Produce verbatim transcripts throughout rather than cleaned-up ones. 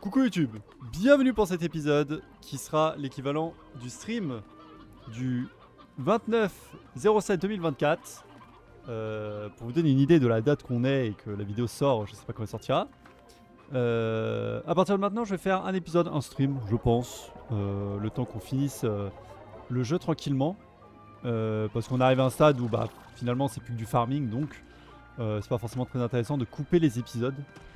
Coucou YouTube, bienvenue pour cet épisode qui sera l'équivalent du stream du vingt-neuf zéro sept deux mille vingt-quatre. Euh, pour vous donner une idée de la date qu'on est et que la vidéo sort, je sais pas quand elle sortira. Euh, à partir de maintenant, je vais faire un épisode, un stream, je pense, euh, le temps qu'on finisse euh, le jeu tranquillement. Euh, parce qu'on arrive à un stade où bah, finalement c'est plus que du farming, donc euh, c'est pas forcément très intéressant de couper les épisodes.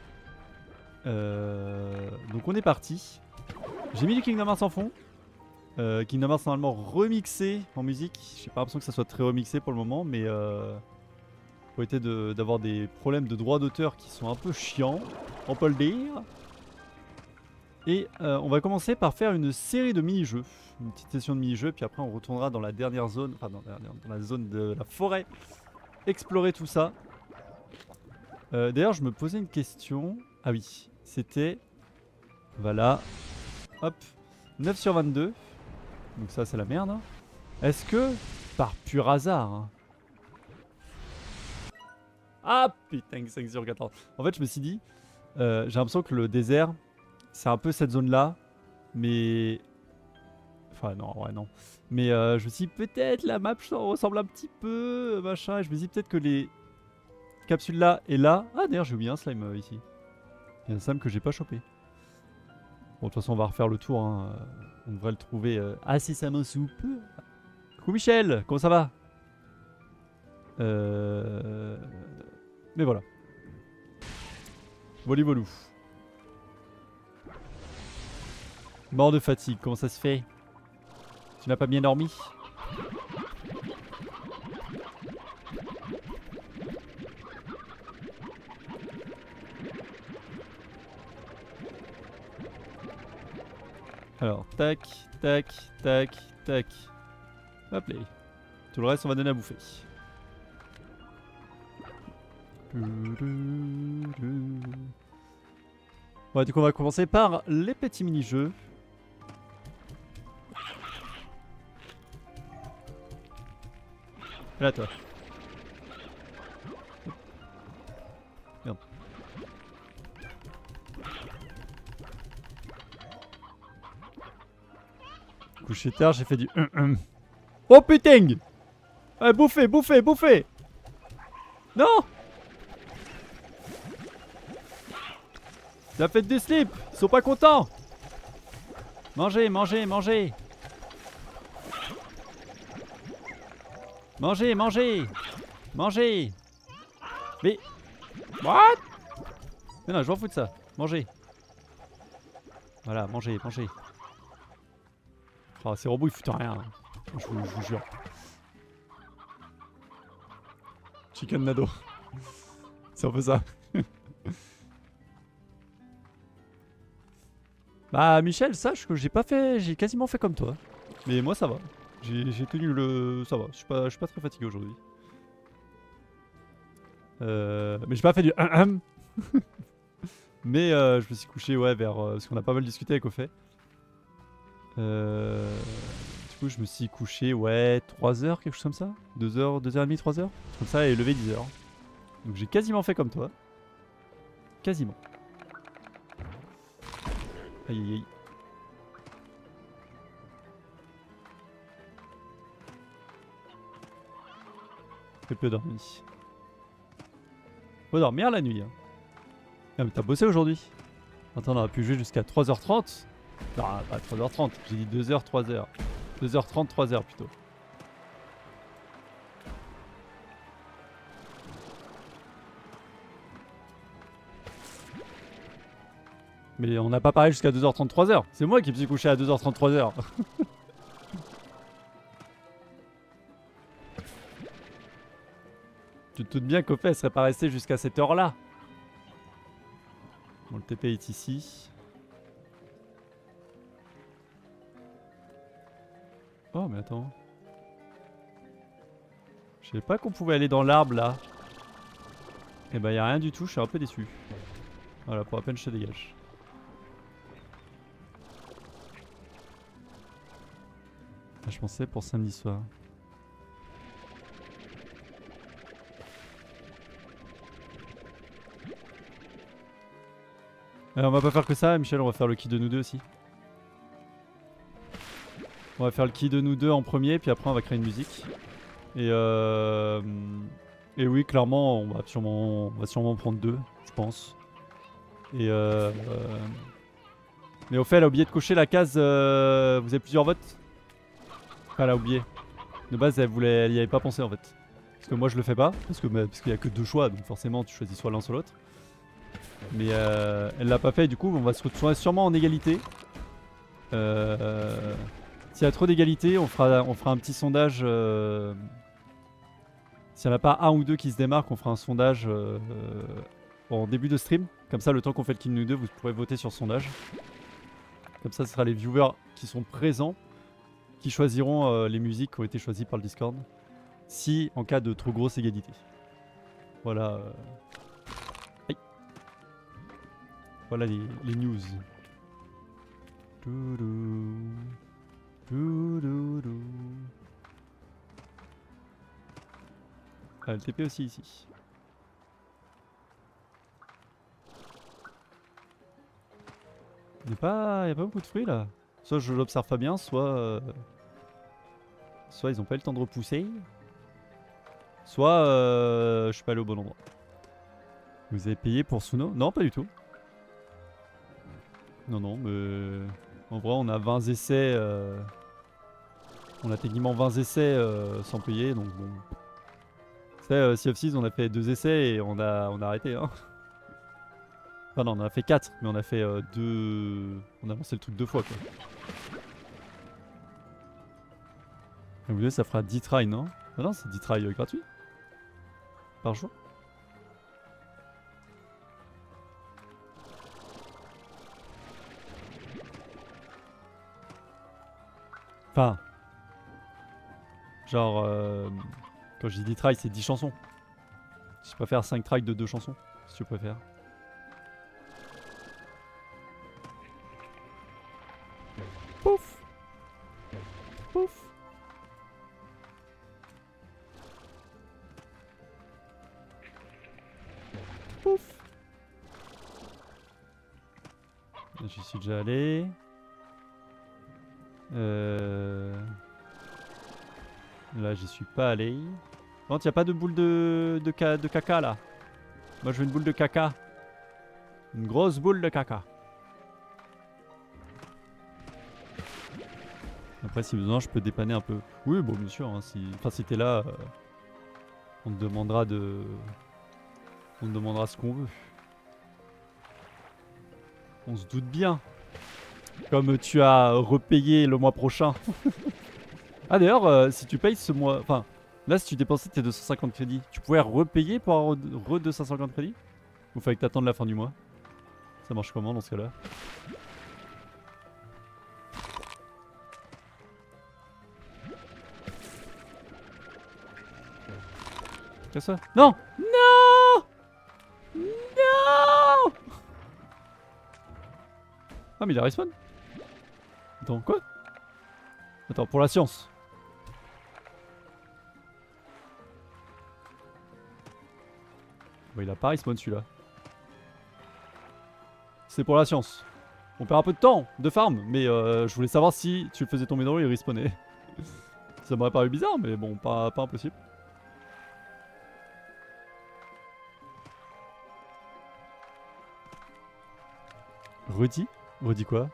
Euh, donc on est parti. J'ai mis du Kingdom Hearts en fond. Euh, Kingdom Hearts normalement remixé en musique. J'ai pas l'impression que ça soit très remixé pour le moment, mais euh, pour éviter d'avoir des problèmes de droit d'auteur qui sont un peu chiants, on peut le dire. Et euh, on va commencer par faire une série de mini-jeux. Une petite session de mini-jeux, puis après on retournera dans la dernière zone, enfin dans la, dans la zone de la forêt, explorer tout ça. Euh, D'ailleurs je me posais une question. Ah oui, c'était... Voilà. Hop. neuf sur vingt-deux. Donc ça c'est la merde. Hein. Est-ce que, par pur hasard... Hein... Ah putain, cinq sur quatorze. En fait je me suis dit, euh, j'ai l'impression que le désert, c'est un peu cette zone là. Mais... Enfin non, ouais non. Mais euh, je me suis dit peut-être la map ressemble un petit peu, machin. Et je me dis peut-être que les capsules là et là... Ah d'ailleurs j'ai oublié un slime euh, ici. Il y a un slime que j'ai pas chopé. Bon, de toute façon, on va refaire le tour. Hein. On devrait le trouver euh, incessamment sous peu. Coucou Michel, comment ça va? euh... Mais voilà. Volou volou. Mort de fatigue, comment ça se fait? Tu n'as pas bien dormi? Alors, tac, tac, tac, tac. Hop là. Tout le reste, on va donner à bouffer. Ouais, du coup, on va commencer par les petits mini-jeux. Là, toi. Merde. Couché tard, j'ai fait du... Oh putain! Ouais, bouffez, bouffez, bouffez! Non! La fête des slips! Ils sont pas contents! Mangez, mangez, mangez! Mangez, mangez! Mangez! Mais... What? Mais non, je m'en fous de ça. Mangez. Voilà, mangez, mangez. Oh, ces robots ils foutent rien. Je vous, je vous jure. Chicken Nado. C'est un peu ça. Bah Michel, sache que j'ai pas fait. J'ai quasiment fait comme toi. Mais moi ça va. J'ai tenu le. Ça va. Je suis pas, je suis pas très fatigué aujourd'hui. Euh... Mais j'ai pas fait du Mais euh, je me suis couché ouais vers. Euh, parce qu'on a pas mal discuté avec Ofé. Euh... Du coup je me suis couché ouais trois heures, quelque chose comme ça. deux heures, deux heures trente, trois heures. Comme ça et levé dix heures. Donc j'ai quasiment fait comme toi. Quasiment. Aïe aïe aïe. Très peu dormi. Faut dormir la nuit. Hein. Ah mais t'as bossé aujourd'hui. Attends, on aurait pu jouer jusqu'à trois heures trente. Non, pas trois heures trente. J'ai dit deux heures, trois heures. deux heures trente, trois heures plutôt. Mais on n'a pas parlé jusqu'à deux heures trente, trois heures. C'est moi qui me suis couché à deux heures trente, trois heures. Tu te doutes bien qu'Opé serait pas resté jusqu'à cette heure-là. Bon, le T P est ici. Oh, mais attends. Je savais pas qu'on pouvait aller dans l'arbre là. Et bah, y a rien du tout, je suis un peu déçu. Voilà, pour à peine je te dégage. Ah, je pensais pour samedi soir. Euh, on va pas faire que ça, Michel, on va faire le qui de nous deux aussi. On va faire le qui de nous deux en premier, puis après on va créer une musique. Et euh... Et oui, clairement, on va sûrement, on va sûrement prendre deux, je pense. Et euh... euh... Mais au fait, elle a oublié de cocher la case. Euh... Vous avez plusieurs votes? Enfin, elle a oublié. De base, elle voulait, elle y avait pas pensé en fait. Parce que moi, je le fais pas, parce que bah, parce qu'il y a que deux choix, donc forcément, tu choisis soit l'un soit l'autre. Mais euh, elle l'a pas fait, du coup, on va se retrouver sûrement en égalité. Euh... S'il y a trop d'égalité, on fera, on fera un petit sondage. Euh... S'il n'y en a pas un ou deux qui se démarquent, on fera un sondage euh, en début de stream. Comme ça, le temps qu'on fait le kill nous deux, vous pourrez voter sur le sondage. Comme ça, ce sera les viewers qui sont présents qui choisiront euh, les musiques qui ont été choisies par le Discord. Si, en cas de trop grosse égalité. Voilà. Euh... Aïe. Voilà les, les news. Doudou. Doudou. Ah, le T P aussi ici. Il n'y a, pas... a pas beaucoup de fruits là. Soit je l'observe pas bien, soit... Euh... Soit ils ont pas eu le temps de repousser. Soit euh... je suis pas allé au bon endroit. Vous avez payé pour Suno? Non, pas du tout. Non, non, mais... En vrai, on a vingt essais... Euh... On a techniquement vingt essais euh, sans payer, donc bon... Tu sais, euh, Sea of Thieves, on a fait deux essais et on a, on a arrêté, hein. Enfin non, on en a fait quatre, mais on a fait euh, deux... On a lancé le truc deux fois, quoi. Vous voyez, ça fera dix tries, non? Ah non, c'est dix tries euh, gratuits. Par jour. Enfin... Genre... Euh, quand je dis dix tries, c'est dix chansons. Si je préfère cinq tries de deux chansons, si tu préfères. Pouf! Pouf! Pouf! J'y suis déjà allé. Euh... Là, j'y suis pas allé. Non, y'a pas de boule de, de, ca... de caca là. Moi, je veux une boule de caca. Une grosse boule de caca. Après, si besoin, je peux dépanner un peu. Oui, bon, bien sûr. Hein, si... Enfin, si t'es là, euh... on te demandera de... On te demandera ce qu'on veut. On se doute bien. Comme tu as repayé le mois prochain. Ah d'ailleurs, euh, si tu payes ce mois... Enfin, là, si tu dépensais tes deux cent cinquante crédits, tu pourrais repayer pour avoir re deux cent cinquante crédits? Ou fallait que t'attendes la fin du mois? Ça marche comment dans ce cas-là? Qu'est-ce que ça? Non! Non! Non! Ah mais il a respawn? Attends, quoi? Attends, pour la science. Bon, il a pas respawn celui-là. C'est pour la science. On perd un peu de temps, de farm, mais euh, je voulais savoir si tu le faisais tomber dans l'eau et il respawnait. Ça m'aurait paru bizarre, mais bon, pas, pas impossible. Redis? Redis quoi?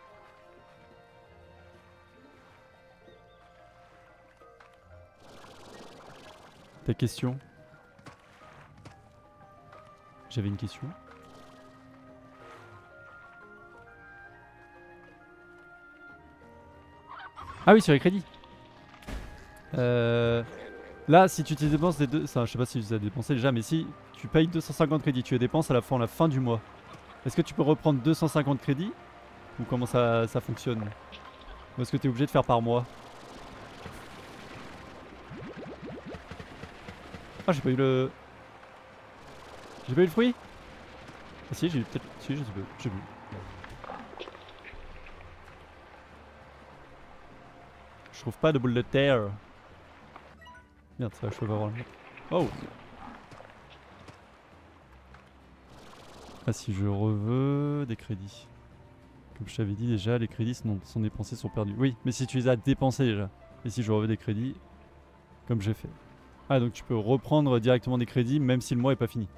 Ta question? J'avais une question. Ah oui, sur les crédits. Euh, là, si tu te dépenses des deux... Ça, je sais pas si tu les as dépensés déjà, mais si tu payes deux cent cinquante crédits, tu les dépenses à la fin, à la fin du mois. Est-ce que tu peux reprendre deux cent cinquante crédits? Ou comment ça, ça fonctionne? Ou est-ce que tu es obligé de faire par mois? Ah, j'ai pas eu le... J'ai pas eu le fruit? Ah si, j'ai eu peut-être... Si, je sais pas, j'ai vu. Je trouve pas de boule de terre. Merde, ça, je peux pas voir le mec. Oh! Ah, si je reveux des crédits. Comme je t'avais dit déjà, les crédits sont, sont dépensés, sont perdus. Oui, mais si tu les as dépensés déjà. Et si je reveux des crédits, comme j'ai fait. Ah, donc tu peux reprendre directement des crédits même si le mois est pas fini.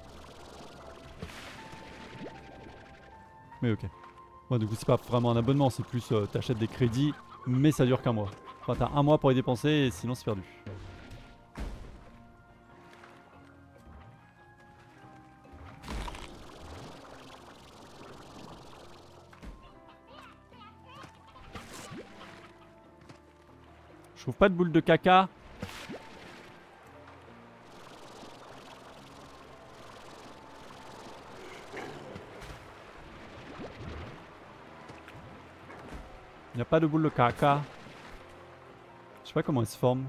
Mais ok. Bon, du coup, c'est pas vraiment un abonnement, c'est plus euh, t'achètes des crédits, mais ça dure qu'un mois. Enfin, t'as un mois pour les dépenser et sinon c'est perdu. Je trouve pas de boule de caca. Il n'y a pas de boule de caca. Je sais pas comment elle se forme.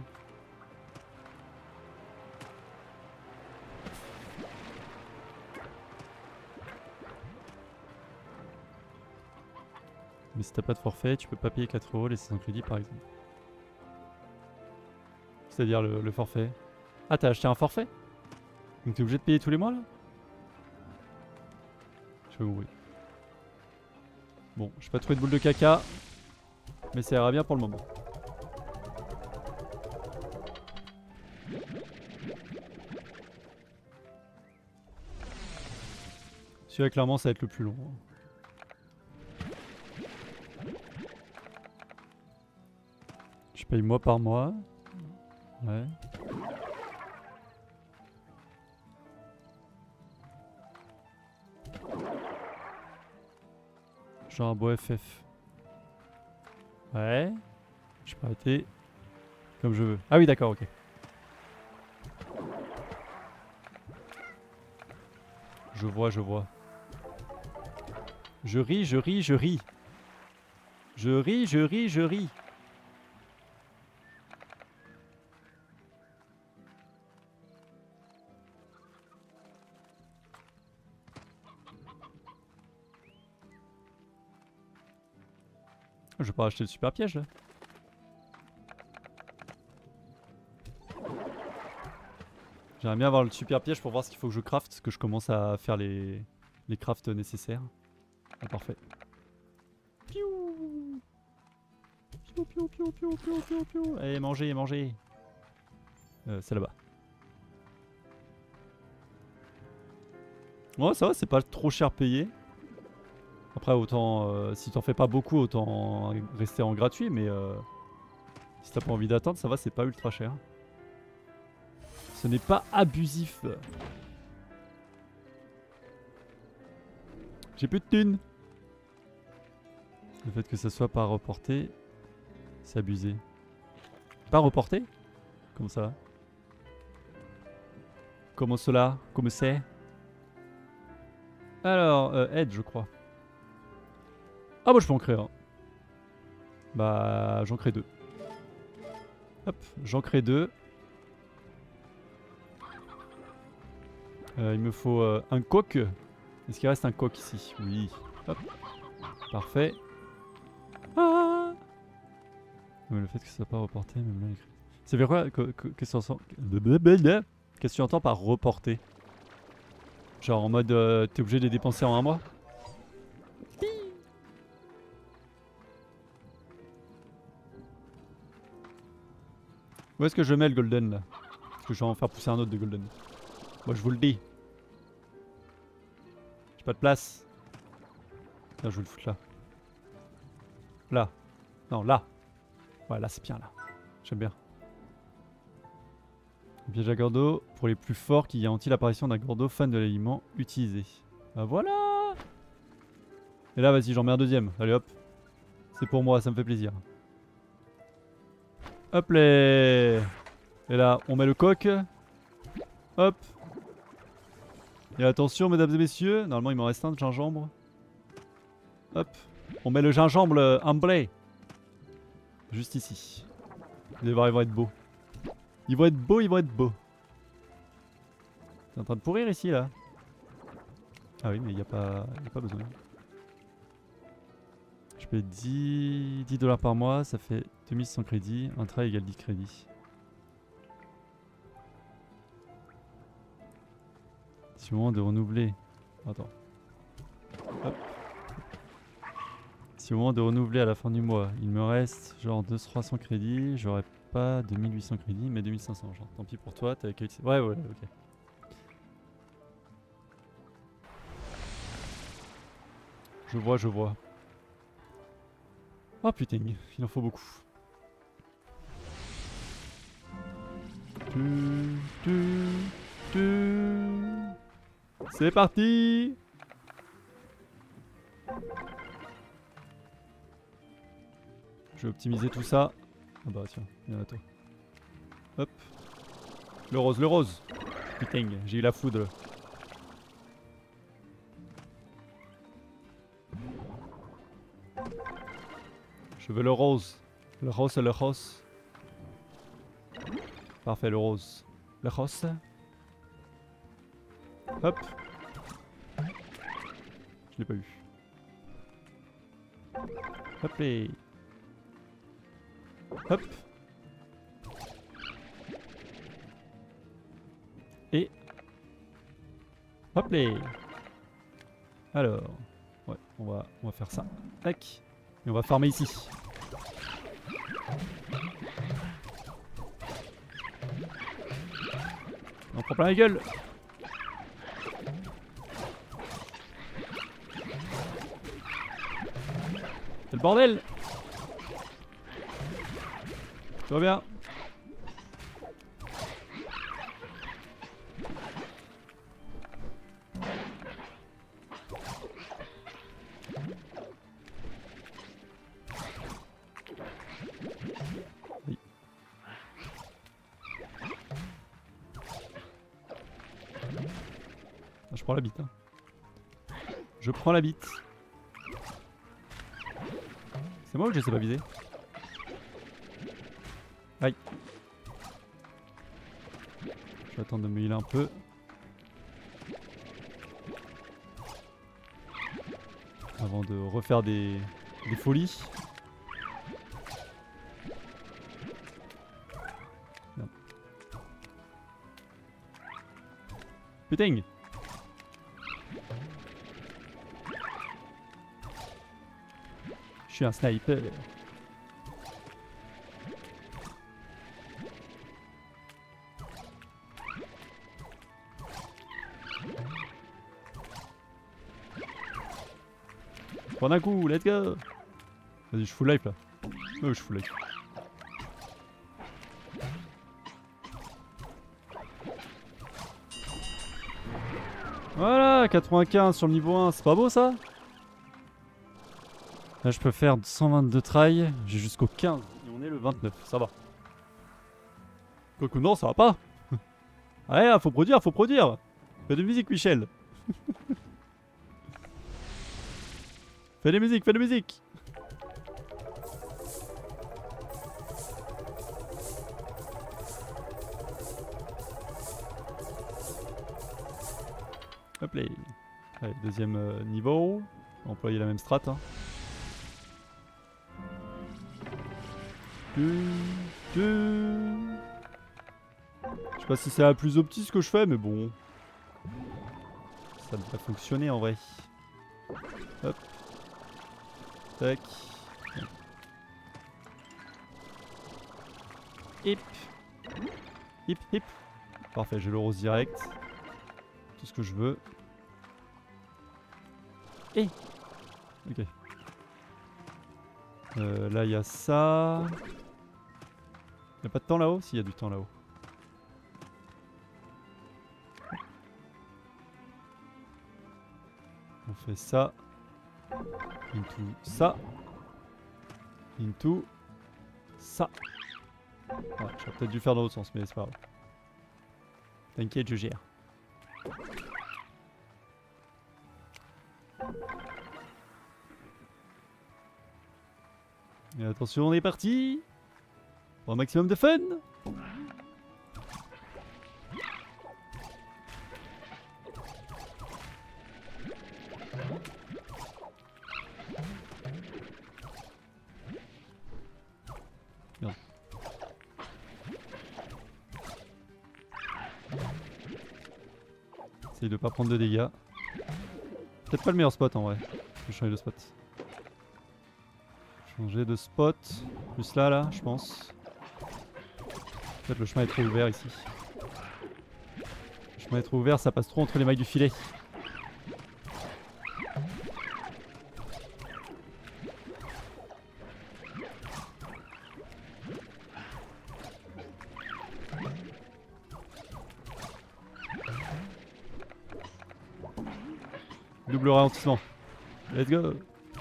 Mais si t'as pas de forfait, tu peux pas payer quatre euros les cinq cents crédits par exemple. C'est-à-dire le, le forfait. Ah, t'as acheté un forfait? Donc t'es obligé de payer tous les mois là? Je vais mourir. Bon, j'ai pas trouvé de boule de caca. Mais ça ira bien pour le moment. Celui-là clairement ça va être le plus long. Je paye mois par mois. Ouais. Genre un beau F F. Ouais. Je peux arrêter comme je veux. Ah oui d'accord, ok. Je vois, je vois. Je ris, je ris, je ris. Je ris, je ris, je ris. Je vais pas acheter le super piège là. J'aimerais bien avoir le super piège pour voir ce qu'il faut que je crafte, parce que je commence à faire les, les crafts nécessaires. Ah, parfait. Piou Piou piou piou piou piou piou piou. Allez, mangez, mangez. Euh, c'est là-bas. Ouais, ça va, c'est pas trop cher payé. Après, autant, euh, si t'en fais pas beaucoup, autant rester en gratuit, mais euh, si t'as pas envie d'attendre, ça va, c'est pas ultra cher. Ce n'est pas abusif. J'ai plus de thunes. Le fait que ça soit pas reporté, c'est abusé. Pas reporté? Comment ça? Comment cela? Comment c'est? Alors, euh, aide, je crois. Ah bah je peux en créer un. Bah j'en crée deux. Hop, j'en crée deux. Euh, il me faut euh, un coq. Est-ce qu'il reste un coq ici? Oui. Hop. Parfait. Ah, mais le fait que ça soit pas reporté, même là, écrit. Ça veut dire quoi? Qu'est-ce que tu entends par reporter? Genre en mode euh, t'es obligé de les dépenser en un mois? Où est-ce que je mets le golden là? Parce que je vais en faire pousser un autre de golden. Moi je vous le dis. J'ai pas de place. Là je vais le foutre là. Là. Non là. Ouais là c'est bien là. J'aime bien. Un piège à gordo pour les plus forts qui garantit l'apparition d'un gordo fan de l'aliment utilisé. Bah voilà. Et là vas-y j'en mets un deuxième. Allez hop. C'est pour moi, ça me fait plaisir. Hop les. Et là on met le coq. Hop. Et attention mesdames et messieurs. Normalement il m'en reste un de gingembre. Hop. On met le gingembre euh, amblé. Juste ici. Vous allez voir, ils vont être beaux. Ils vont être beaux, ils vont être beaux. C'est en train de pourrir ici là. Ah oui, mais il n'y a, pas... y a pas besoin. Je paye dix dollars par mois, ça fait deux mille six cents crédits. Un trait égale dix crédits. C'est le moment de renouveler. Attends. Si au moment de renouveler à la fin du mois, il me reste genre deux trois cents crédits, j'aurais pas deux mille huit cents crédits, mais deux mille cinq cents. Genre, tant pis pour toi, t'as qu'à utiliser. Ouais, ouais, ok. Je vois, je vois. Oh putain, il en faut beaucoup. Tu, tu, tu. C'est parti. Je vais optimiser tout ça. Ah bah tiens, viens à toi. Hop. Le rose, le rose. Putain, j'ai eu la foudre. Je veux le rose. Le rose, le rose. Parfait, le rose. Le rose. Hop. Je l'ai pas eu. Hop et... Hop. Et... Hop les. Alors... Ouais, on va, on va faire ça. Tac. Et on va farmer ici. On prend plein la gueule. C'est le bordel. Tout va bien. Oui. Ah, je prends la bite. Hein. Je prends la bite. C'est moi ou je sais pas viser? Aïe. Je vais attendre de me healer un peu. Avant de refaire des, des folies. Merde. Putain! Je suis un sniper. Prends un coup, let's go. Vas-y, je suis full life là. Oh, je suis full life. Voilà, quatre-vingt-quinze sur le niveau un, c'est pas beau ça? Là je peux faire cent vingt-deux try, j'ai jusqu'au quinze et on est le vingt-neuf, ça va. Quoique non, ça va pas. Ouais, faut produire, faut produire. Fais de musique Michel. Fais de musique, fais de musique. Hop là. Allez, deuxième euh, niveau. On va employer la même strat. Hein. Tu, tu. Je sais pas si c'est la plus optique ce que je fais, mais bon. Ça devrait fonctionner en vrai. Hop. Tac. Hip. Hip hip. Parfait, j'ai le rose direct. Tout ce que je veux. Et. Ok. Euh, là, il y a ça. Il n'y a pas de temps là-haut? Si, il y a du temps là-haut. On fait ça. Into ça. Into ça. Ouais, j'aurais peut-être dû faire dans l'autre sens, mais c'est pas grave. T'inquiète, je gère. Et attention, on est parti pour un maximum de fun. Merde. Essaye de pas prendre de dégâts. Peut-être pas le meilleur spot en vrai. Je vais changer de spot. Changer de spot. Plus là, là, je pense. Peut-être le chemin est trop ouvert ici. Le chemin est trop ouvert, ça passe trop entre les mailles du filet. Double ralentissement. Let's go.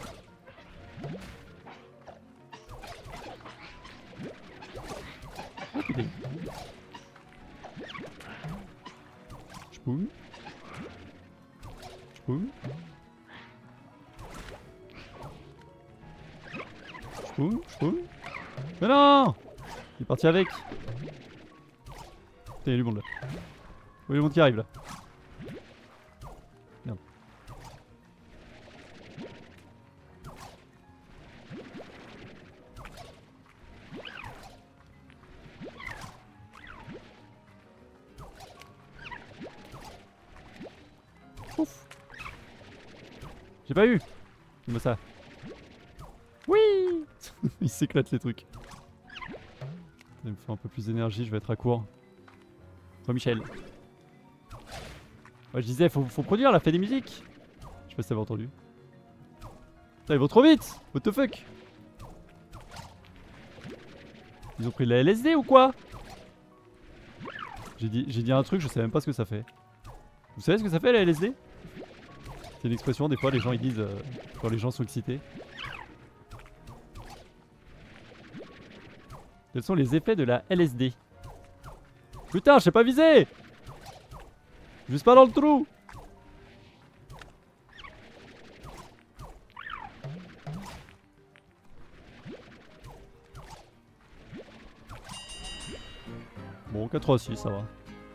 J'poum. J'poum. J'poum. J'poum. Mais non! Il est parti avec. Putain, il y a du monde là. Il y a du monde qui arrive là. Merde. Ouf. J'ai pas eu. Dis-moi ça. Oui. Il s'éclate les trucs. Il me faut un peu plus d'énergie, je vais être à court. Toi Michel. Ouais, je disais, faut, faut produire la fête des musiques. Je sais pas si t'avais entendu. Putain, ils vont trop vite. What the fuck. Ils ont pris de la L S D ou quoi? J'ai dit, j'ai dit un truc, je sais même pas ce que ça fait. Vous savez ce que ça fait la L S D? C'est une expression, des fois les gens ils disent euh, quand les gens sont excités. Quels sont les effets de la L S D? Putain, je sais pas viser. Juste pas dans le trou. Bon, quatre à six, ça va.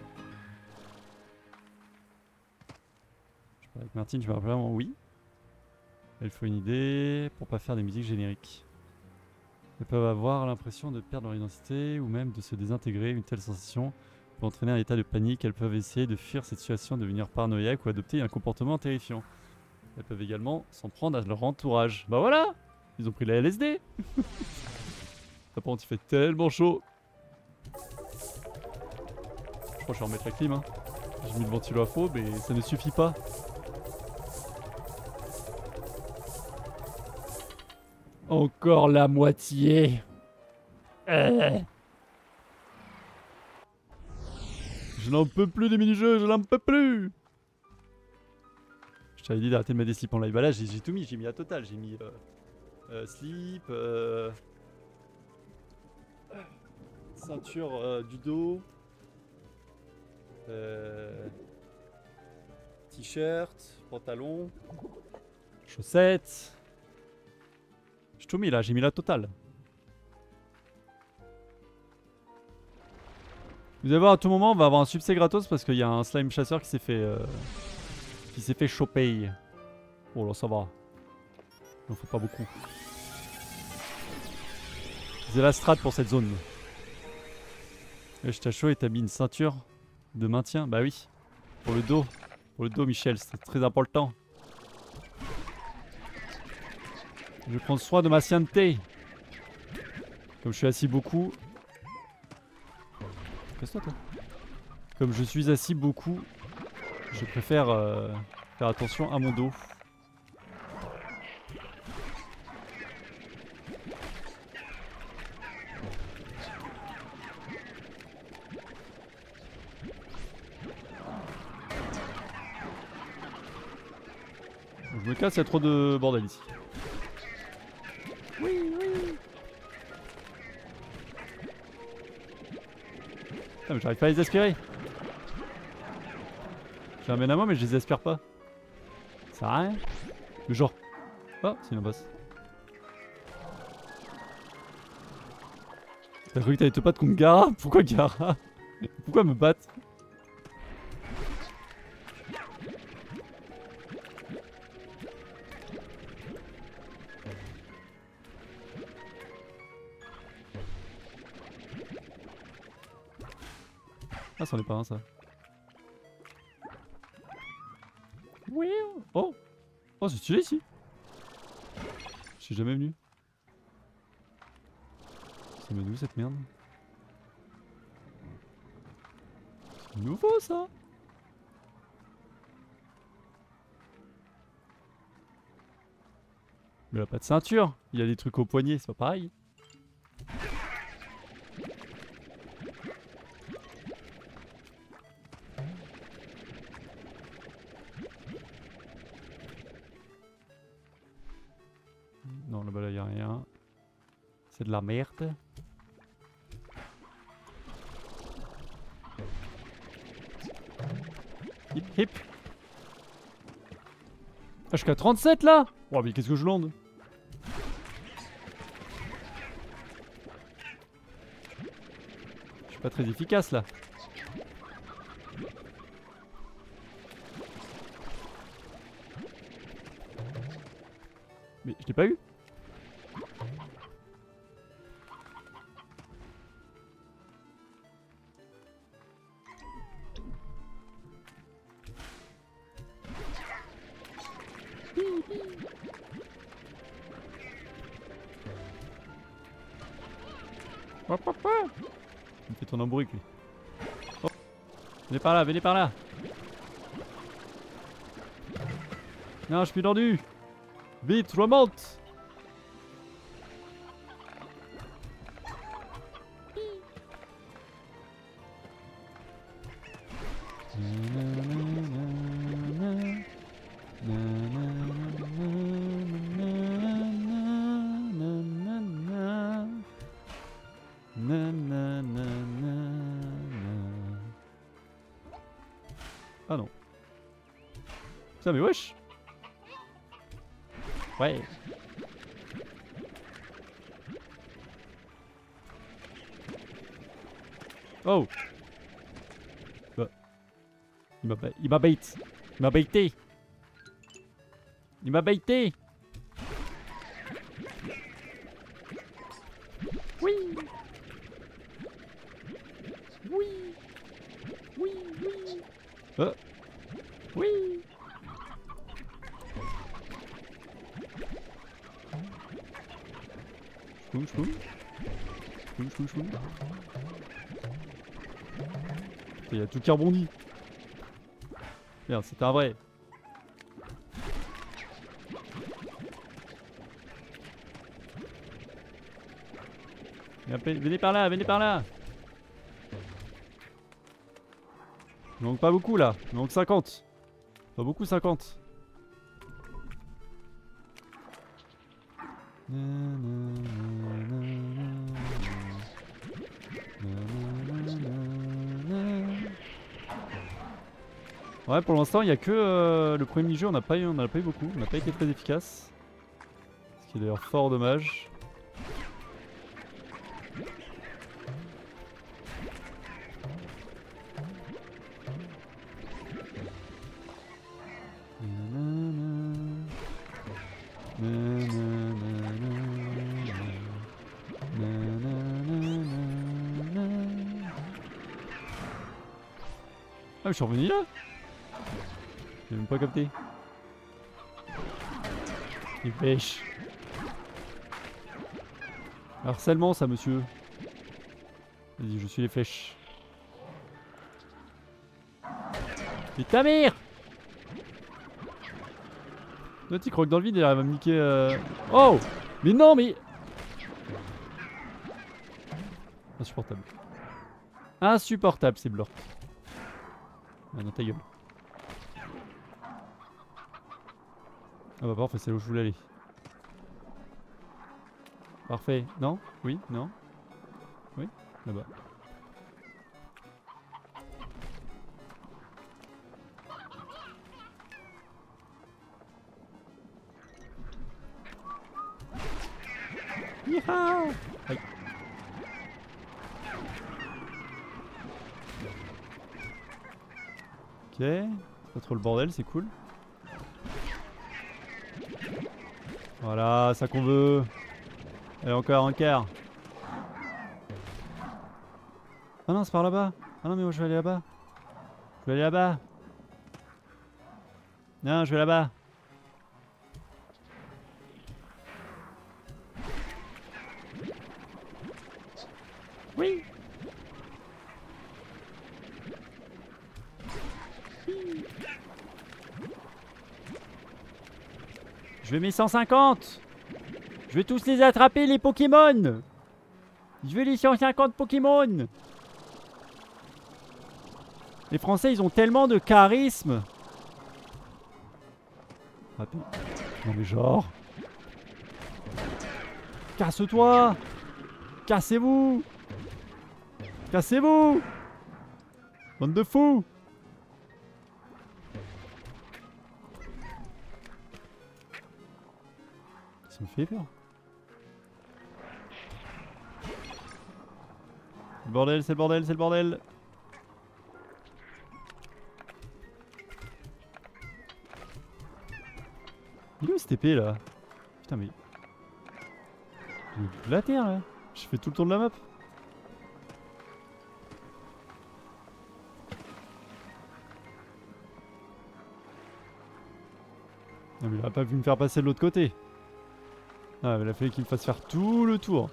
Je parle avec Martine, je me rappelle vraiment oui. Il faut une idée pour pas faire des musiques génériques. Elles peuvent avoir l'impression de perdre leur identité ou même de se désintégrer. Une telle sensation peut entraîner un état de panique. Elles peuvent essayer de fuir cette situation, devenir paranoïaques ou adopter un comportement terrifiant. Elles peuvent également s'en prendre à leur entourage. Bah voilà, ils ont pris la L S D. Par contre, il fait tellement chaud. Je crois que je vais remettre la clim. Hein. J'ai mis le ventilo à faux, mais ça ne suffit pas. Encore la moitié. Euh. Je n'en peux plus des mini-jeux, je n'en peux plus. Je t'avais dit d'arrêter de mettre des slips en live. Bah là j'ai tout mis, j'ai mis la totale. J'ai mis euh, euh, slip, euh, ceinture euh, du dos, euh, t-shirt, pantalon, chaussettes. J'ai tout mis là, j'ai mis la totale. Vous allez voir à tout moment, on va avoir un succès gratos parce qu'il y a un slime chasseur qui s'est fait euh, qui s'est fait choper. Bon là ça va. Il en faut pas beaucoup. C'est la strat pour cette zone. Et je t'ai chaud et t'as mis une ceinture de maintien. Bah oui. Pour le dos. Pour le dos Michel, c'est très important. Je vais prendre soin de ma santé. Comme je suis assis beaucoup. Casse-toi toi. Comme je suis assis beaucoup, je préfère euh, faire attention à mon dos. Je me casse, il y a trop de bordel ici. Oui, oui. Ah, mais j'arrive pas à les aspirer. J'ai un à moi mais je les aspire pas. Ça sert à rien. Le genre. Oh, c'est une boss. T'as cru que t'allais te battre contre Gara? Pourquoi Gara? Pourquoi me battre? Ah, c'en est pas un ça. Oui. Oh. Oh, c'est stylé ici. Je suis jamais venu. Ça met d'où cette merde? C'est nouveau ça? Mais il a pas de ceinture, il a des trucs au poignet, c'est pas pareil. Non, là-bas là, y a rien. C'est de la merde. Hip hip. Ah, jusqu'à trente-sept là. Oh mais qu'est-ce que je lande? Je suis pas très efficace là. Mais je l'ai pas eu. Hop, hop, hop. Il me fait ton embrouille lui. Oh. Venez par là, venez par là. Non, je suis tendu. Vite, remonte. Ah non. Putain mais wesh. Ouais. Oh. Bah. Il m'a il m'a bait. Il m'a baité. Il m'a baité. Oui. Oui. Oui, oui. Euh. Oui. Chpoum, chpoum. Chpoum, chpoum, chpoum. Il y a tout qui rebondit. Merde, c'était un vrai. Venez par là, venez par là. Il manque pas beaucoup là, il manque cinquante. Pas beaucoup cinquante. Ouais, pour l'instant il y a que euh, le premier mini-jeu, on n'a pas eu, on en a pas eu beaucoup, on n'a pas été très efficace. Ce qui est d'ailleurs fort dommage. Ah mais je suis revenu là. J'ai même pas capté. Il pêche. Harcèlement ça monsieur. Vas-y je suis les flèches. Mais ta mère! Toi tu croques dans le vide et il arrive à me niquer euh... Oh! Mais non mais... Insupportable. Insupportable ces blorks. Ah non ta gueule. Ah bah parfait, c'est là où je voulais aller. Parfait. Non? Oui? Non? Oui? Là-bas. Yeehaw! Aïe. Ok. C'est pas trop le bordel, c'est cool. Voilà, ça qu'on veut. Allez, encore un quart. Ah non, c'est par là-bas. Ah non, mais moi je vais aller là-bas. Je vais aller là-bas. Non, je vais là-bas. Oui. Je vais mes cent cinquante. Je vais tous les attraper, les Pokémon. Je veux les cent cinquante Pokémon. Les Français, ils ont tellement de charisme. Attends. Non mais genre... Casse-toi. Cassez-vous. Cassez-vous. Bande de fous. Ça me fait peur. C'est le bordel, c'est le bordel, c'est le bordel. Il est où cette épée là? Putain mais... Il est de la terre là. Je fais tout le tour de la map. Non mais il a pas pu me faire passer de l'autre côté. Ah mais il a fallu qu'il me fasse faire tout le tour.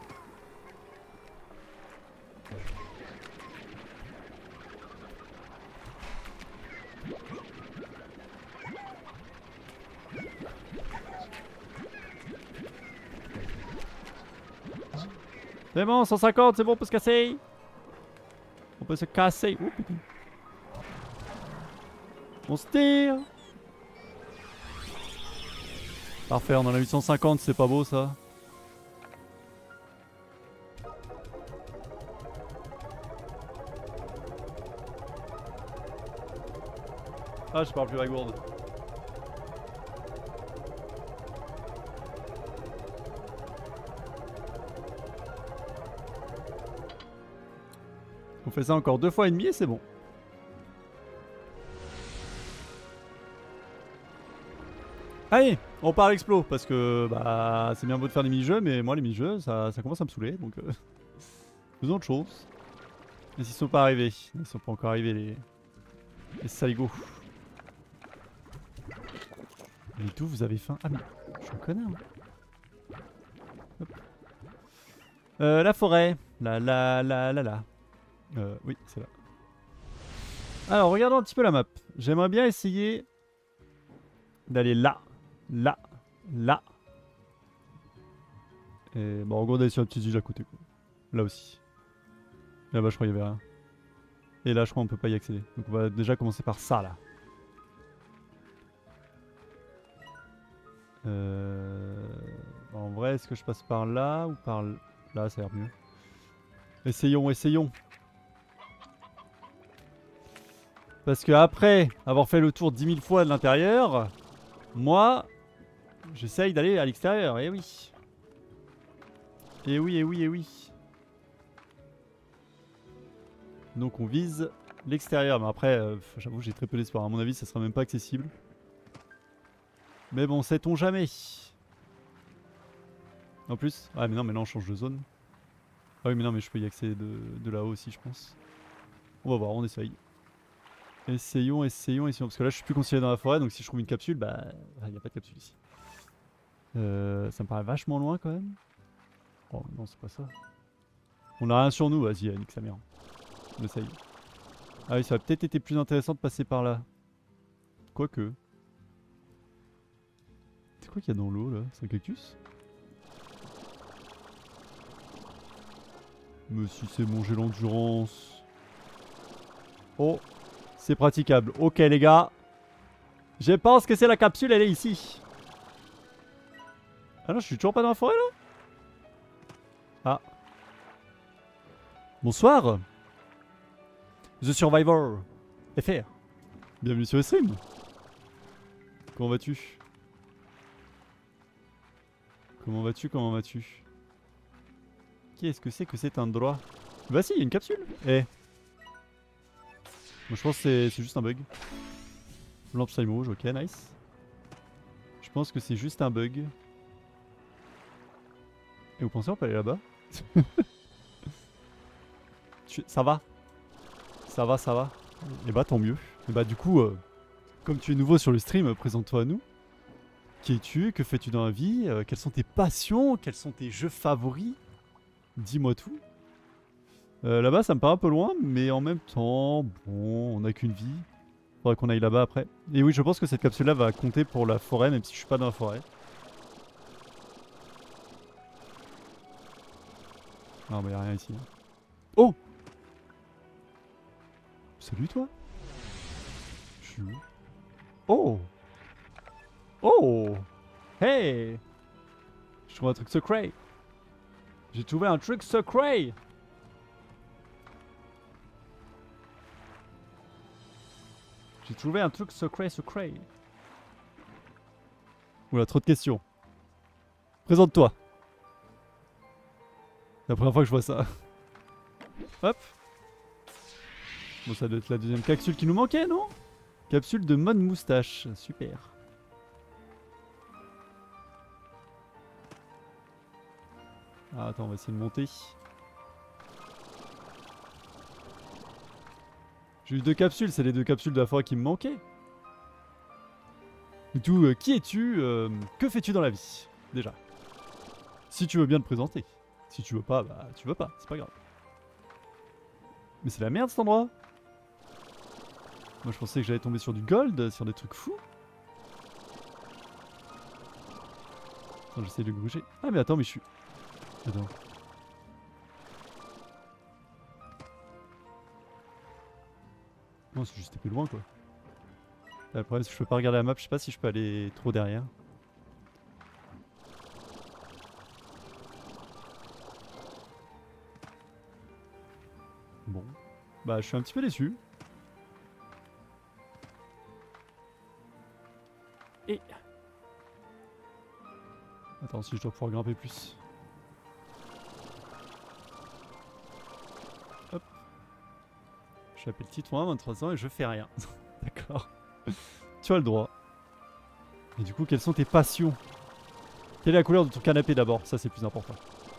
C'est bon, cent cinquante, c'est bon, on peut se casser. On peut se casser. Oh putain. On se tire. Parfait, on en a eu cent cinquante, c'est pas beau ça. Ah, je parle plus la gourde. On fait ça encore deux fois et demi et c'est bon. Allez, on part à l'explo parce que bah c'est bien beau de faire des mini-jeux, mais moi les mini-jeux ça, ça commence à me saouler donc euh, faisons autre chose. Mais s'ils sont pas arrivés, ils sont pas encore arrivés les, les saligots. Mais d'où vous avez faim? Ah mais je suis un connard. Hop. Euh, la forêt, la la la la la. Euh, oui, c'est là. Alors, regardons un petit peu la map. J'aimerais bien essayer d'aller là, là, là. Et bon, en gros, d'aller sur la petite île à côté, quoi. Là aussi. Là-bas, je crois qu'il y avait rien. Et là, je crois qu'on peut pas y accéder. Donc, on va déjà commencer par ça, là. Euh... En vrai, est-ce que je passe par là ou par là? Ça a l'air mieux. Essayons, essayons. Parce que après avoir fait le tour dix mille fois de l'intérieur, moi, j'essaye d'aller à l'extérieur. Et oui. Et oui, et oui, et oui. Donc on vise l'extérieur. Mais après, euh, j'avoue, j'ai très peu d'espoir. À mon avis, ça sera même pas accessible. Mais bon, sait-on jamais. En plus... Ah mais non, mais là on change de zone. Ah oui, mais non, mais je peux y accéder de, de là-haut aussi, je pense. On va voir, on essaye. Essayons, essayons, essayons. Parce que là, je suis plus considéré dans la forêt, donc si je trouve une capsule, bah... il n'y a pas de capsule ici. Euh, ça me paraît vachement loin, quand même. Oh non, c'est pas ça. On a rien sur nous, vas-y, nique sa mère. On essaye. Ah oui, ça aurait peut-être été plus intéressant de passer par là. Quoique. C'est quoi qu'il y a dans l'eau, là? C'est un cactus? Mais si c'est manger l'endurance... Oh, c'est praticable. Ok les gars. Je pense que c'est la capsule, elle est ici. Ah non, je suis toujours pas dans la forêt là. Ah. Bonsoir. The Survivor. F R. Bienvenue sur le stream. Comment vas-tu? Comment vas-tu? Comment vas-tu? Qu'est-ce que c'est que cet endroit? Bah si, il y a une capsule. Eh. Moi je pense que c'est juste un bug. Lampe slime rouge, ok, nice. Je pense que c'est juste un bug. Et vous pensez on peut aller là-bas? Ça va. Ça va, ça va. Et bah tant mieux. Et bah du coup, euh, comme tu es nouveau sur le stream, euh, présente-toi à nous. Qui es-tu? Que fais-tu dans la vie? euh, Quelles sont tes passions? Quels sont tes jeux favoris? Dis-moi tout. Euh, là-bas, ça me paraît un peu loin, mais en même temps, bon, on n'a qu'une vie. Faudrait qu'on aille là-bas après. Et oui, je pense que cette capsule-là va compter pour la forêt, même si je suis pas dans la forêt. Ah, bah y'a rien ici. Oh! Salut toi? Je suis où? Oh! Oh! Hey! Je trouve un truc secret. J'ai trouvé un truc secret! J'ai trouvé un truc secret secret. Oula, trop de questions. Présente-toi. C'est la première fois que je vois ça. Hop. Bon, ça doit être la deuxième capsule qui nous manquait, non? Capsule de mode moustache. Super. Ah, attends, on va essayer de monter. J'ai eu deux capsules, c'est les deux capsules de la forêt qui me manquaient. Du tout, euh, qui es-tu euh, Que fais-tu dans la vie? Déjà. Si tu veux bien te présenter. Si tu veux pas, bah tu veux pas, c'est pas grave. Mais c'est la merde cet endroit. Moi je pensais que j'allais tomber sur du gold, sur des trucs fous. Attends, j'essaie de gruger. Ah mais attends, mais je suis... Attends. Non, c'est juste un peu loin quoi. Là, le problème c'est que je peux pas regarder la map, je sais pas si je peux aller trop derrière. Bon. Bah je suis un petit peu déçu. Et... Attends, si je dois pouvoir grimper plus. Hop. Je m'appelle Titouan, vingt-trois ans et je fais rien. D'accord. Tu as le droit. Et du coup, quelles sont tes passions? Quelle est la couleur de ton canapé d'abord? Ça, c'est plus important.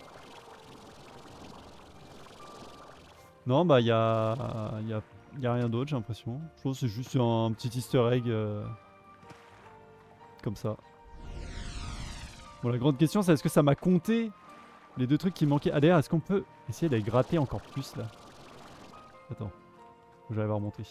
Non, bah, il y a... Y a... y a rien d'autre, j'ai l'impression. Je pense que c'est juste un petit easter egg. Euh... Comme ça. Bon, la grande question, c'est est-ce que ça m'a compté les deux trucs qui manquaient? Ah, d'ailleurs, est-ce qu'on peut essayer d'aller gratter encore plus, là? Attends. Faut que j'arrive à remonter.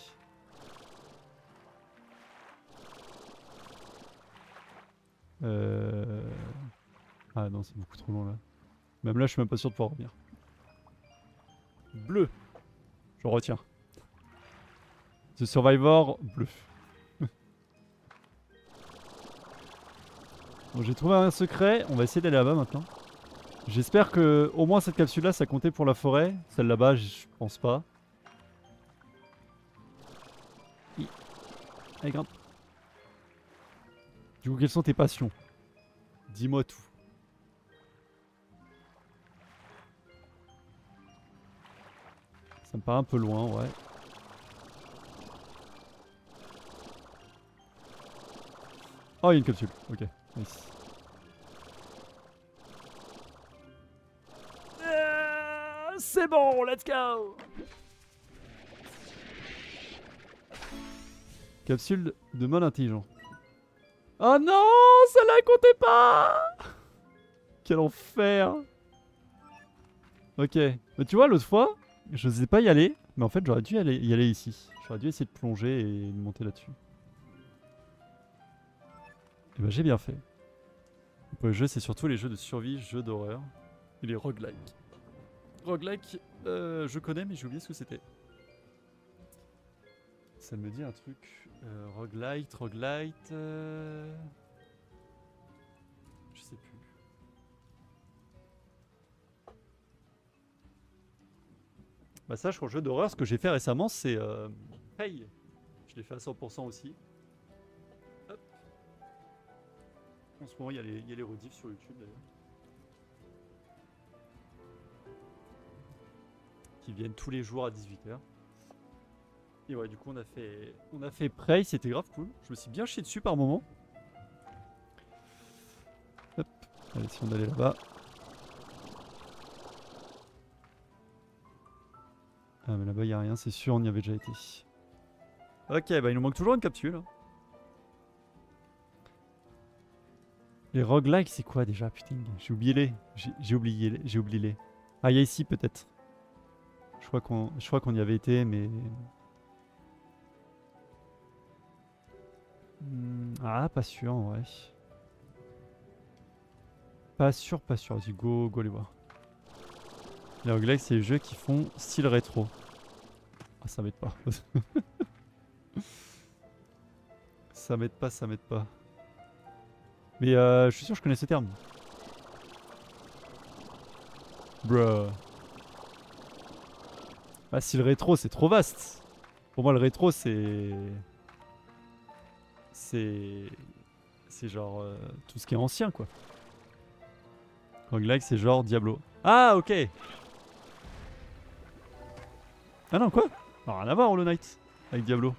Euh... Ah non, c'est beaucoup trop long là. Même là, je suis même pas sûr de pouvoir revenir. Bleu. Je retiens. The Survivor bleu. Bon, j'ai trouvé un secret. On va essayer d'aller là-bas maintenant. J'espère que au moins cette capsule là, ça comptait pour la forêt. Celle là-bas, je pense pas. Allez, grimpe. Du coup, quelles sont tes passions? Dis-moi tout. Ça me paraît un peu loin, ouais. Oh, il y a une capsule. Ok, nice. Euh, C'est bon, let's go. Capsule de mode intelligent. Oh non, ça la comptait pas. Quel enfer. Ok. Mais tu vois, l'autre fois, je n'osais pas y aller. Mais en fait, j'aurais dû y aller, y aller ici. J'aurais dû essayer de plonger et de monter là-dessus. Et bah, j'ai bien fait. Pour les jeux, c'est surtout les jeux de survie, jeux d'horreur. Et les roguelikes. Roguelike, euh, je connais, mais j'ai oublié ce que c'était. Ça me dit un truc. Euh, roguelite, roguelite. Euh... Je sais plus. Bah ça, je crois, jeu d'horreur, ce que j'ai fait récemment, c'est euh, Prey. Je l'ai fait à cent pour cent aussi. Hop. En ce moment, il y, y a les rediffs sur YouTube d'ailleurs. Qui viennent tous les jours à dix-huit heures. Et ouais, du coup, on a fait, on a fait Prey, c'était grave cool. Je me suis bien chié dessus par moment. Hop. Allez, si on allait là-bas. Ah mais là-bas il n'y a rien, c'est sûr, on y avait déjà été. Ok, bah il nous manque toujours une capsule. Les roguelikes c'est quoi déjà? Putain, j'ai oublié les. J'ai oublié les. J'ai oublié les. Ah, il y a ici peut-être. Je crois qu'on je crois qu'on y avait été, mais... Hmm, ah, pas sûr en vrai. Pas sûr, pas sûr. Vas-y, go, go les voir. Les roguelikes, c'est les jeux qui font style rétro. Ah, ça m'aide pas. Ça m'aide pas, ça m'aide pas. Mais euh, je suis sûr que je connais ce terme. Bruh. Bah, si le rétro c'est trop vaste. Pour moi, le rétro c'est. C'est. C'est genre euh, tout ce qui est ancien quoi. Roguelike c'est genre Diablo. Ah, ok. Ah non, quoi? Non, rien à voir, Hollow Knight avec Diablo.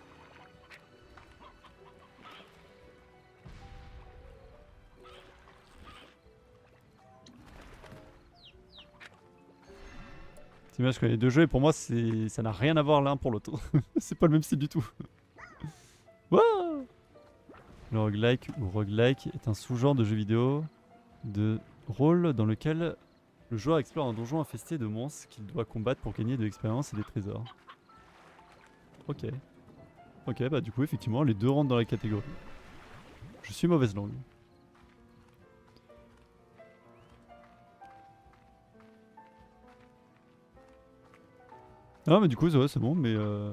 C'est bien, je connais les deux jeux et pour moi, c'est ça n'a rien à voir l'un pour l'autre. C'est pas le même style du tout. Wow. Le roguelike ou roguelike est un sous-genre de jeu vidéo de rôle dans lequel le joueur explore un donjon infesté de monstres qu'il doit combattre pour gagner de l'expérience et des trésors. Ok. Ok, bah du coup, effectivement, les deux rentrent dans la catégorie. Je suis mauvaise langue. Ah, mais du coup, ouais, c'est bon, mais euh...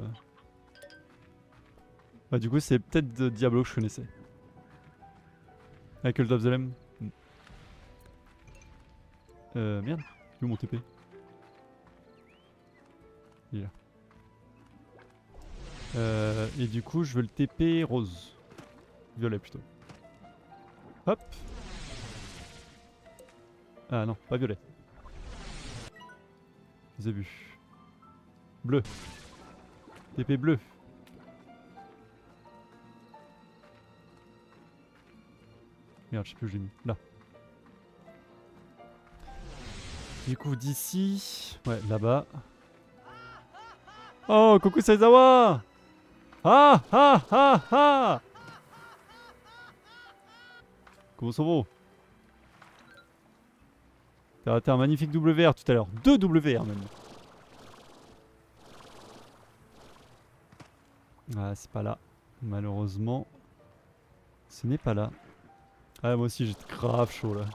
bah du coup, c'est peut-être Diablo que je connaissais. Avec Cult of the Lamb. Euh, merde. Où mon T P? Il est là. Euh, et du coup, je veux le T P rose. Violet plutôt. Hop. Ah non, pas violet. J'ai vu. Bleu. T P bleu. Merde, je sais plus où je l'ai mis. Là. Du coup, d'ici... Ouais, là-bas. Oh, coucou Saizawa! Ah ah ah ah! Comment ça va? T'as raté un magnifique W R tout à l'heure. Deux W R même. Ah, c'est pas là. Malheureusement. Ce n'est pas là. Ah, moi aussi j'ai grave chaud là.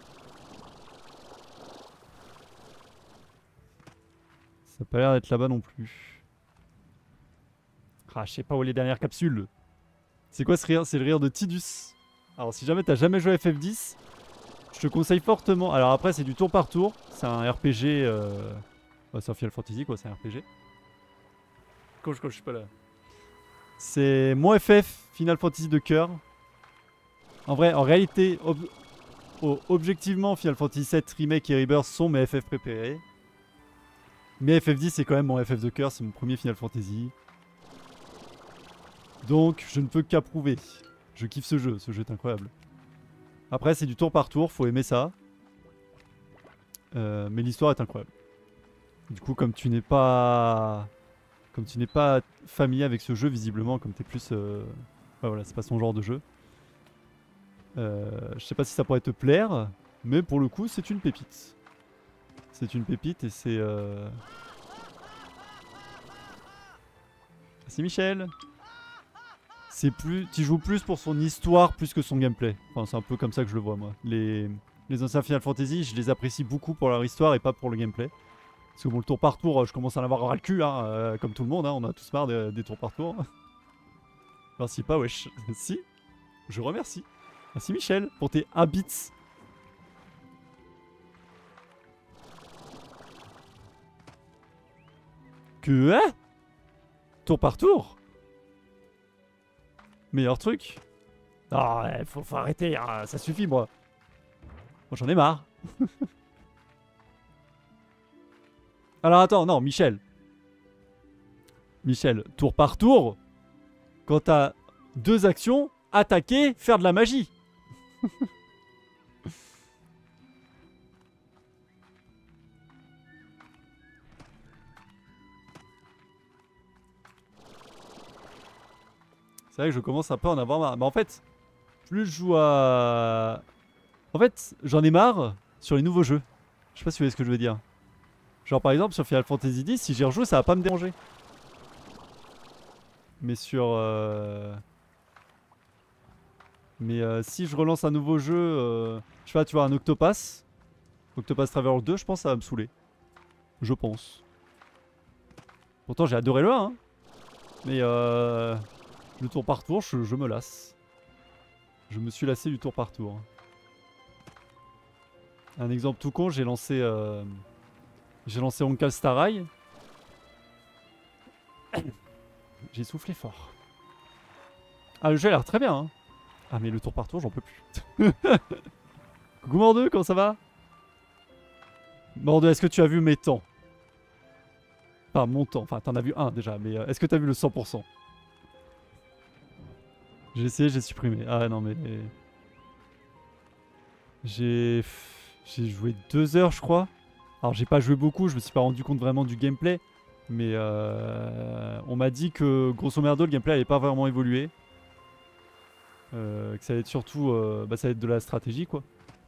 Ça a pas l'air d'être là-bas non plus. Ah, je sais pas où est les dernières capsules. C'est quoi ce rire? C'est le rire de Tidus. Alors si jamais t'as jamais joué à F F dix, je te conseille fortement. Alors après c'est du tour par tour. C'est un R P G... Euh... Bah, c'est un Final Fantasy quoi, c'est un R P G. Quand je, quand je suis pas là. C'est mon F F Final Fantasy de cœur. En vrai, en réalité, ob oh, objectivement, Final Fantasy sept Remake et Rebirth sont mes F F préférés. Mais F F dix c'est quand même mon F F de cœur, c'est mon premier Final Fantasy. Donc je ne peux qu'approuver. Je kiffe ce jeu, ce jeu est incroyable. Après c'est du tour par tour, faut aimer ça. Euh, mais l'histoire est incroyable. Du coup comme tu n'es pas... Comme tu n'es pas familier avec ce jeu visiblement, comme tu es plus... Euh... Ouais, voilà, c'est pas son genre de jeu. Euh, je sais pas si ça pourrait te plaire, mais pour le coup c'est une pépite. C'est une pépite et c'est... Euh... C'est Michel. C'est plus, tu joues plus pour son histoire plus que son gameplay. Enfin, c'est un peu comme ça que je le vois moi. Les, les anciens Final Fantasy, je les apprécie beaucoup pour leur histoire et pas pour le gameplay. Parce que bon, le tour par tour, je commence à en avoir ras le cul, hein, euh, comme tout le monde, hein, on a tous marre des, des tours par tour. Merci pas, wesh. Si, je remercie. Merci Michel pour tes un bits. Que hein? Tour par tour? Meilleur truc. Ah, ouais, faut, faut arrêter, hein, ça suffit moi. Moi j'en ai marre. Alors attends, non, Michel. Michel, tour par tour, quand t'as deux actions, attaquer, faire de la magie. C'est vrai que je commence un peu à en avoir marre. Mais en fait, plus je joue à... En fait, j'en ai marre sur les nouveaux jeux. Je sais pas si vous voyez ce que je veux dire. Genre par exemple sur Final Fantasy dix, si j'y rejoue, ça va pas me déranger. Mais sur... Euh... Mais euh, si je relance un nouveau jeu, euh, je sais pas, tu vois, un Octopass, Octopass Traveler deux, je pense que ça va me saouler. Je pense. Pourtant j'ai adoré le un, hein. Mais euh, le tour par tour, je, je me lasse. Je me suis lassé du tour par tour. Un exemple tout con, j'ai lancé... Euh, j'ai lancé Honkai Star Rail. J'ai soufflé fort. Ah, le jeu a l'air très bien, hein. Ah, mais le tour par tour, j'en peux plus. Coucou Mordeux, comment ça va? Mordeux, est-ce que tu as vu mes temps? Enfin, mon temps. Enfin, t'en as vu un déjà, mais euh, est-ce que t'as vu le cent pour cent? J'ai essayé, j'ai supprimé. Ah non, mais... J'ai... J'ai joué deux heures, je crois. Alors, j'ai pas joué beaucoup, je me suis pas rendu compte vraiment du gameplay. Mais euh, on m'a dit que, grosso merdo, le gameplay n'allait pas vraiment évoluer. Euh, que ça allait être surtout... Euh, bah, ça allait être de la stratégie, quoi.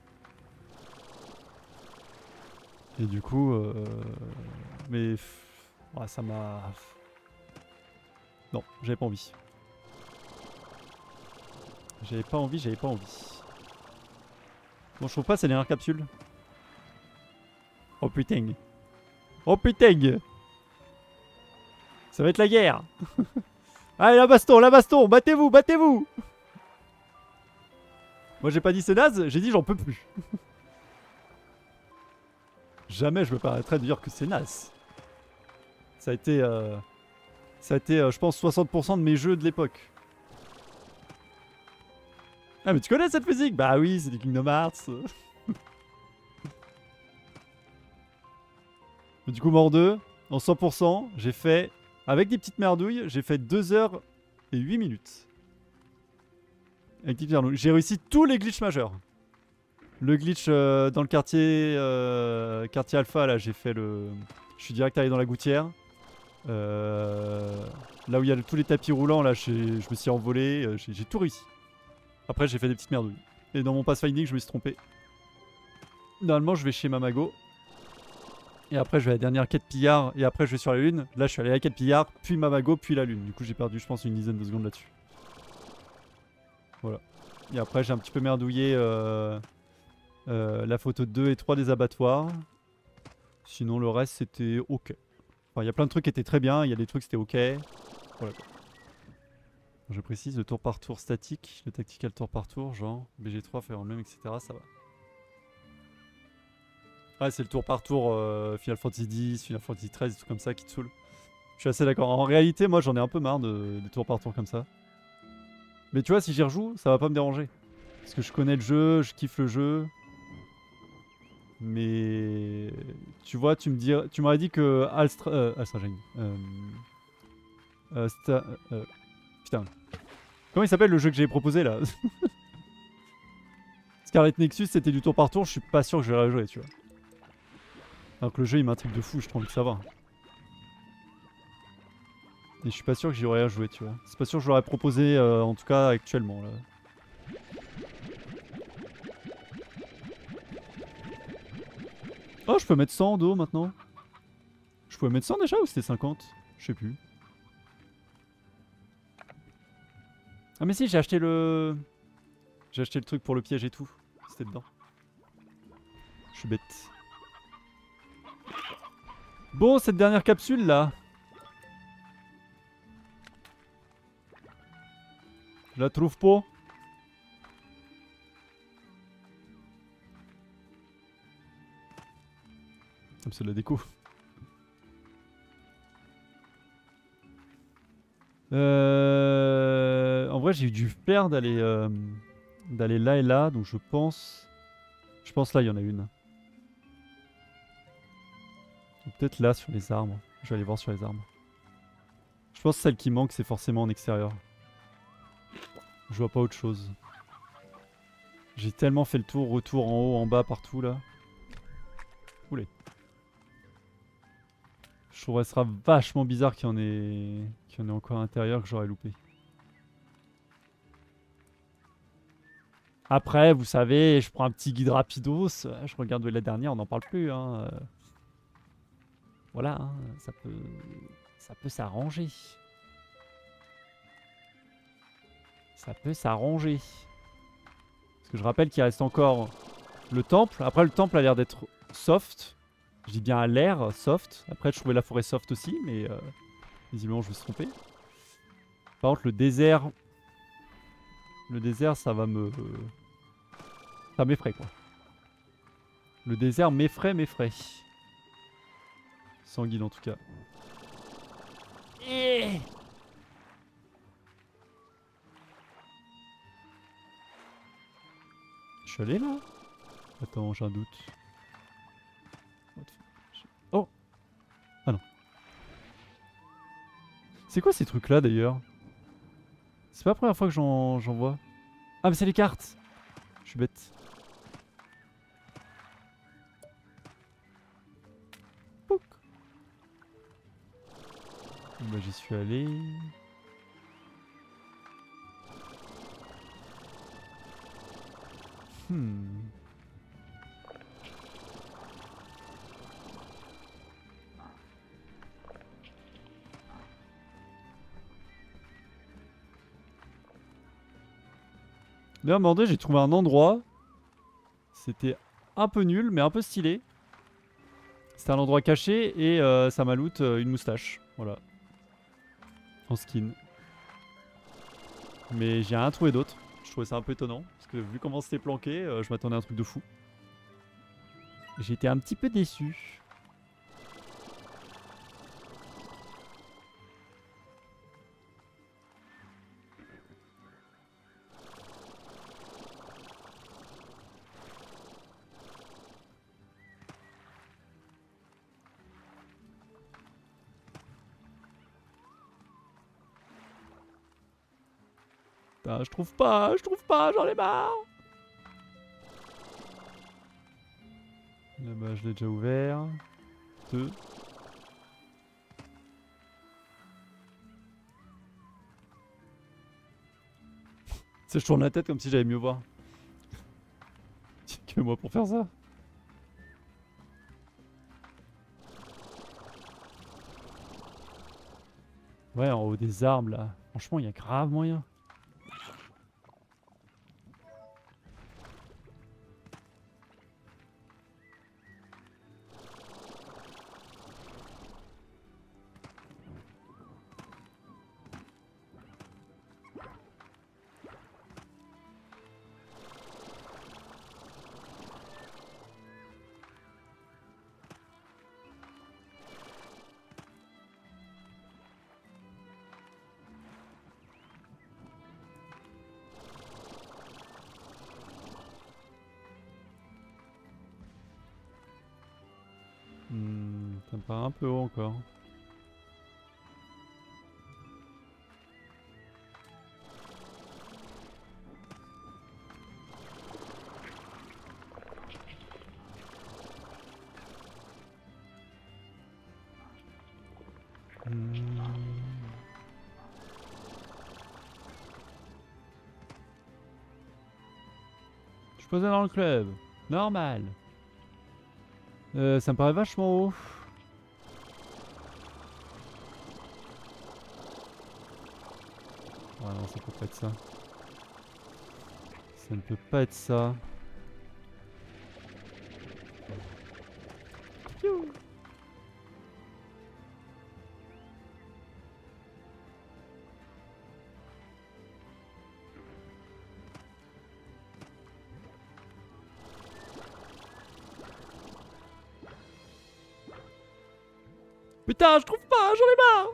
Et du coup... Euh, mais... Ouais, ça m'a... Non, j'avais pas envie. J'avais pas envie, j'avais pas envie. Bon, je trouve pas ces dernières capsules. Oh putain. Oh putain. Ça va être la guerre. Allez, la baston, la baston, battez-vous, battez-vous. Moi j'ai pas dit c'est naze, j'ai dit j'en peux plus. Jamais je me permettrais de dire que c'est naze. Ça a été, euh, ça a été euh, je pense, soixante pour cent de mes jeux de l'époque. Ah mais tu connais cette musique? Bah oui, c'est du Kingdom Hearts. Du coup, mort deux, en cent pour cent, j'ai fait, avec des petites merdouilles, j'ai fait deux heures et huit minutes. Avec des petites merdouilles. J'ai réussi tous les glitches majeurs. Le glitch euh, dans le quartier, euh, quartier alpha, là, j'ai fait le... Je suis direct allé dans la gouttière. Euh, là où il y a tous les tapis roulants, là, je me suis envolé, euh, j'ai tout réussi. Après, j'ai fait des petites merdouilles. Et dans mon pathfinding, je me suis trompé. Normalement, je vais chez Mamago. Et après, je vais à la dernière quête pillard. Et après, je vais sur la lune. Là, je suis allé à la quête pillard, puis Mamago, puis la lune. Du coup, j'ai perdu, je pense, une dizaine de secondes là-dessus. Voilà. Et après, j'ai un petit peu merdouillé euh, euh, la photo deux et trois des abattoirs. Sinon, le reste, c'était ok. Enfin, il y a plein de trucs qui étaient très bien. Il y a des trucs, c'était ok. Voilà. Je précise, le tour par tour statique, le tactical tour par tour, genre B G trois, Fire Emblem, et cetera. Ça va. Ouais, c'est le tour par tour euh, Final Fantasy dix, Final Fantasy treize, des trucs comme ça qui te saoulent. Je suis assez d'accord. En réalité, moi j'en ai un peu marre de, des tours par tour comme ça. Mais tu vois, si j'y rejoue, ça va pas me déranger. Parce que je connais le jeu, je kiffe le jeu. Mais tu vois, tu me dis, tu m'aurais dit que Alstra, euh, Alstra euh, euh, Sta, euh, putain. Comment il s'appelle le jeu que j'ai proposé là? Scarlet Nexus, c'était du tour par tour, je suis pas sûr que je vais rejouer, tu vois. Alors que le jeu il m'intrigue de fou, j'ai trop envie de savoir. Et je suis pas sûr que j'y aurais à jouer, tu vois. C'est pas sûr que je l'aurais proposé, euh, en tout cas actuellement là. Oh, je peux mettre cent d'eau maintenant. Je pouvais mettre cent déjà ou c'était cinquante? Je sais plus. Ah mais si, j'ai acheté le... J'ai acheté le truc pour le piège et tout. C'était dedans. Je suis bête. Bon, cette dernière capsule là. Je la trouve pas. Comme c'est de la déco. Euh... En vrai, j'ai eu du flair d'aller euh... d'aller là et là, donc je pense... Je pense là, il y en a une. Peut-être là, sur les arbres. Je vais aller voir sur les arbres. Je pense que celle qui manque, c'est forcément en extérieur. Je vois pas autre chose. J'ai tellement fait le tour, retour en haut, en bas, partout là. Oulé. Je trouverais ce sera vachement bizarre qu'il y en ait, qu'il y en ait encore à l'intérieur que j'aurais loupé. Après, vous savez, je prends un petit guide rapidos. Je regarde où est la dernière, on n'en parle plus. Hein. Voilà, hein, ça peut, ça peut s'arranger. Ça peut s'arranger. Parce que je rappelle qu'il reste encore le temple. Après, le temple a l'air d'être soft. Je dis bien à l'air soft. Après, je trouvais la forêt soft aussi, mais euh, visiblement, je me suis trompé. Par contre, le désert... Le désert, ça va me... Ça m'effraie, quoi. Le désert m'effraie, m'effraie. Sans guide, en tout cas. Je suis allé, là? Attends, j'ai un doute. Oh! Ah non. C'est quoi ces trucs-là, d'ailleurs? C'est pas la première fois que j'en vois. Ah, mais c'est les cartes! Je suis bête. Pouc. Bah, j'y suis allé. Hmm. Là, à un moment donné, j'ai trouvé un endroit. C'était un peu nul, mais un peu stylé. C'était un endroit caché et euh, ça m'a loot euh, une moustache. Voilà. En skin. Mais j'ai rien trouvé d'autre. Je trouvais ça un peu étonnant. Parce que vu comment c'était planqué, euh, je m'attendais à un truc de fou. J'ai été un petit peu déçu. Putain, je trouve pas, je trouve pas, j'en ai marre. Là-bas, je l'ai déjà ouvert. Deux. Tu sais, je tourne la tête comme si j'allais mieux voir. Que moi pour faire ça. Ouais, en haut des arbres là. Franchement, il y a grave moyen. Hmm, ça me paraît un peu haut encore. Hmm. Je suis posé dans le club. Normal. Euh, ça me paraît vachement haut. Ah non, ça peut pas être ça. Ça ne peut pas être ça. Piou. Putain, je trouve pas, j'en ai marre.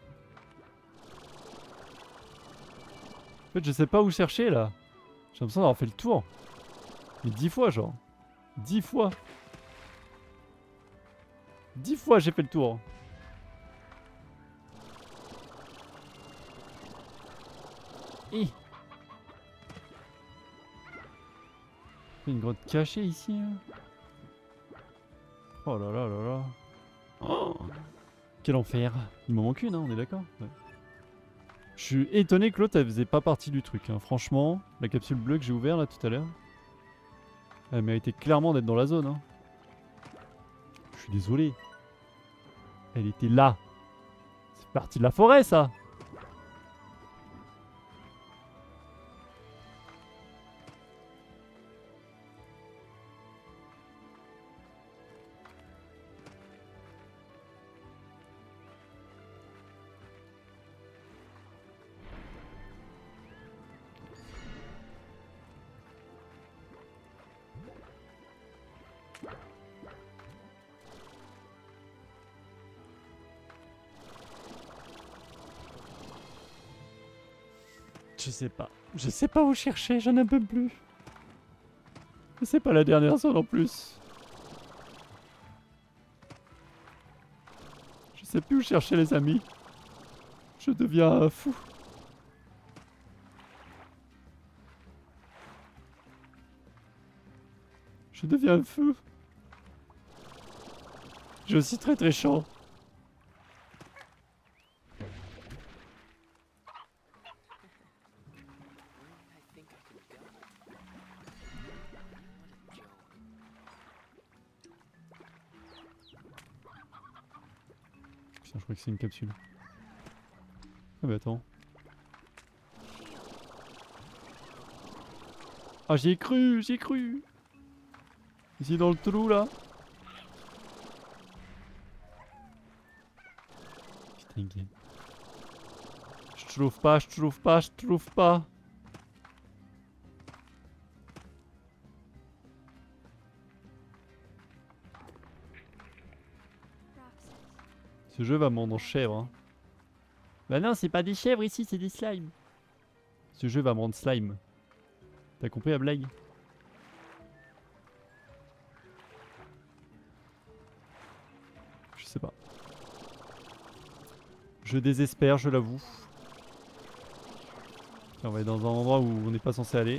En fait, je sais pas où chercher là. J'ai l'impression d'avoir fait le tour. Mais dix fois, genre. Dix fois. Dix fois, j'ai fait le tour. Hi. Une grotte cachée ici. Hein. Oh là là là là. Oh, quel enfer. Il m'en manque une, hein, on est d'accord. Ouais. Je suis étonné que l'autre elle faisait pas partie du truc. Hein. Franchement, la capsule bleue que j'ai ouverte là tout à l'heure, elle méritait clairement d'être dans la zone. Hein. Je suis désolé. Elle était là. C'est parti de la forêt, ça. Je sais pas. Je sais pas où chercher, j'en ai un peu plus. C'est pas la dernière zone en plus. Je sais plus où chercher les amis. Je deviens fou. Je deviens fou. Je suis aussi très très chaud. Putain, je crois que c'est une capsule. Ah mais attends. Ah j'y ai cru, j'y ai cru. Ici dans le trou là. Putain game. Je trouve pas, je trouve pas, je trouve pas. Ce jeu va me rendre chèvre. Hein. Bah non, c'est pas des chèvres ici, c'est des slimes. Ce jeu va me rendre slime. T'as compris la blague? Je sais pas. Je désespère, je l'avoue. On va aller dans un endroit où on n'est pas censé aller.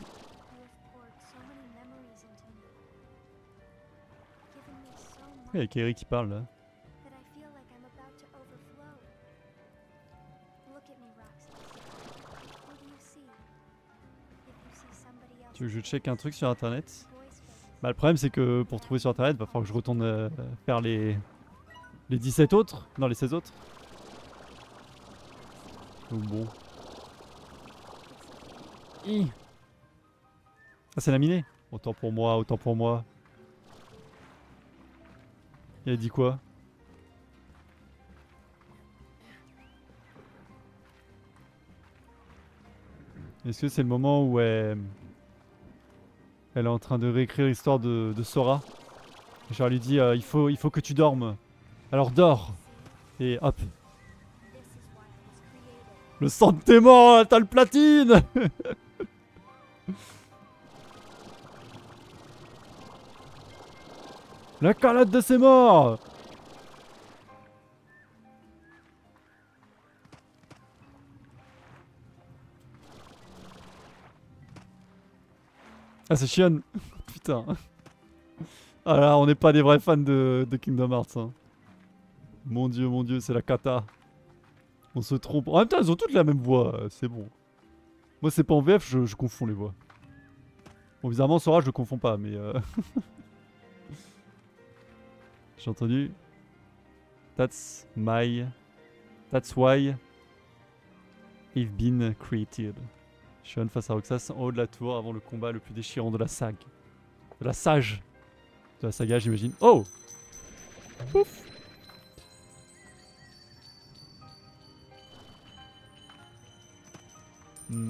Il y a Kerry qui parle là. Tu veux que je check un truc sur internet? Bah le problème c'est que pour trouver sur internet, va falloir que je retourne euh, faire les... les dix-sept autres, non les seize autres. Donc bon. Hi. Ah c'est laminé. Autant pour moi, autant pour moi. Il a dit quoi? Est-ce que c'est le moment où elle... elle est en train de réécrire l'histoire de, de Sora? Et genre elle lui dit euh, il, faut, il faut que tu dormes. Alors dors. Et hop. Le sang de tes morts, t'as le platine. La calade de ses morts. Ah c'est chiant. Putain. Ah là on n'est pas des vrais fans de, de Kingdom Hearts hein. Mon dieu, mon dieu, c'est la cata. On se trompe. En même temps, elles ont toutes la même voix, euh, c'est bon. Moi, c'est pas en V F, je, je confonds les voix. Bon, bizarrement, Sora, je le confonds pas, mais... Euh... J'ai entendu... That's my... That's why... I've been created. Shion face à Roxas en haut de la tour avant le combat le plus déchirant de la saga. De la sage. De la saga, j'imagine. Oh! Pouf! Hmm.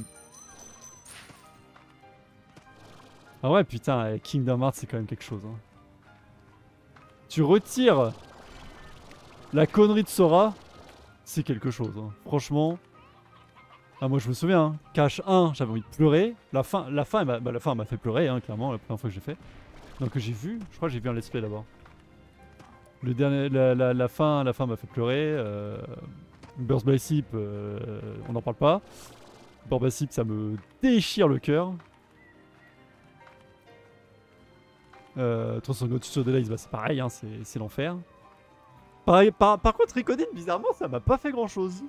Ah ouais putain, Kingdom Hearts c'est quand même quelque chose hein. Tu retires la connerie de Sora, c'est quelque chose hein. Franchement. Ah moi je me souviens, hein. Cache un, j'avais envie de pleurer. La fin, la fin, bah, la fin m'a fait pleurer hein, clairement, la première fois que j'ai fait. Donc j'ai vu, je crois que j'ai vu un let's play d'abord. Le dernier, la, la, la fin, la fin m'a fait pleurer. Euh, Birth by Sleep, euh, on n'en parle pas. Birth by Sleep, ça me déchire le cœur. Euh, Transform God to Delays, bah c'est pareil, hein, c'est l'enfer. Par, par, par contre, Recoded, bizarrement, ça m'a pas fait grand chose.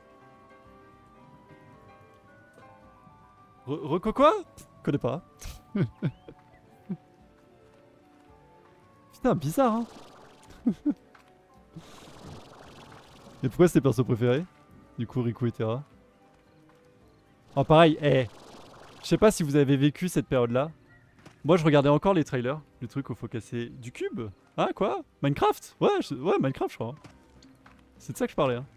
Reco quoi? Connais pas. Putain, bizarre, hein. Et pourquoi c'est tes persos préférés? Du coup, Riku et Terra. Oh, pareil, eh. Je sais pas si vous avez vécu cette période-là. Moi, je regardais encore les trailers. Le truc où faut casser du cube. Ah, quoi? Minecraft? Ouais, je... ouais, Minecraft, je crois. C'est de ça que je parlais. Hein.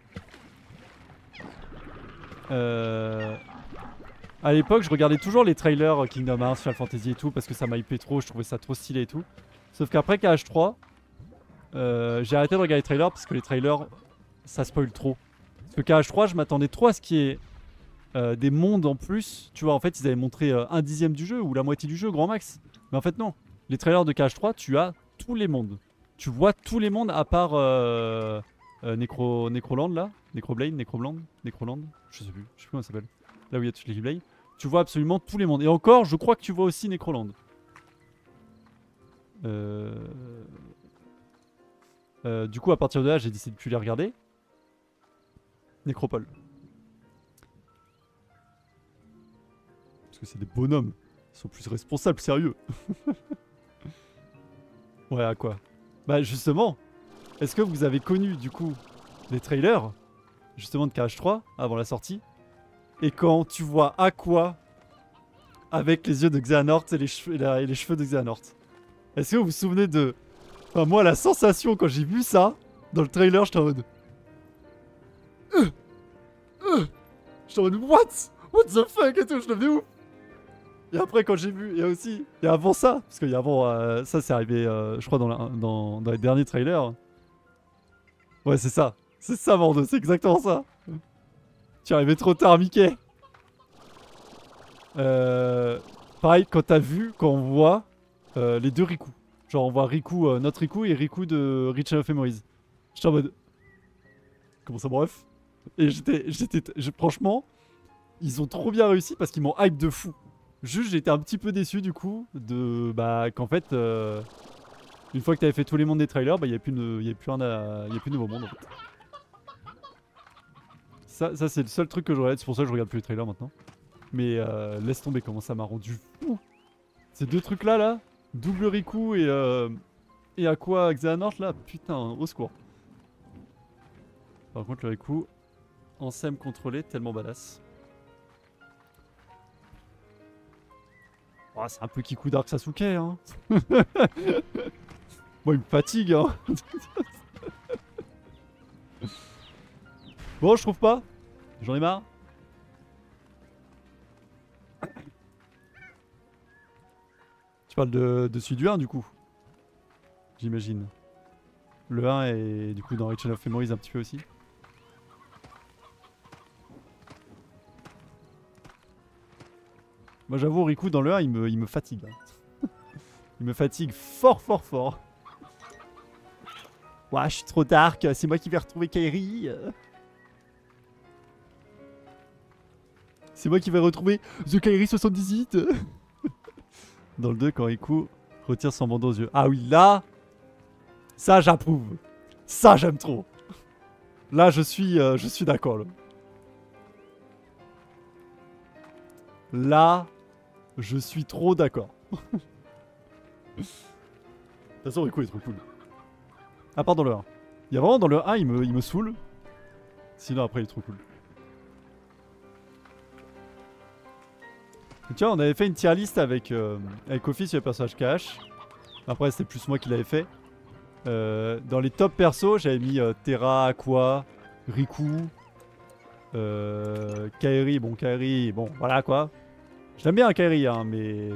Euh... À l'époque, je regardais toujours les trailers Kingdom Hearts, Final Fantasy et tout, parce que ça m'hypait trop, je trouvais ça trop stylé et tout. Sauf qu'après K H trois, euh, j'ai arrêté de regarder les trailers parce que les trailers, ça spoil trop. Parce que K H trois, je m'attendais trop à ce qu'il y ait euh, des mondes en plus. Tu vois, en fait, ils avaient montré euh, un dixième du jeu ou la moitié du jeu, grand max. Mais en fait, non. Les trailers de K H trois, tu as tous les mondes. Tu vois tous les mondes à part euh, euh, Necro, Necroland là. Necroblade, Necroland, Necroland. Je sais plus, je sais plus comment ça s'appelle. Là où il y a toutes les Keyblades. Tu vois absolument tous les mondes. Et encore, je crois que tu vois aussi Necroland. Euh... Euh, du coup, à partir de là, j'ai décidé de plus les regarder. Nécropole. Parce que c'est des bonhommes. Ils sont plus responsables, sérieux. Ouais, à quoi? Bah justement, est-ce que vous avez connu du coup les trailers justement de K H trois avant la sortie? Et quand tu vois Aqua avec les yeux de Xehanort et les cheveux, et la, et les cheveux de Xehanort, est-ce que vous vous souvenez de... Enfin moi la sensation quand j'ai vu ça dans le trailer, j'étais en mode... Euh, euh, j'étais en mode what? What the fuck et tout, je devenais ouf. Et après quand j'ai vu, il y a aussi... Et avant ça, parce qu'il y a avant... Euh, ça c'est arrivé euh, je crois dans, la, dans, dans les derniers trailers. Ouais c'est ça. C'est ça Mordo, c'est exactement ça. Tu es arrivé trop tard Mickey. Euh, pareil quand t'as vu, quand on voit euh, les deux Riku. Genre on voit Riku, euh, notre Riku et Riku de Rich of Memories. J'étais en mode... Comment ça bref? Et j'étais... j'étais franchement, ils ont trop bien réussi parce qu'ils m'ont hype de fou. Juste j'étais un petit peu déçu du coup de... Bah qu'en fait... Euh, une fois que t'avais fait tous les mondes des trailers, bah il n'y a plus de... y a plus un à... y a plus de nouveau monde en fait. Ça, ça c'est le seul truc que je regarde, c'est pour ça que je regarde plus les trailers maintenant. Mais euh, laisse tomber comment ça m'a rendu fou. Ces deux trucs là là, double Riku et... Euh, et à quoi Xehanort là, putain, au secours. Par contre le Riku, en sème contrôlé, tellement badass. Oh, c'est un peu Kiku Dark Sasuke hein. Bon il me fatigue hein. Bon je trouve pas. J'en ai marre. Tu parles de, de celui du un du coup. J'imagine. Le un est du coup dans Rich of Memories un petit peu aussi. Moi j'avoue Riku dans le un il me, il me fatigue. Hein. Il me fatigue fort fort fort. Ouah je suis trop dark, c'est moi qui vais retrouver Kairi. C'est moi qui vais retrouver The Kairi soixante-dix-huit. Dans le deux quand Riku retire son bandeau aux yeux. Ah oui là, ça j'approuve. Ça j'aime trop. Là je suis, euh, je suis d'accord là. Là, je suis trop d'accord. De toute façon, Riku est trop cool. À part dans le un. Il y a vraiment dans le un, il me, il me saoule. Sinon, après, il est trop cool. Et tu vois, on avait fait une tier list avec, euh, avec Kofi sur les personnages K H. Après, c'était plus moi qui l'avais fait. Euh, dans les top persos, j'avais mis euh, Terra, Aqua, Riku, euh, Kairi. Bon, Kairi, bon, voilà quoi. Je l'aime bien Kairi, hein, mais...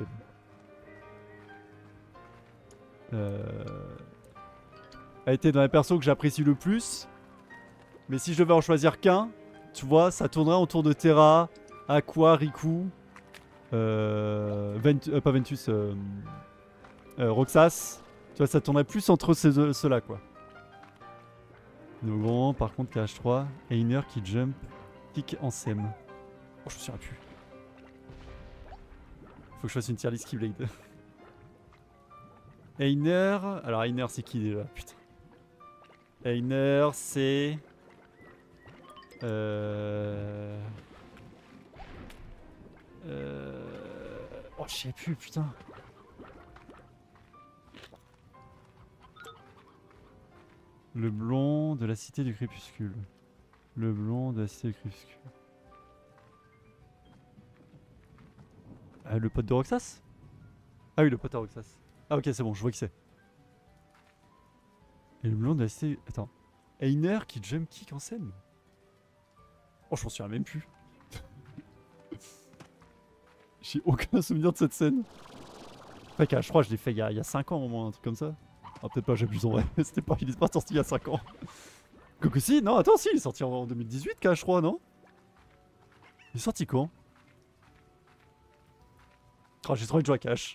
Euh... Elle était dans les persos que j'apprécie le plus. Mais si je devais en choisir qu'un, tu vois, ça tournerait autour de Terra, Aqua, Riku, euh... Ventu... euh pas Ventus, euh... Euh, Roxas. Tu vois, ça tournerait plus entre ces, ceux-là, quoi. Donc bon, par contre, K H trois, Einer qui jump, kick en sème. Oh, je me souviens plus. Faut que je fasse une tier list Keyblade. Einer... Alors Einer c'est qui déjà? Putain. Einer c'est... Euh... Euh... Oh je sais plus, putain. Le blond de la cité du crépuscule. Le blond de la cité du crépuscule. Euh, le pote de Roxas? Ah oui, le pote à Roxas. Ah ok, c'est bon, je vois qui c'est. Et le blond de la cité... Attends. Einer qui jump kick en scène? Oh, je m'en souviens même plus. J'ai aucun souvenir de cette scène. Enfin, je crois que je l'ai fait il y, a, il y a cinq ans au moins, un truc comme ça. Ah, peut-être pas, j'abuse en vrai. C'était pas, il est pas sorti il y a cinq ans. Quoique si, non, attends, si, il est sorti en deux mille dix-huit, K, je crois, non? Il est sorti quand? Oh, j'ai trop envie de jouer à Cash.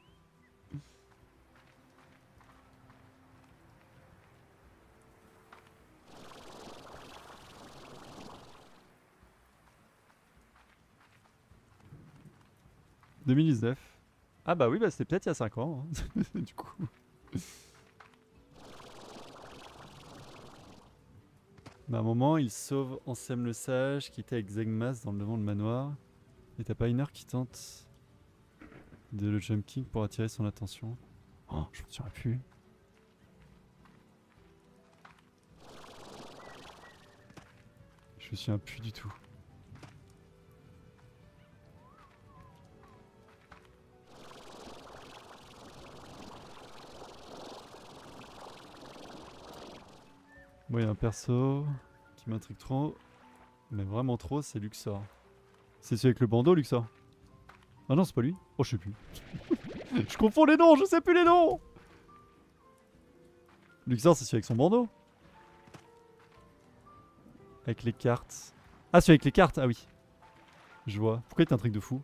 deux mille dix-neuf. Ah bah oui, bah c'était peut-être il y a cinq ans, hein. Du coup. Bah à un moment, il sauve Ansem le Sage qui était avec Zegmas dans le devant de manoir. Et t'as pas une heure qui tente de le jump king pour attirer son attention. Oh, je me souviens plus. Je me souviens plus du tout. Moi, il y a un perso qui m'intrigue trop, mais vraiment trop, c'est Luxor. C'est celui avec le bandeau, Luxor? Ah non, c'est pas lui. Oh, je sais plus. Je confonds les noms, je sais plus les noms. Luxor, c'est celui avec son bandeau. Avec les cartes. Ah, celui avec les cartes, ah oui. Je vois. Pourquoi il t'intrigue de fou?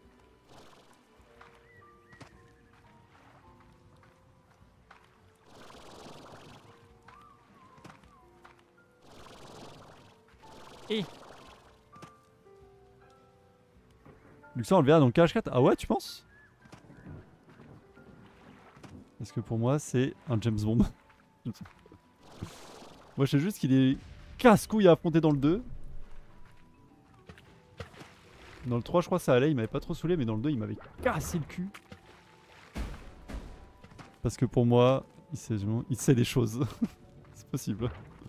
Et Luxor, on le verra dans le K H quatre. Ah ouais, tu penses? Parce que pour moi, c'est un James Bond. Moi, je sais juste qu'il est casse-couille à affronter dans le deux. Dans le trois, je crois que ça allait, il m'avait pas trop saoulé, mais dans le deux, il m'avait cassé le cul. Parce que pour moi, il sait, il sait des choses. C'est possible.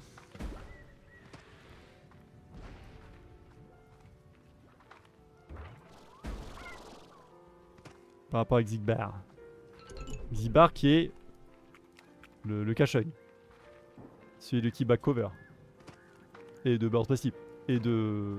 Par rapport avec Zigbar. Zigbar qui est le, le cache-œil. Celui de qui back cover. Et de Bird Passive. Et de...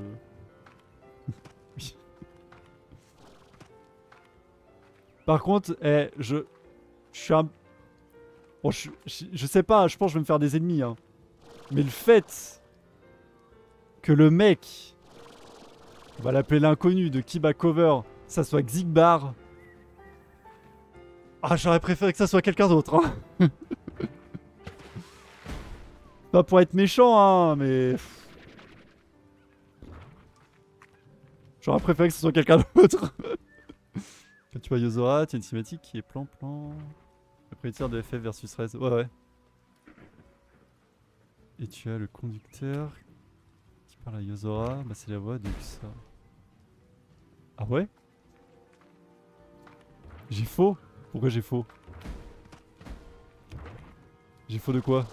Par contre, eh, je... Je suis un... Bon, je, je, je sais pas, je pense que je vais me faire des ennemis. Hein. Mais le fait que le mec, on va l'appeler l'inconnu de Kiba Cover, ça soit Xigbar. Ah, j'aurais préféré que ça soit quelqu'un d'autre. Hein. Pas pour être méchant, hein, mais... J'aurais préféré que ce soit quelqu'un d'autre. Quand tu vois Yozora, tu as une cinématique qui est plan-plan. Le prédateur de F F versus Rez. Ouais, ouais. Et tu as le conducteur qui parle à Yozora. Bah, c'est la voix de Luxor. Ah ouais? J'ai faux? Pourquoi j'ai faux? J'ai faux de quoi?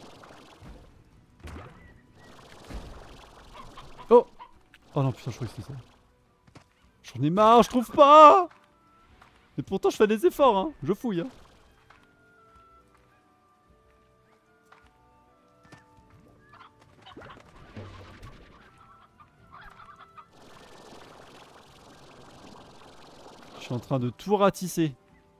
Oh! Oh non, putain, je crois que c'était ça. J'en ai marre, je trouve pas! Mais pourtant, je fais des efforts, hein. Je fouille, hein. Je suis en train de tout ratisser.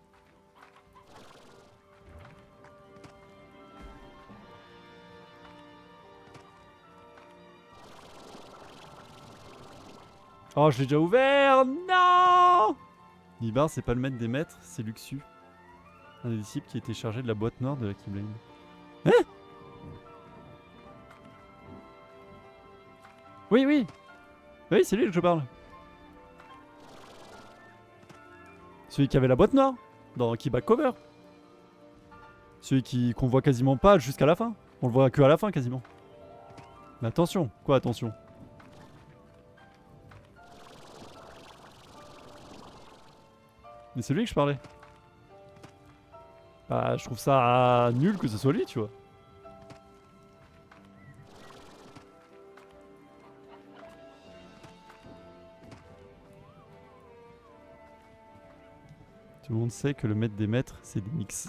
Oh, je l'ai déjà ouvert. Non! Libar, c'est pas le maître des maîtres, c'est Luxu. Un des disciples qui était chargé de la boîte noire de la Keyblade. Hein? Oui, oui. Oui, c'est lui que je parle. Celui qui avait la boîte noire dans Keyback Cover. Celui qui qu'on voit quasiment pas jusqu'à la fin. On le voit que à la fin quasiment. Mais attention, quoi attention? Mais c'est lui que je parlais. Bah, je trouve ça nul que ce soit lui, tu vois. Tout le monde sait que le maître des maîtres, c'est des mix.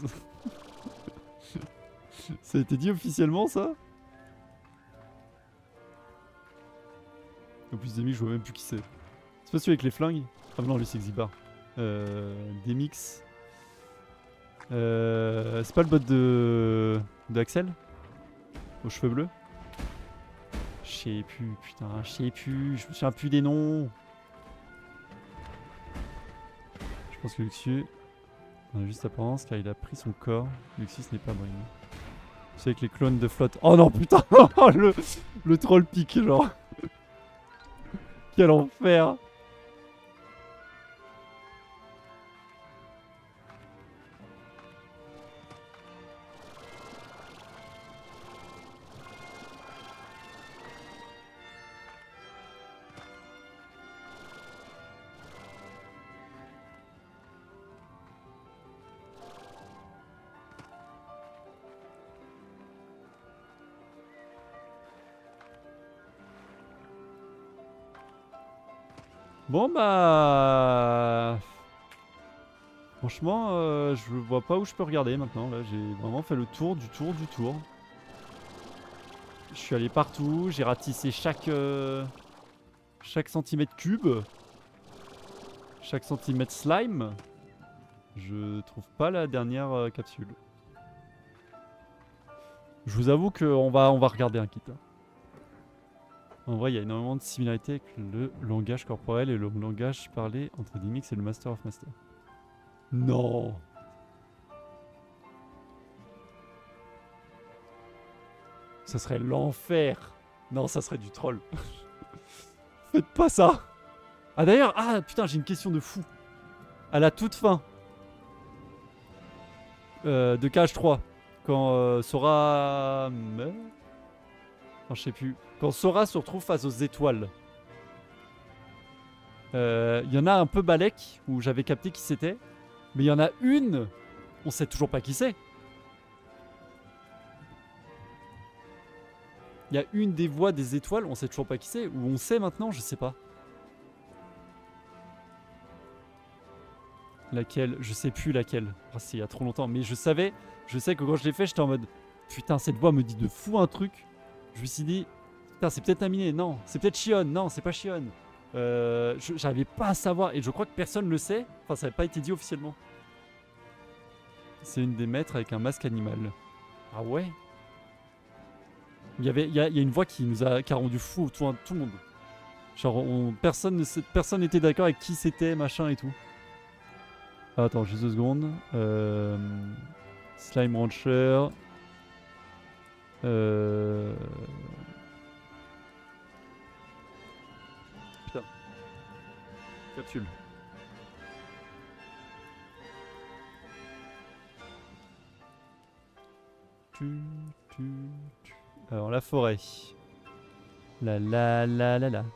Ça a été dit officiellement, ça? En plus, des mix, je vois même plus qui c'est. C'est pas celui avec les flingues? Ah non, lui, c'est Xibar. Euh, des mix. Euh, c'est pas le bot de, de Axel? Aux cheveux bleus? Je sais plus, putain, je sais plus, je me souviens plus des noms. Je pense que Luxiu on a juste apparence car il a pris son corps. Luxius n'est pas brillant. C'est avec les clones de flotte. Oh non, putain, le, le troll pique, genre. Quel enfer. Bon bah... Franchement, euh, je vois pas où je peux regarder maintenant. Là, j'ai vraiment fait le tour du tour du tour. Je suis allé partout, j'ai ratissé chaque... Euh, chaque centimètre cube. Chaque centimètre slime. Je trouve pas la dernière euh, capsule. Je vous avoue qu'on va, on va regarder un kit. En vrai, il y a énormément de similarités avec le langage corporel et le langage parlé entre Dimix et le Master of Master. Non. Ça serait l'enfer. Non, ça serait du troll. Faites pas ça. Ah d'ailleurs, ah putain, j'ai une question de fou. À la toute fin euh, de K H trois, quand euh, Sora meurt, non, je sais plus. Quand Sora se retrouve face aux étoiles, il euh, y en a un peu balèque où j'avais capté qui c'était, mais il y en a une, on sait toujours pas qui c'est. Il y a une des voix des étoiles, on sait toujours pas qui c'est, ou on sait maintenant, je sais pas. Laquelle? Je sais plus laquelle. Oh, c'est il y a trop longtemps, mais je savais, je sais que quand je l'ai fait, j'étais en mode putain, cette voix me dit de fou un truc. Je me suis dit, putain, c'est peut-être Aminé, non, c'est peut-être Shion, non, c'est pas Shion. Euh, J'arrivais pas à savoir, et je crois que personne le sait, enfin, ça n'avait pas été dit officiellement. C'est une des maîtres avec un masque animal. Ah ouais? Il y avait, il y a, il y a une voix qui nous a, qui a rendu fou tout, tout le monde. Genre, on, personne ne personne n'était d'accord avec qui c'était, machin et tout. Ah, attends, juste deux secondes. Euh, Slime Rancher. Euh... Putain. Capsule. Tu, tu, tu. Alors, la forêt. La la la la la.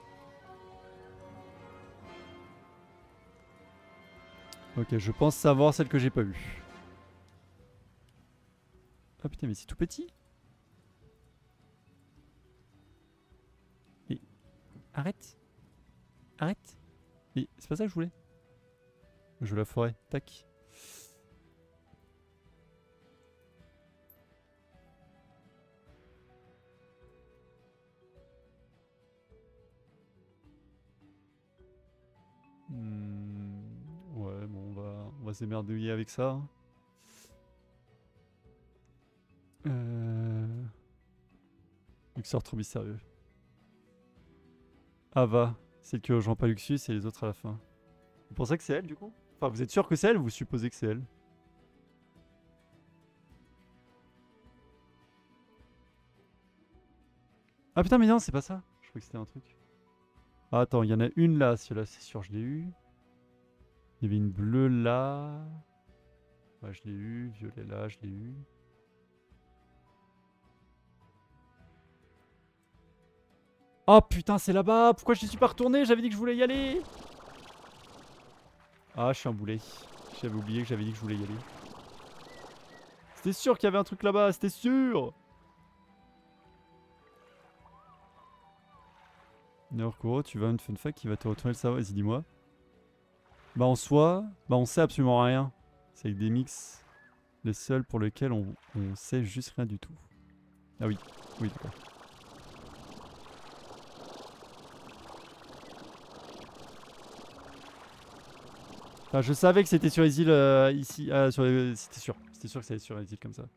Ok, je pense savoir celle que j'ai pas vue. Ah putain, mais c'est tout petit. Et... Arrête. Arrête. Mais c'est pas ça que je voulais. Je veux la forêt. Tac. Hmm, ouais, bon, on va, on va s'émerdouiller avec ça. Euh... Luxor trop mystérieux. Ava, celle qui rejoint pas Luxus et les autres à la fin. Vous pensez que c'est elle du coup? Enfin, vous êtes sûr que c'est elle ou vous supposez que c'est elle? Ah putain, mais non, c'est pas ça. Je crois que c'était un truc. Ah, attends, il y en a une là. Celle-là, c'est sûr, je l'ai eu. Il y avait une bleue là. Ouais, je l'ai eu. Violet là, je l'ai eu. Oh putain, c'est là-bas. Pourquoi je ne suis pas retourné? J'avais dit que je voulais y aller. Ah, je suis un boulet. J'avais oublié que j'avais dit que je voulais y aller. C'était sûr qu'il y avait un truc là-bas, c'était sûr. Naokuro, tu vas à une fun fact qui va te retourner le cerveau. Vas-y, dis-moi. Bah en soi, bah on sait absolument rien. C'est avec des mix les seuls pour lesquels on, on sait juste rien du tout. Ah oui, oui d'accord. Enfin, je savais que c'était sur les îles euh, ici. Ah, sur les... C'était sûr. C'était sûr que c'était sur les îles comme ça.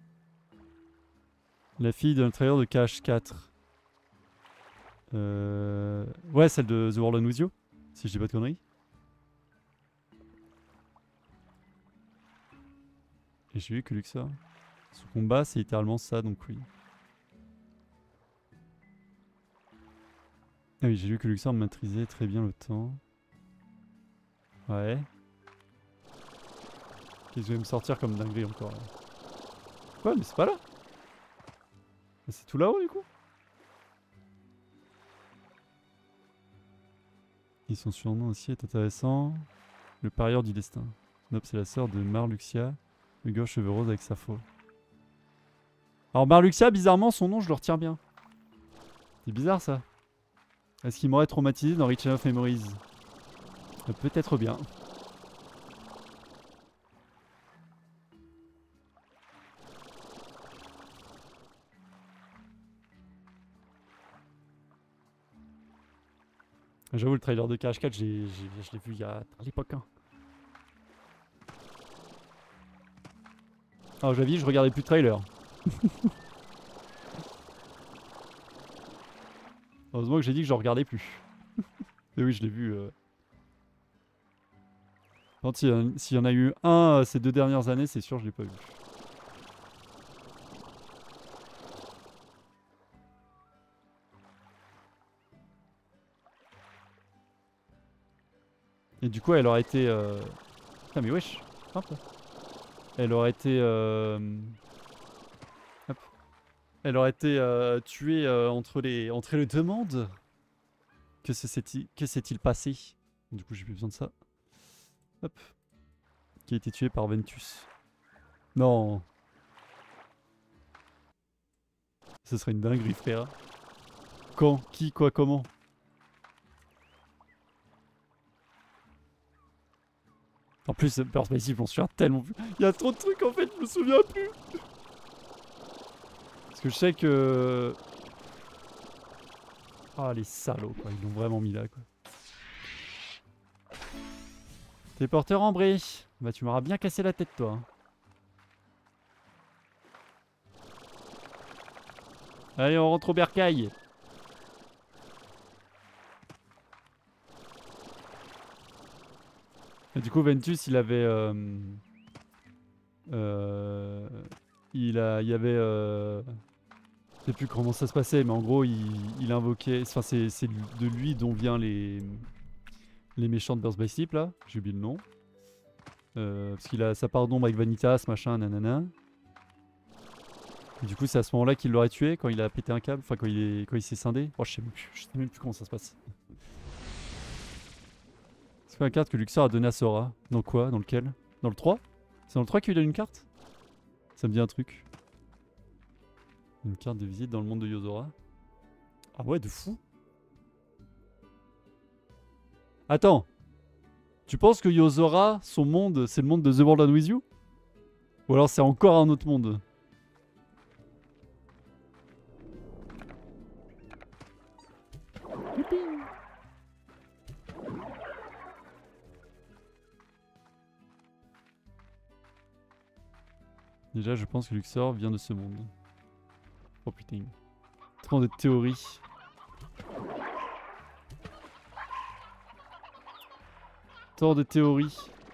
La fille de l'intérieur de K H quatre. Euh... Ouais, celle de The World Ends With You. Si je dis pas de conneries. Et j'ai vu que Luxor. Son combat, c'est littéralement ça, donc oui. Ah oui, j'ai vu que Luxor maîtrisait très bien le temps. Ouais. Qu'est-ce que je vais me sortir comme dinguerie encore là. Quoi, mais c'est pas là. C'est tout là-haut du coup. Et son surnom aussi est intéressant. Le parieur du destin. Nob, c'est la sœur de Marluxia, le gars aux cheveux roses avec sa faux. Alors Marluxia, bizarrement, son nom, je le retiens bien. C'est bizarre ça. Est-ce qu'il m'aurait traumatisé dans Rich of Memories? euh, Peut-être bien. J'avoue, le trailer de K H quatre, je l'ai vu il y a à l'époque. Hein. Alors j'avoue, je regardais plus de trailer. Heureusement que j'ai dit que je regardais plus. Mais oui, je l'ai vu. Euh... Quand il y, y en a eu un euh, ces deux dernières années, c'est sûr, je l'ai pas vu. Et du coup, elle aurait été... Euh... Putain, mais wesh. Hop. Elle aurait été... Euh... Hop. Elle aurait été euh, tuée euh, entre, les... entre les deux mondes. Que s'est-il passé? Du coup, j'ai plus besoin de ça. Hop. Qui a été tué par Ventus. Non. Ce serait une dinguerie, frère. Quand? Qui? Quoi? Comment? En plus, Burst by Sleep, je m'en souviens tellement plus. Il y a trop de trucs en fait, je me souviens plus. Parce que je sais que... Ah, les salauds, quoi. Ils l'ont vraiment mis là, quoi. T'es porteur ambré. Bah, tu m'auras bien cassé la tête, toi. Hein. Allez, on rentre au bercail. Et du coup, Ventus, il avait... Euh, euh, il, a, il y avait... Euh, je sais plus comment ça se passait, mais en gros, il, il invoquait... Enfin, c'est de lui dont vient les... Les méchants de Burst by Sleep, là. J'ai oublié le nom. Euh, parce qu'il a sa part d'ombre avec Vanitas, machin, nanana. Et du coup, c'est à ce moment-là qu'il l'aurait tué, quand il a pété un câble, enfin quand il est, quand il s'est scindé. Oh, je sais même plus, je sais même plus comment ça se passe. C'est quoi la carte que Luxor a donnée à Sora? Dans quoi? Dans lequel? Dans le trois? C'est dans le trois qu'il lui donne une carte? Ça me dit un truc. Une carte de visite dans le monde de Yozora. Ah ouais, de fou. Attends. Tu penses que Yozora, son monde, c'est le monde de The World Ends With You? Ou alors c'est encore un autre monde? Déjà, je pense que Luxor vient de ce monde. Oh putain. Trop de théories. Tant de théories.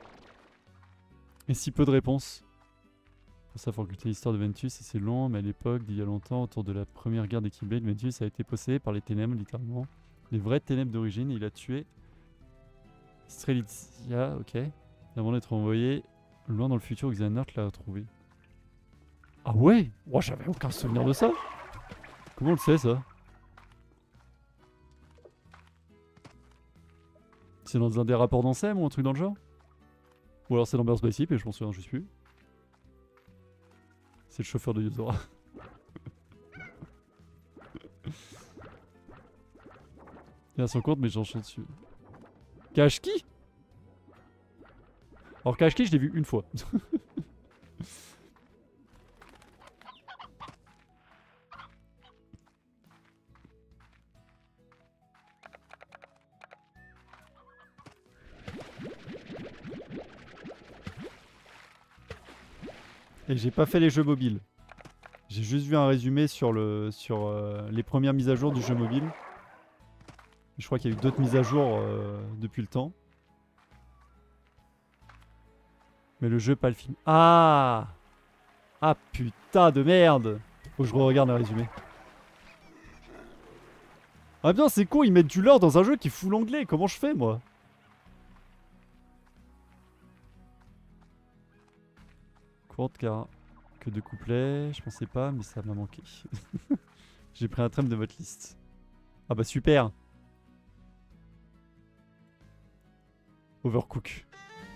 Et si peu de réponses. Pour ça, il faut occulter l'histoire de Ventus et c'est long, mais à l'époque, d'il y a longtemps, autour de la première guerre des Keyblade, Ventus a été possédé par les ténèbres, littéralement. Les vraies ténèbres d'origine, et il a tué Strelitzia, ok. Avant d'être envoyé loin dans le futur, Xehanort l'a retrouvé. Ah ouais? Moi, j'avais aucun souvenir de ça. Comment on le sait, ça? C'est dans un des rapports d'Ansem ou un truc dans le genre? Ou alors c'est l'ambiance Bicep et je m'en souviens juste plus. C'est le chauffeur de Yozora. Il y a son compte mais j'en chante dessus. Kashki? Alors Kashki je l'ai vu une fois. Et j'ai pas fait les jeux mobiles. J'ai juste vu un résumé sur, le, sur euh, les premières mises à jour du jeu mobile. Je crois qu'il y a eu d'autres mises à jour euh, depuis le temps. Mais le jeu, pas le film. Ah! Ah putain de merde! Faut que je re-regarde un résumé. Ah bien c'est con, ils mettent du lore dans un jeu qui fout l'anglais. Comment je fais moi? Courte car que deux couplets, je pensais pas mais ça m'a manqué. J'ai pris un tram de votre liste. Ah bah super! Overcook.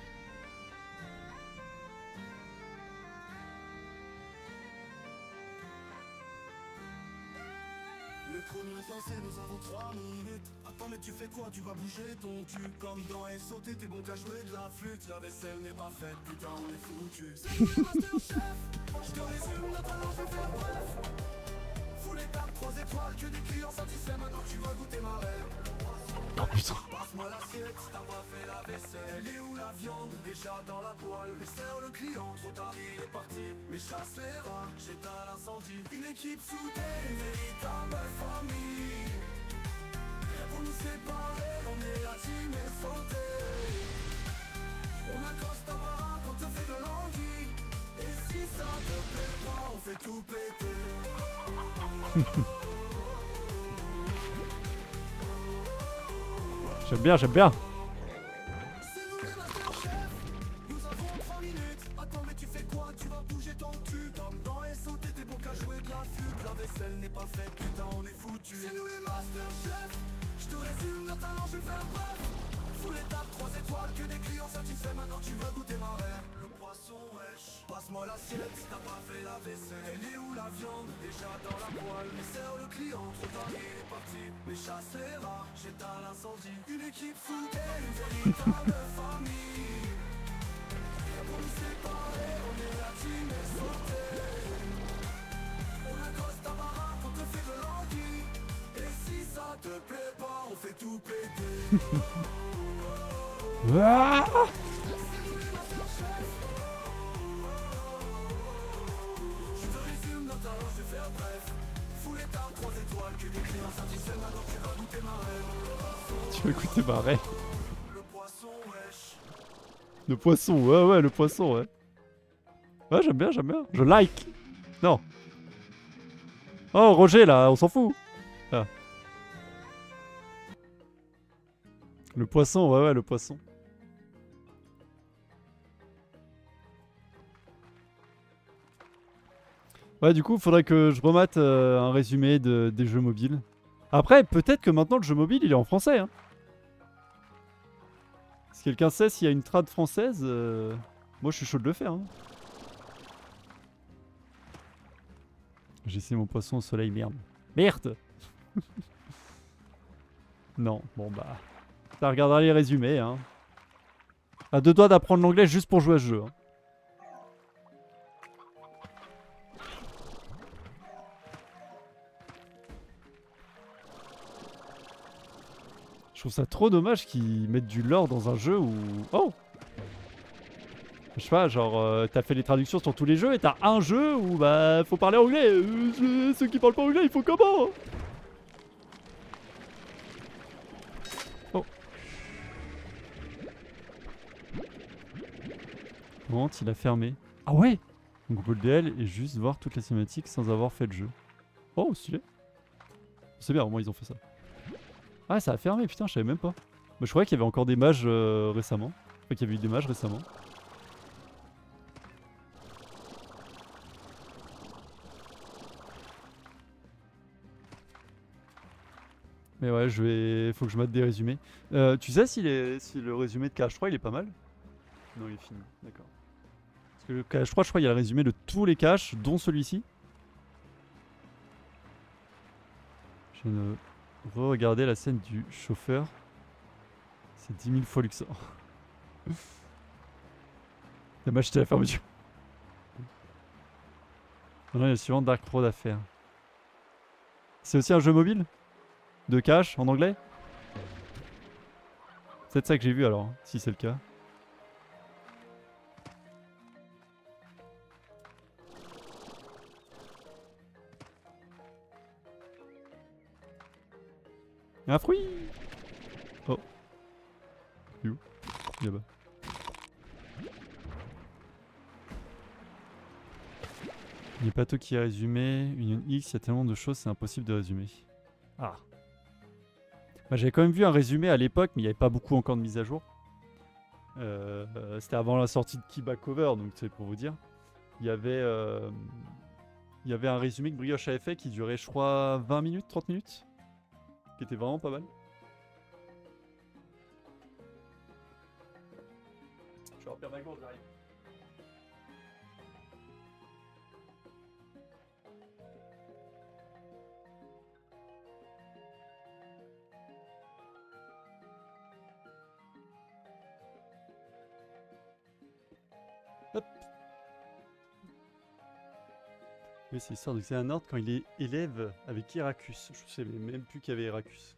Le chrono est lancé, nous avons trois minutes. Attends mais tu fais quoi? Tu vas bouger ton cul. Comme dans S O T, t'es bon qu'à jouer de la flûte. La vaisselle n'est pas faite, putain on est foutu. C'est nous les Masterchef. Je te résume, notre talent je vais faire bref. Fous les tables, trois étoiles, que des clients satisfaits. Maintenant tu vas goûter ma rêve. Oh putain. Passe-moi l'assiette, t'as pas fait la vaisselle. Elle est où la viande? Déjà dans la poêle. Mais sers le client, trop tard il est parti. Mais chasse les rats, j'éteins l'incendie. Une équipe soudée, une véritable famille. Pour nous séparer, on est la team effrontée. On accoste un marin quand on fait de l'anguille. Et si ça te plaît pas, on fait tout péter. J'aime bien, j'aime bien. C'est nous les Masterchef. Nous avons trois minutes. Attends mais tu fais quoi? Tu vas bouger ton cul. Comme dans S O T, t'es bon qu'à jouer de la flûte. La vaisselle n'est pas faite, putain on est foutu. C'est nous les Masterchef. Je te résume, notre talent je vais faire bref. Fous les tables, trois étoiles, que des clients satisfaits. Maintenant tu vas goûter ma rêve. Le poisson wesh, passe-moi l'assiette. T'as pas fait la vaisselle. Elle est où la viande? Déjà dans la poêle. Mais sers le client, trop tard il est parti. Mais chasse les rats, j'éteins l'incendie. Une équipe soudée, une véritable famille. Pour nous séparer, on est la team essotée. On accoste un marin quand on fait de l'anguille. Et si ça te plaît pas, on fait tout péter. Ah Je te résume, notre talent, je vais faire bref. Fous les tables, trois étoiles, que des clients satisfaits. Maintenant tu vas goûter ma rêve. Tu veux écouter ma rêve? Le poisson wesh. Le poisson, ouais ouais le poisson ouais. Ouais j'aime bien, j'aime bien. Je like. Non. Oh Roger là, on s'en fout. Ah. Le poisson, ouais ouais le poisson. Ouais du coup faudrait que je remate euh, un résumé de, des jeux mobiles. Après peut-être que maintenant le jeu mobile il est en français hein. Si quelqu'un sait s'il y a une trad française, euh, moi je suis chaud de le faire hein. J'ai essayé mon poisson au soleil, merde. Merde. Non, bon bah... Ça regardera les résumés hein. À deux doigts d'apprendre l'anglais juste pour jouer à ce jeu hein. Je trouve ça trop dommage qu'ils mettent du lore dans un jeu où... Oh! Je sais pas, genre, euh, t'as fait les traductions sur tous les jeux et t'as un jeu où bah faut parler anglais. Euh, je- ceux qui parlent pas anglais, il faut comment? Oh. Comment il a fermé? Ah ouais! Donc on peut le D L et juste voir toutes les cinématiques sans avoir fait le jeu. Oh, stylé. C'est bien, au moins ils ont fait ça. Ah, ça a fermé, putain, je savais même pas. Bah, je croyais qu'il y avait encore des mages euh, récemment. Enfin, qu'il y avait eu des mages récemment. Mais ouais, je vais... faut que je mette des résumés. Euh, tu sais si, les... si le résumé de K H trois il est pas mal? Non, il est fini, d'accord. Parce que le cache, je crois, je crois qu'il y a le résumé de tous les caches, dont celui-ci. Je viens de re-regarder la scène du chauffeur. C'est dix mille fois Luxor. Dommage, j'étais à la fermeture. Non, il y a le suivant, Dark Road à faire. C'est aussi un jeu mobile? De cache, en anglais? C'est peut-être ça que j'ai vu alors, si c'est le cas. Un fruit! Oh. Il est où? Il est là-bas. Il n'y a pas tout qui est résumé. Union X, il y a tellement de choses, c'est impossible de résumer. Ah. Bah, j'avais quand même vu un résumé à l'époque, mais il n'y avait pas beaucoup encore de mise à jour. Euh, euh, C'était avant la sortie de Kiba Cover, donc c'est pour vous dire. Il y avait, euh, il y avait un résumé que Brioche avait fait qui durait, je crois, vingt minutes, trente minutes. Qui était vraiment pas mal. Je vais remplir ma gourde, j'arrive. Hop. Oui, c'est l'histoire de Xehanort quand il est élève avec Heracus. Je sais même plus qu'il y avait Heracus.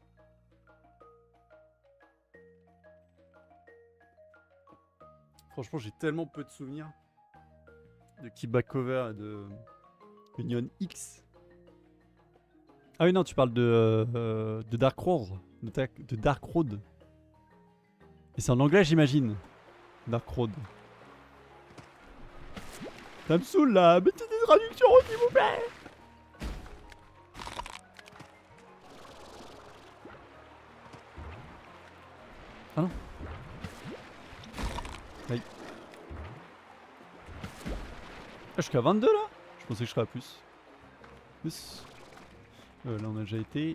Franchement, j'ai tellement peu de souvenirs de Kiba Cover et de Union X. Ah oui, non, tu parles de, euh, de Dark Road. De, de Dark Road. Et c'est en anglais, j'imagine. Dark Road. Ça me saoule là, mettez des traductions s'il vous plaît. Ah non. Aïe. Ah, je suis qu'à vingt-deux là. Je pensais que je serais à plus. Plus. Euh, là on a déjà été.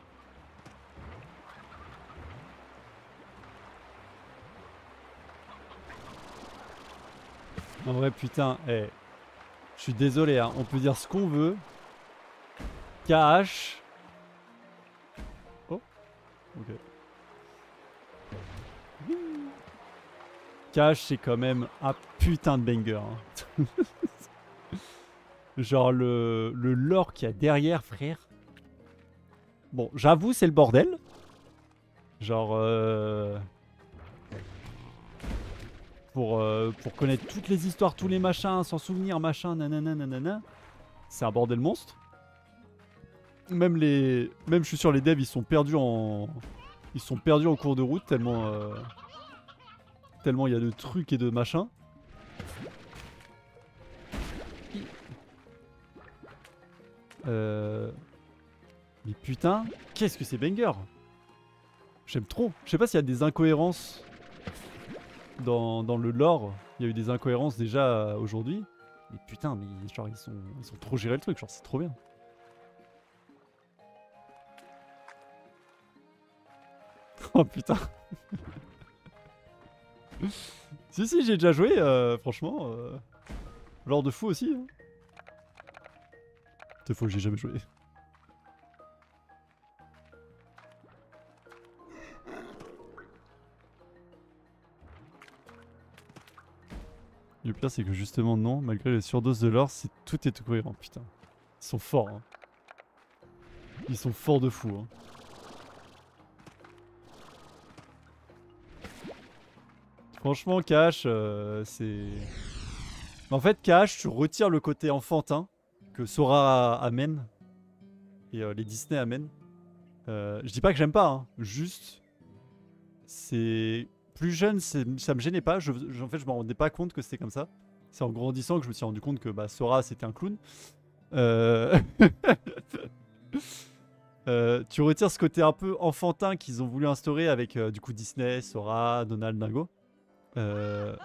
En vrai putain, eh. Hey. Je suis désolé, hein. On peut dire ce qu'on veut. K H. Oh. Ok. K H c'est quand même un putain de banger. Hein. Genre le, le lore qu'il y a derrière, frère. Bon, j'avoue, c'est le bordel. Genre... Euh... Pour, euh, pour connaître toutes les histoires, tous les machins, s'en souvenir, machin, nanana, nanana. C'est un bordel monstre. Même les... Même je suis sûr les devs, ils sont perdus en... Ils sont perdus en cours de route tellement... Euh... Tellement il y a de trucs et de machins. Euh... Mais putain, qu'est-ce que c'est banger. J'aime trop. Je sais pas s'il y a des incohérences dans, dans le lore. Il y a eu des incohérences déjà euh, aujourd'hui. Mais putain, mais genre ils sont, ils sont trop gérés le truc, genre c'est trop bien. Oh putain. Si si, j'ai déjà joué, euh, franchement. Euh... Lore de fou aussi. Hein. C'est faux, j'ai jamais joué. Le pire c'est que justement non, malgré les surdoses de l'or, c'est tout est cohérent, putain. Ils sont forts, hein. Ils sont forts de fou, hein. Franchement, Cash, euh, c'est... En fait, Cash, tu retires le côté enfantin que Sora amène et euh, les Disney amènent. Euh, je dis pas que j'aime pas, hein. Juste... C'est... Plus jeune, ça me gênait pas. Je, je, en fait, je me rendais pas compte que c'était comme ça. C'est en grandissant que je me suis rendu compte que bah, Sora, c'était un clown. Euh... euh, tu retires ce côté un peu enfantin qu'ils ont voulu instaurer avec euh, du coup Disney, Sora, Donald, Dingo. Euh...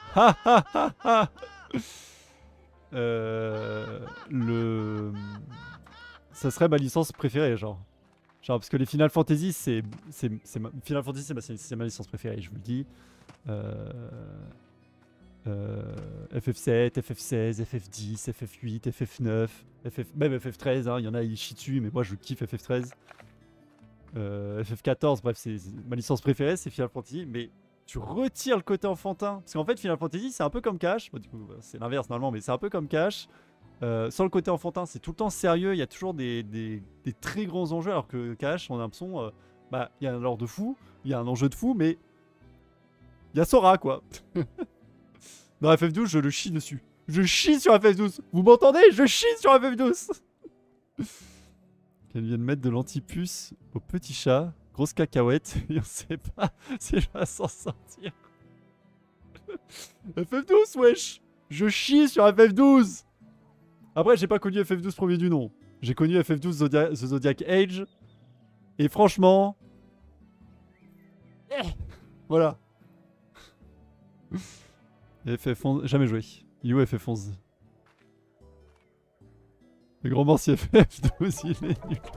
euh... Le... Ça serait ma licence préférée, genre. Genre, parce que les Final Fantasy, c'est... Final Fantasy, c'est ma, ma licence préférée, je vous le dis. Euh... Euh, F F sept, F F seize, F F dix, F F huit, F F neuf, F F... même F F treize, hein, il y en a ils chient dessus, mais moi je kiffe F F treize. Euh, F F quatorze, bref, c'est ma licence préférée, c'est Final Fantasy, mais tu retires le côté enfantin. Parce qu'en fait, Final Fantasy, c'est un peu comme Cash, bon, du coup, c'est l'inverse normalement, mais c'est un peu comme Cash. Euh, sans le côté enfantin, c'est tout le temps sérieux, il y a toujours des, des, des très grands enjeux, alors que Cash, on a l'impression, euh, bah, il y a un lore de fou, il y a un enjeu de fou, mais il y a Sora, quoi. Dans F F douze, je le chie dessus. Je chie sur F F douze. Vous m'entendez? Je chie sur F F douze. Elle vient de mettre de l'antipuce au petit chat. Grosse cacahuète. Et on sait pas si je vais s'en sortir. F F douze, wesh. Je chie sur F F douze. Après, j'ai pas connu F F douze premier du nom. J'ai connu F F douze Zodia The Zodiac Age. Et franchement... Eh, voilà. F F onze, jamais joué. Il est où F F onze? Le grand mortier F F douze, il est nul.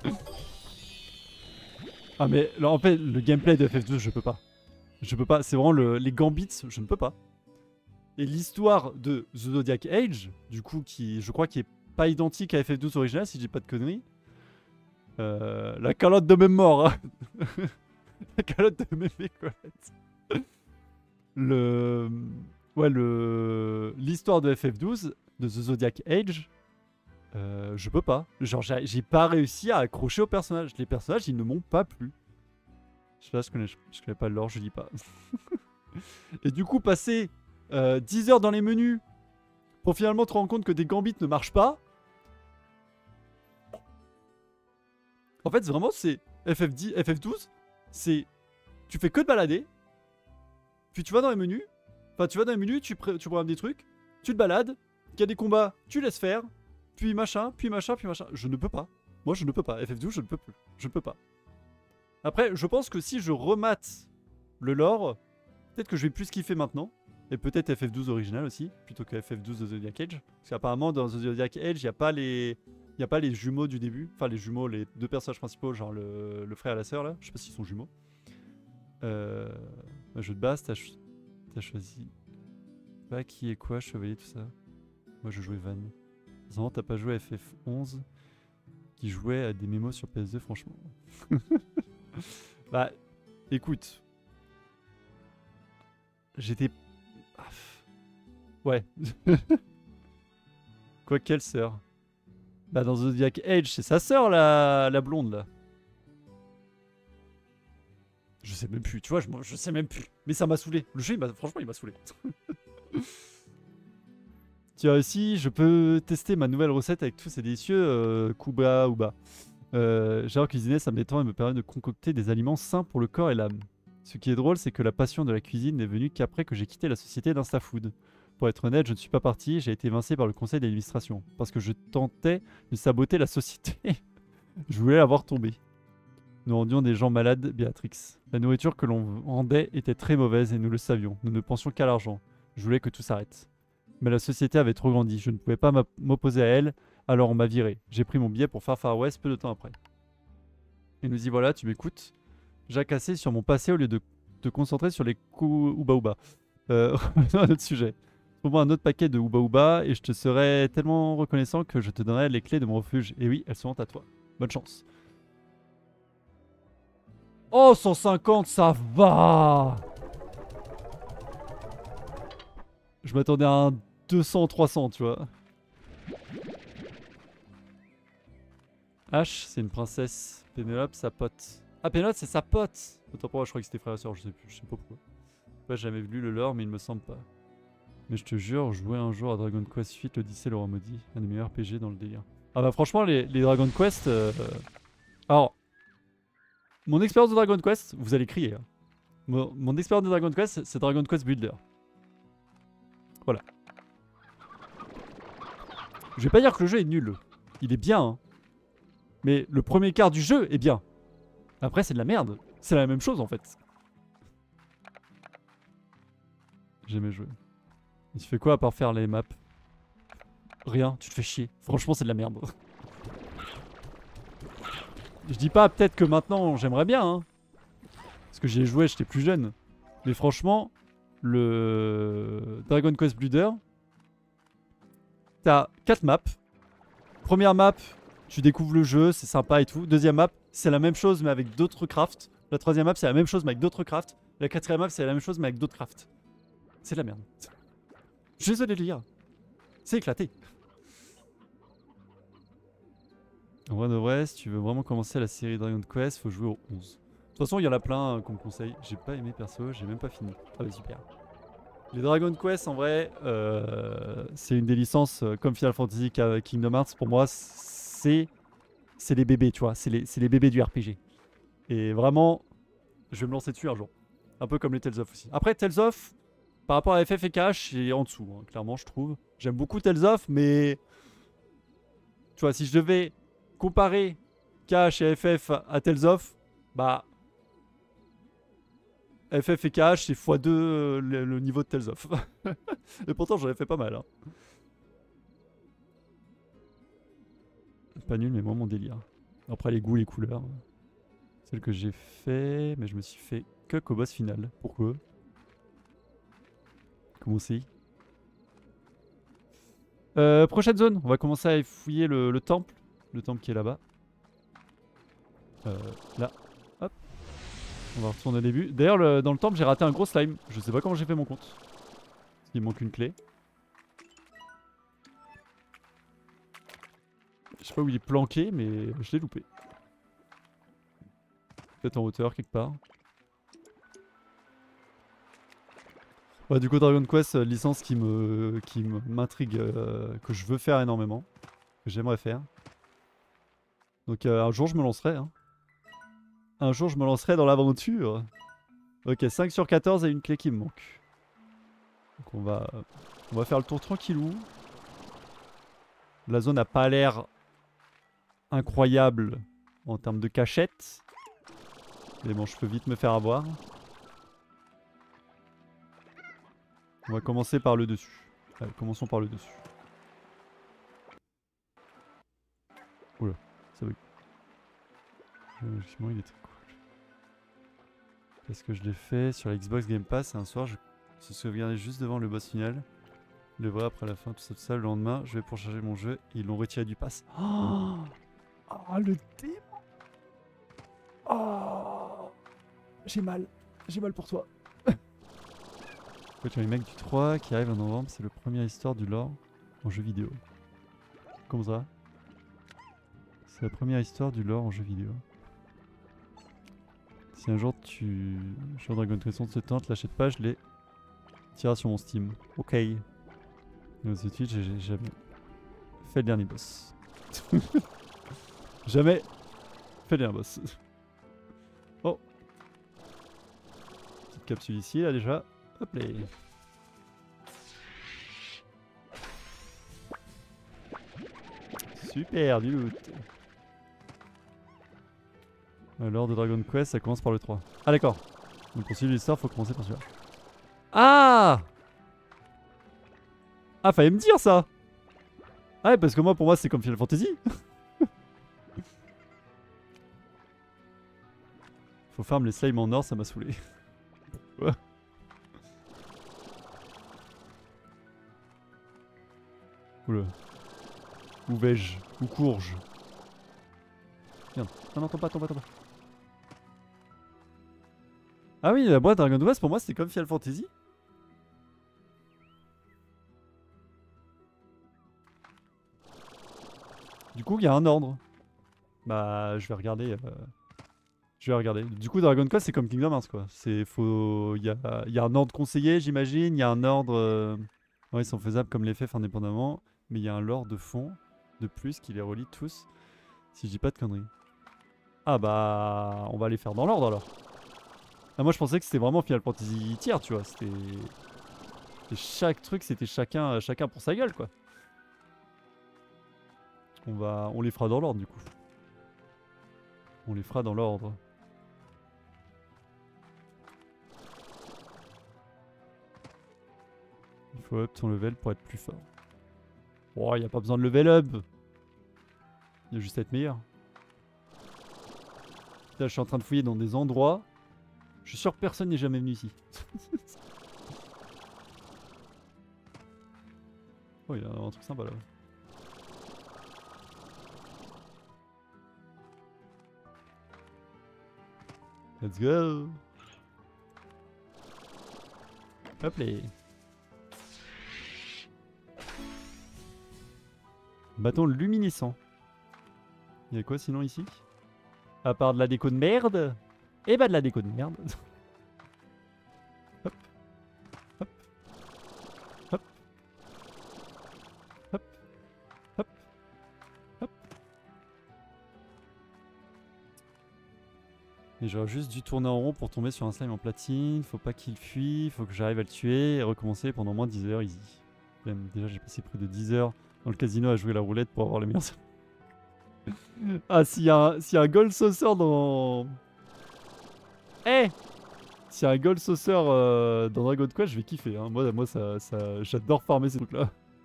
Ah mais là, en fait, le gameplay de F F douze, je peux pas. Je peux pas, c'est vraiment le, les gambits, je ne peux pas. Et l'histoire de The Zodiac Age, du coup, qui je crois qui est pas identique à F F douze original, si je dis pas de conneries. Euh, la calotte de même mort. Hein. La calotte de mémé Colette. Le... Ouais, le... L'histoire de F F douze, de The Zodiac Age, euh, je peux pas. Genre, j'ai pas réussi à accrocher aux personnages. Les personnages, ils ne m'ont pas plu. Je sais pas, je connais, je, je connais pas le lore, je dis pas. Et du coup, passer euh, dix heures dans les menus pour finalement te rendre compte que des gambits ne marchent pas. En fait, vraiment, c'est F F dix, F F douze, c'est... Tu fais que de balader, puis tu vas dans les menus, enfin tu vas dans les menus, tu, tu programmes des trucs, tu te balades, il y a des combats, tu laisses faire, puis machin, puis machin, puis machin. Je ne peux pas. Moi, je ne peux pas. F F douze, je ne peux plus. Je ne peux pas. Après, je pense que si je remate le lore, peut-être que je vais plus kiffer maintenant. Et peut-être F F douze original aussi, plutôt que F F douze The Zodiac Age. Parce qu'apparemment, dans The Zodiac Age, il n'y a pas les... Il n'y a pas les jumeaux du début. Enfin, les jumeaux, les deux personnages principaux, genre le, le frère et la sœur, là. Je sais pas s'ils sont jumeaux. Euh... Un jeu de base, t'as ch... choisi... Pas qui est quoi, chevalier, tout ça. Moi, je jouais Van. Non, t'as pas joué à F F onze qui jouait à des mémos sur P S deux, franchement. Bah, écoute. J'étais... Ah, ouais. Quoi, quelle sœur? Bah, dans Zodiac Age, c'est sa sœur, la... la blonde, là. Je sais même plus, tu vois, je, je sais même plus. Mais ça m'a saoulé. Le jeu, il franchement, il m'a saoulé. Tiens, aussi, je peux tester ma nouvelle recette avec tous ces délicieux euh, Kuba Uba. Euh, J'adore cuisiner, ça me détend et me permet de concocter des aliments sains pour le corps et l'âme. Ce qui est drôle, c'est que la passion de la cuisine n'est venue qu'après que j'ai quitté la société d'Instafood. Pour être honnête, je ne suis pas parti, j'ai été évincé par le conseil d'administration. Parce que je tentais de saboter la société. Je voulais la voir tomber. Nous rendions des gens malades, Béatrix. La nourriture que l'on vendait était très mauvaise et nous le savions. Nous ne pensions qu'à l'argent. Je voulais que tout s'arrête. Mais la société avait trop grandi. Je ne pouvais pas m'opposer à elle, alors on m'a viré. J'ai pris mon billet pour Far Far West peu de temps après. Et nous y voilà, tu m'écoutes. Jacassé sur mon passé au lieu de te concentrer sur les coups Ouba Ouba. Euh, un autre sujet. Trouve-moi un autre paquet de Ouba Ouba et je te serai tellement reconnaissant que je te donnerai les clés de mon refuge. Et oui, elles seront à toi. Bonne chance. Oh, cent cinquante, ça va! Je m'attendais à un deux cents, trois cents, tu vois. H, c'est une princesse. Pénélope, sa pote. Ah, Pénélope, c'est sa pote! Autant pour moi, je crois que c'était frère et soeur, je sais plus, je sais pas pourquoi. J'ai jamais vu le lore, mais il me semble pas. Mais je te jure, jouer un jour à Dragon Quest huit, l'Odyssée, le roi maudit. Un des meilleurs R P G dans le délire. Ah bah franchement, les, les Dragon Quest... Euh... Alors... Mon expérience de Dragon Quest, vous allez crier. Hein. Mon, mon expérience de Dragon Quest, c'est Dragon Quest Builder. Voilà. Je vais pas dire que le jeu est nul. Il est bien. Hein. Mais le premier quart du jeu est bien. Après, c'est de la merde. C'est la même chose en fait. J'ai jamais joué. Et tu fais quoi à part faire les maps? Rien, tu te fais chier. Franchement, c'est de la merde. Je dis pas peut-être que maintenant j'aimerais bien, hein. Parce que j'y ai joué, j'étais plus jeune. Mais franchement, le Dragon Quest Builder. T'as quatre maps. Première map, tu découvres le jeu, c'est sympa et tout. Deuxième map, c'est la même chose mais avec d'autres crafts. La troisième map, c'est la même chose mais avec d'autres crafts. La quatrième map, c'est la même chose mais avec d'autres crafts. C'est de la merde. Je suis désolé de le dire. C'est éclaté. En vrai de vrai, si tu veux vraiment commencer la série Dragon Quest, faut jouer au onze. De toute façon, il y en a plein euh, qu'on me conseille. J'ai pas aimé perso, j'ai même pas fini. Ah bah super. Les Dragon Quest, en vrai, euh, c'est une des licences euh, comme Final Fantasy, Kingdom Hearts. Pour moi, c'est c'est les bébés, tu vois. C'est les, les bébés du R P G. Et vraiment, je vais me lancer dessus un jour. Un peu comme les Tales of aussi. Après, Tales of, par rapport à F F et K H, c'est en dessous, hein, clairement, je trouve. J'aime beaucoup Tales of, mais... Tu vois, si je devais comparer K H et F F à Tales of, bah... F F et K H, c'est fois deux euh, le, le niveau de Tales of. Et pourtant, j'en ai fait pas mal. Hein. Pas nul, mais moi, mon délire. Après, les goûts, les couleurs. Celle que j'ai fait, mais je me suis fait que qu'au boss final. Pourquoi? Comment c'est? euh, Prochaine zone, on va commencer à fouiller le, le temple. Le temple qui est là-bas. Euh, là. Hop. On va retourner au début. D'ailleurs, le, dans le temple, j'ai raté un gros slime. Je sais pas comment j'ai fait mon compte. Il me manque une clé. Je sais pas où il est planqué, mais je l'ai loupé. Peut-être en hauteur, quelque part. Ouais, du coup, Dragon Quest, euh, licence qui me qui m'intrigue, euh, que je veux faire énormément. Que j'aimerais faire. Donc euh, un jour, je me lancerai. Hein. Un jour, je me lancerai dans l'aventure. Ok, cinq sur quatorze et une clé qui me manque. Donc on va, on va faire le tour tranquillou. La zone n'a pas l'air incroyable en termes de cachette. Mais bon, je peux vite me faire avoir. On va commencer par le dessus. Allez, commençons par le dessus. Oula, ça bug. Logiquement, il était cool. Parce que je l'ai fait sur la Xbox Game Pass. Et un soir, je se souviens juste devant le boss final. Le vrai après la fin, tout ça, tout ça. Le lendemain, je vais pour charger mon jeu. Et ils l'ont retiré du pass. Oh, oh le démon. Oh, j'ai mal. J'ai mal pour toi. Pourquoi tu as remake du trois qui arrive en novembre? C'est le première histoire du lore en jeu vidéo. Comment ça? C'est la première histoire du lore en jeu vidéo. Si un jour tu... Sur Dragon Quest se tente, l'achète pas, je l'ai tiré sur mon Steam. Ok. Et ensuite, j'ai jamais fait le dernier boss. Jamais fait le dernier boss. Oh. Petite capsule ici, là déjà. Hop là. Super, du loot. L'ordre de Dragon Quest, ça commence par le trois. Ah d'accord. Donc pour suivre l'histoire, faut commencer par celui-là. Ah Ah, fallait me dire ça. Ah ouais, parce que moi, pour moi, c'est comme Final Fantasy. Faut farm les slimes en or, ça m'a saoulé. Ouais. Oula. Où vais-je? Où cours-je? Merde. Non, non, tombe pas, tombe pas, tombe pas. Ah oui, la boîte Dragon Quest, pour moi, c'était comme Final Fantasy. Du coup, il y a un ordre. Bah, je vais regarder. Euh... Je vais regarder. Du coup, Dragon Quest, c'est comme Kingdom Hearts, quoi. C'est faut. Il y a, y a un ordre conseillé, j'imagine. Il y a un ordre. Euh... Ouais, ils sont faisables comme les F F indépendamment. Mais il y a un lore de fond, de plus, qui les relie tous. Si je dis pas de conneries. Ah bah. On va les faire dans l'ordre alors. Ah, moi, je pensais que c'était vraiment Final Fantasy tiers, tu vois. C'était. Chaque truc, c'était chacun, chacun pour sa gueule, quoi. On va. On les fera dans l'ordre, du coup. On les fera dans l'ordre. Il faut up ton level pour être plus fort. Oh, il n'y a pas besoin de level up. Il y a juste à être meilleur. Là, je suis en train de fouiller dans des endroits. Je suis sûr que personne n'est jamais venu ici. Oh, il y a un truc sympa là. Let's go. Hop les. Bâton luminescent. Il y a quoi sinon ici? À part de la déco de merde? Eh bah de la déco de merde. Hop. Hop. Hop. Hop. Hop. Hop. Et j'aurais juste dû tourner en rond pour tomber sur un slime en platine. Faut pas qu'il fuit, faut que j'arrive à le tuer et recommencer pendant au moins dix heures easy. Même déjà j'ai passé près de dix heures dans le casino à jouer la roulette pour avoir les meilleurs. Ah, s'il y a un, s'il y a un Gold Saucer dans... Eh hey, s'il y a un Gold Saucer euh, dans Dragon Quest, je vais kiffer. Hein. Moi, moi ça, ça, j'adore farmer ces trucs-là.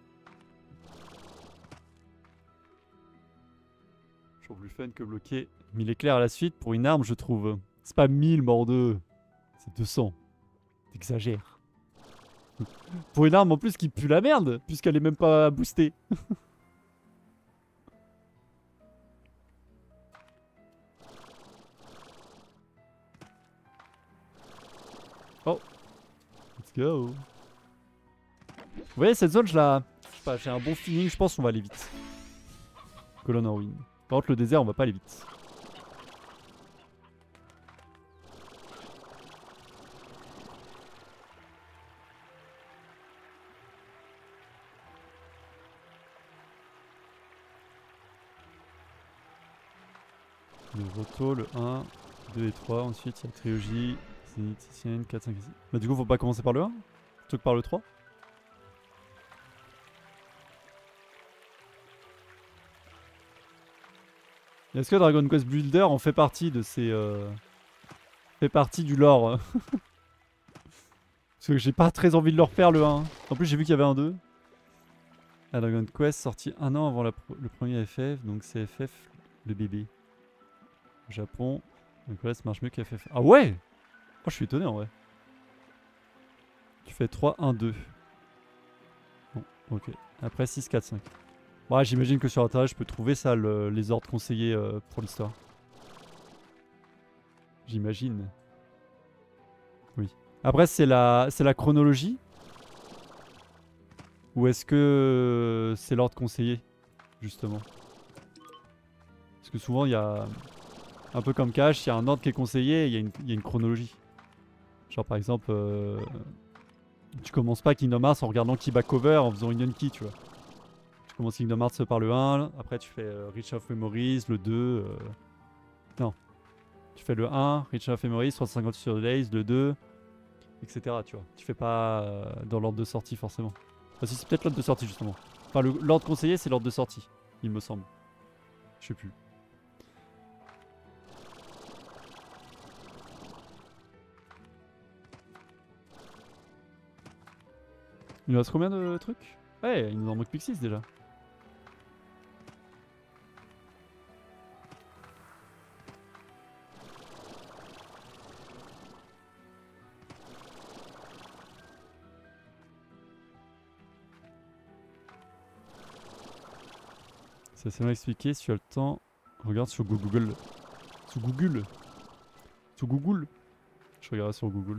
Toujours plus fun que bloquer mille éclairs à la suite pour une arme, je trouve. C'est pas mille, mordeux. C'est deux cents. T'exagères. Pour une arme en plus qui pue la merde, puisqu'elle est même pas boostée. Oh, let's go. Vous voyez cette zone, je la... Je sais pas, j'ai un bon feeling, je pense qu'on va aller vite. Colonne en ruine. Par contre le désert, on va pas aller vite. Le Roto, le un, deux et trois, ensuite il y a Trilogie, Zéniticienne, quatre, cinq et six. Bah du coup faut pas commencer par le un plutôt que par le trois. Est-ce que Dragon Quest Builder en fait partie de ces... Euh... fait partie du lore? Parce que j'ai pas très envie de le refaire le un. En plus j'ai vu qu'il y avait un deux. Ah, Dragon Quest sorti un an avant la pro le premier F F, donc c'est F F le bébé. Japon, donc là ça marche mieux qu'F F. Ah ouais! Oh, je suis étonné en vrai. Tu fais trois, un, deux. Bon, ok. Après six, quatre, cinq. Bon, j'imagine que sur internet je peux trouver ça, le, les ordres conseillés euh, pour l'histoire. J'imagine. Oui. Après c'est la, c'est la chronologie? Ou est-ce que c'est l'ordre conseillé, justement? Parce que souvent il y a... Un peu comme Cash, il y a un ordre qui est conseillé et il y, y a une chronologie. Genre par exemple, euh, tu commences pas Kingdom Hearts en regardant Key Back Cover en faisant Union Key, tu vois. Tu commences Kingdom Hearts par le un, après tu fais euh, Reach of Memories, le deux. Euh... Non. Tu fais le un, Reach of Memories, trois cent cinquante sur Days, le deux, et cetera. Tu vois. Tu fais pas euh, dans l'ordre de sortie forcément. Enfin, si c'est peut-être l'ordre de sortie justement. Enfin, l'ordre conseillé c'est l'ordre de sortie, il me semble. Je sais plus. Il nous reste combien de trucs? Ouais, il nous en manque plus que six déjà. C'est assez mal expliqué, si tu as le temps, regarde sur Google. Sur Google. Sur Google. Je regarde sur Google.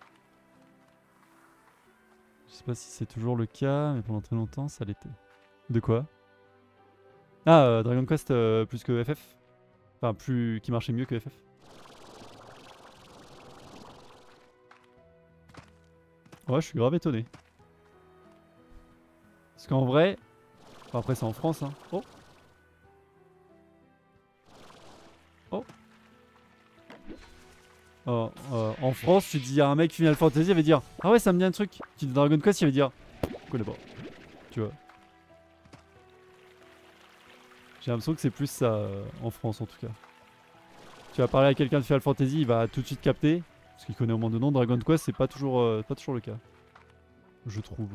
Je sais pas si c'est toujours le cas, mais pendant très longtemps, ça l'était. De quoi? Ah, euh, Dragon Quest euh, plus que F F. Enfin, plus... qui marchait mieux que F F. Ouais, je suis grave étonné. Parce qu'en vrai... Enfin, après, c'est en France, hein. Oh! Oh! Oh, euh, en France, tu dis à un mec Final Fantasy, il va dire ah ouais, ça me dit un truc. Tu dis Dragon Quest, il va dire je connais pas. Tu vois. J'ai l'impression que c'est plus ça euh, en France en tout cas. Tu vas parler à quelqu'un de Final Fantasy, il va tout de suite capter. Parce qu'il connaît au moins de nom. Dragon Quest, c'est pas toujours, euh, pas toujours le cas. Je trouve.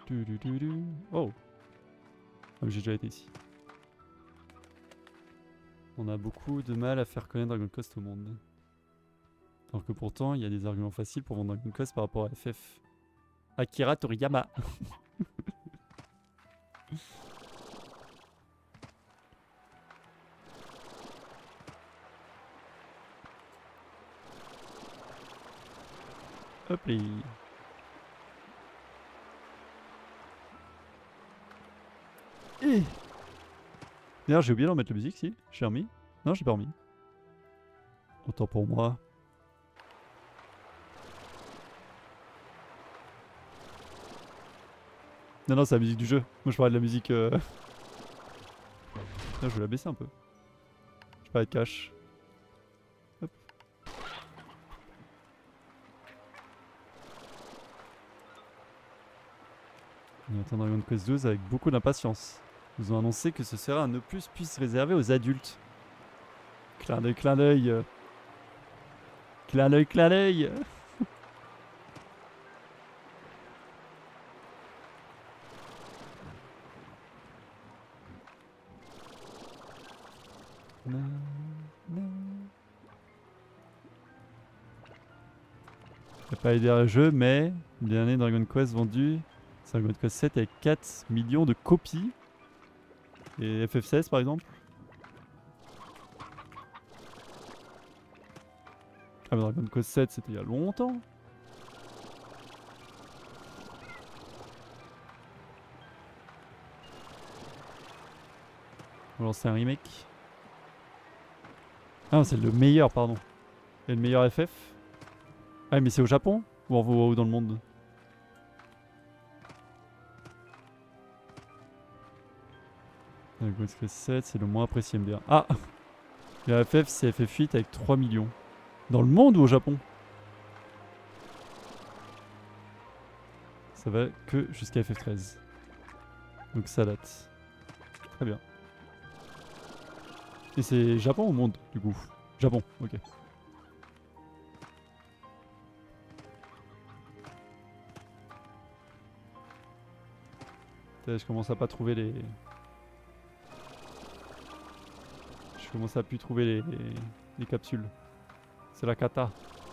Du, du, du, du. Oh. Ah, j'ai déjà été ici. On a beaucoup de mal à faire connaître Dragon Quest au monde. Alors que pourtant, il y a des arguments faciles pour vendre Dragon Quest par rapport à F F. Akira Toriyama. Hop les. Eh. D'ailleurs, j'ai oublié d'en mettre la musique, si. J'ai remis. Non, j'ai pas remis. Autant pour moi. Non, non, c'est la musique du jeu. Moi, je parlais de la musique. Euh... Là, je vais la baisser un peu. Je parlais de cache. Hop. On attend Dragon Quest douze avec beaucoup d'impatience. Ils ont annoncé que ce serait un opus plus réservé aux adultes. Clin d'œil, clin d'œil. Clin d'œil, clin d'œil. Il n'y a pas aidé le jeu, mais le dernier Dragon Quest vendu, c'est Dragon Quest sept avec quatre millions de copies. Et F F seize par exemple. Ah mais Dragon Quest sept c'était il y a longtemps. On va lancer un remake. Ah non, c'est le meilleur, pardon. Et le meilleur F F. Ah mais c'est au Japon ou, en, ou dans le monde? Dragon Quest sept, c'est le moins apprécié M D un. Ah. Le F F c'est F F huit avec trois millions. Dans le monde ou au Japon? Ça va que jusqu'à F F treize. Donc ça date. Très bien. Et c'est Japon ou monde du coup? Japon, ok. Je commence à pas trouver les... Je commence à plus trouver les, les, les capsules. C'est la cata.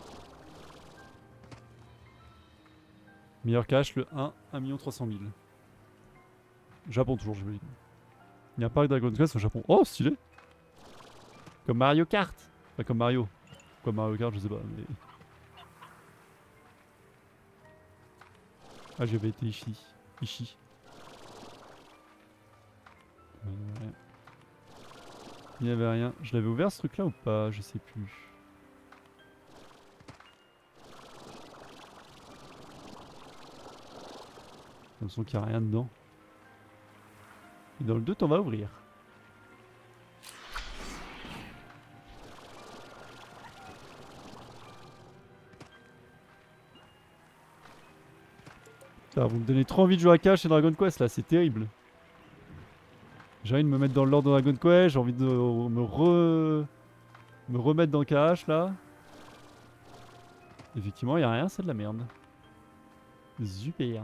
Meilleur cash, le un, un million trois cent mille. Japon toujours, je veux dire. Il n'y a pas que Dragon Quest au Japon. Oh, stylé! Comme Mario Kart. Enfin, comme Mario. Comme Mario Kart, je sais pas, mais... Ah, j'avais été ici. Ici. Euh, ouais. Il n'y avait rien. Je l'avais ouvert ce truc là ou pas? Je sais plus. J'ai l'impression qu'il n'y a rien dedans. Et dans le doute, on va ouvrir. Putain, vous me donnez trop envie de jouer à cash et Dragon Quest là, c'est terrible. J'ai envie de me mettre dans le lore de Dragon Quest, j'ai envie de me, re... me remettre dans cash là. Effectivement, il n'y a rien, c'est de la merde. Super.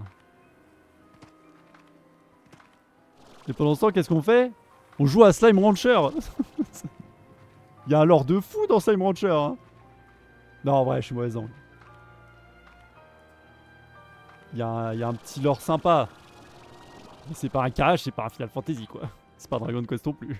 Et pendant ce temps, qu'est-ce qu'on fait? On joue à Slime Rancher. Il y a un lore de fou dans Slime Rancher. Hein. Non, en vrai, je suis mauvais angle. Il y, y a un petit lore sympa. Mais c'est pas un cash, c'est pas un Final Fantasy quoi. C'est pas Dragon Quest non plus.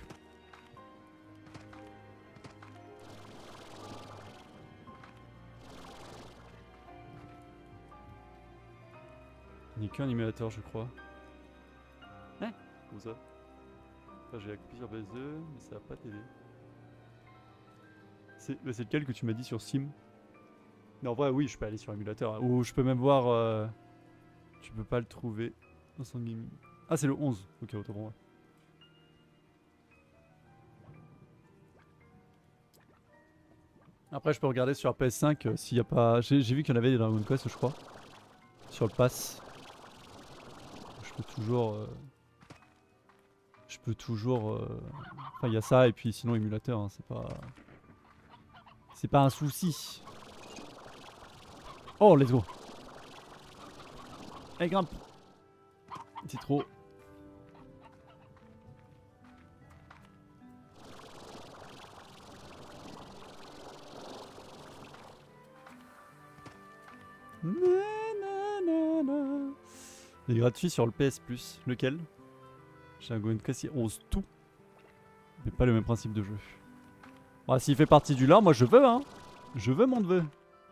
Il n'y a qu'un émulateur, je crois. Hein? Où ça? Enfin, j'ai appuyé sur B S deux, mais ça va pas t'aider. C'est lequel que tu m'as dit sur Steam? Non, en vrai, oui, je peux aller sur émulateur. Ou je peux même voir. Euh... Tu peux pas le trouver. Ah, c'est le onze. Ok, autant pour moi. Après, je peux regarder sur P S cinq euh, s'il y a pas. J'ai vu qu'il y en avait des Dragon Quest, je crois. Sur le pass. Je peux toujours. Euh... Je peux toujours. Euh... Enfin, il y a ça, et puis sinon, émulateur, hein, c'est pas. C'est pas un souci. Oh, let's go. Allez, grimpe. C'est trop. Il est gratuit sur le P S Plus. Lequel? J'ai un Dragon Quest onze tout. Mais pas le même principe de jeu. Bah, s'il fait partie du lore, moi je veux, hein. Je veux mon neveu.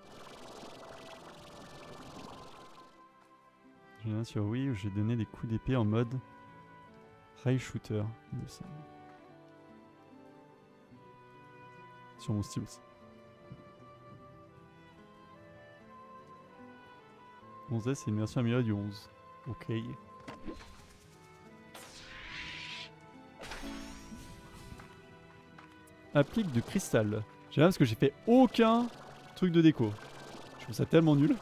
J'ai un sur Wii où j'ai donné des coups d'épée en mode rail shooter. Il me semble. Sur mon Steam aussi. onze S c'est une version améliorée du onze. Ok. Applique de cristal. J'aime bien parce que j'ai fait aucun truc de déco. Je trouve ça tellement nul.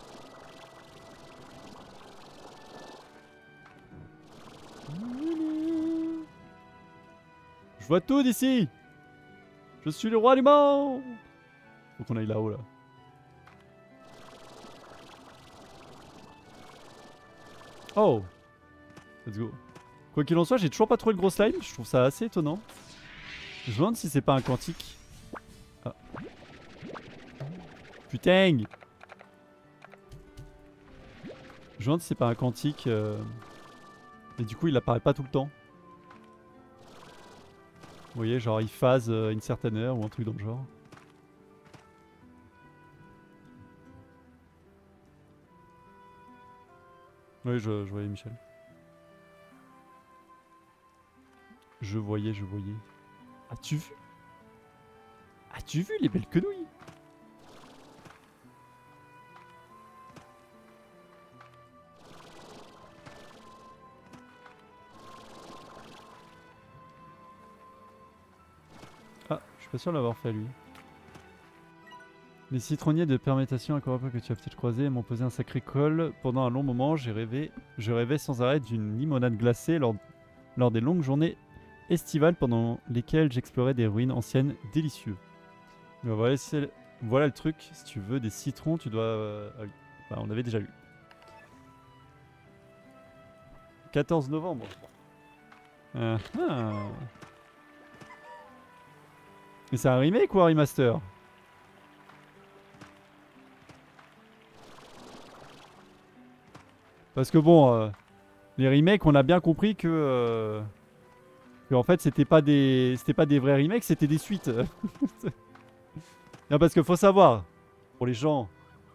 Je vois tout d'ici. Je suis le roi du monde. Faut qu'on aille là-haut là. Oh. Let's go. Quoi qu'il en soit, j'ai toujours pas trouvé le gros slime. Je trouve ça assez étonnant. Je me demande si c'est pas un quantique. Ah. Putain. Je me demande si c'est pas un quantique. Euh... Et du coup, il apparaît pas tout le temps. Vous voyez, genre il phase à une certaine heure ou un truc dans le genre. Oui, je, je voyais Michel. Je voyais, je voyais. As-tu vu? As-tu vu les belles quenouilles? Ah, je suis pas sûr de l'avoir fait lui. Les citronniers de permétation aquapope que tu as peut-être croisés m'ont posé un sacré col. Pendant un long moment, j'ai rêvé, je rêvais sans arrêt d'une limonade glacée lors, lors des longues journées estivales pendant lesquelles j'explorais des ruines anciennes délicieuses. Mais voilà, voilà le truc, si tu veux des citrons, tu dois... Euh, ah oui, enfin, on avait déjà lu. quatorze novembre. Ah, ah. Mais c'est un remake ou un remaster? Parce que bon, euh, les remakes, on a bien compris que, euh, que en fait, c'était pas des, c'était pas des vrais remakes, c'était des suites. Non, parce que faut savoir, pour les gens,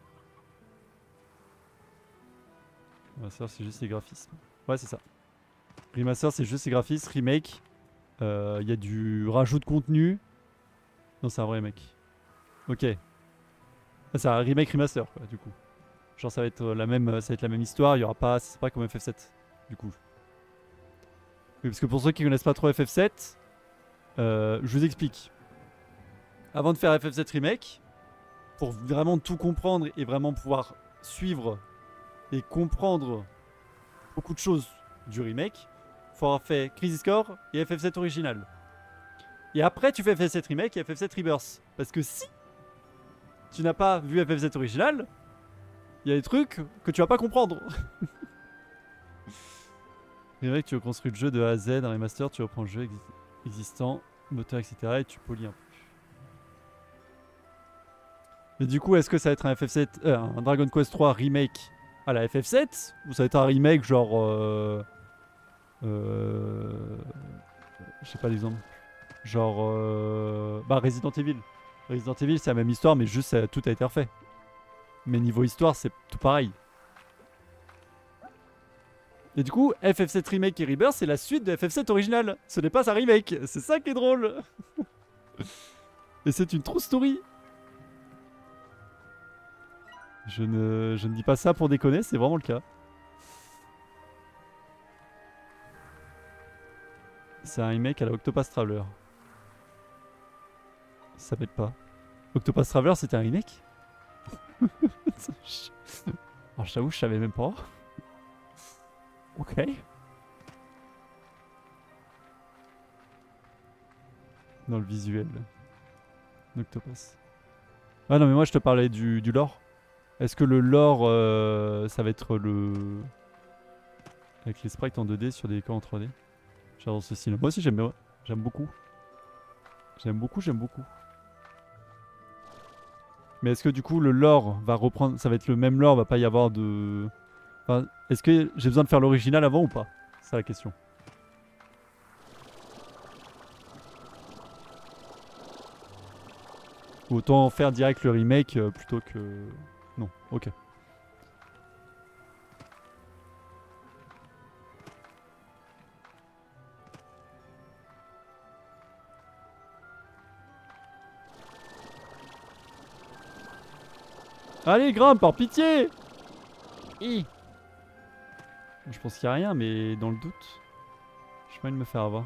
remaster, c'est juste les graphismes. Ouais, c'est ça. Remaster, c'est juste les graphismes. Remake, il euh, y a du rajout de contenu. Non, c'est un vrai remake. Ok. Ah, c'est un remake remaster, quoi, du coup. Genre ça va être la même, ça va être la même histoire, il y aura pas, c'est pas comme F F sept du coup. Oui, parce que pour ceux qui connaissent pas trop F F sept, euh, je vous explique. Avant de faire F F sept remake, pour vraiment tout comprendre et vraiment pouvoir suivre et comprendre beaucoup de choses du remake, il faut avoir fait Crisis Core et F F sept original. Et après tu fais F F sept remake et F F sept Rebirth, parce que si tu n'as pas vu F F sept original, il y a des trucs que tu vas pas comprendre. C'est vrai que tu veux construire le jeu de A à Z, un remaster, tu reprends le jeu exi existant, moteur, et cetera. Et tu polis un peu. Mais du coup, est-ce que ça va être un F F sept, euh, un Dragon Quest trois remake à la F F sept, ou ça va être un remake genre... Euh, euh, je sais pas l'exemple. Genre... Euh, bah Resident Evil. Resident Evil, c'est la même histoire, mais juste ça, tout a été refait. Mais niveau histoire, c'est tout pareil. Et du coup, F F sept Remake et Rebirth, c'est la suite de F F sept original. Ce n'est pas un remake. C'est ça qui est drôle. Et c'est une true story. Je ne, je ne dis pas ça pour déconner, c'est vraiment le cas. C'est un remake à la Octopath Traveler. Ça m'aide pas. Octopath Traveler, c'était un remake? Alors je t'avoue, je savais même pas. Ok. Dans le visuel. Octopath. Ah non mais moi je te parlais du, du lore. Est-ce que le lore, euh, ça va être le... Avec les sprites en deux D sur des décors en trois D. J'adore ce style. Moi aussi j'aime bien. J'aime beaucoup. J'aime beaucoup, j'aime beaucoup. Mais est-ce que du coup le lore va reprendre... Ça va être le même lore, va pas y avoir de... Enfin, est-ce que j'ai besoin de faire l'original avant ou pas? C'est la question. Autant faire direct le remake euh, plutôt que... Non, ok. Allez, grimpe, par pitié! Hi. Je pense qu'il n'y a rien, mais dans le doute, j'ai pas envie de me faire avoir.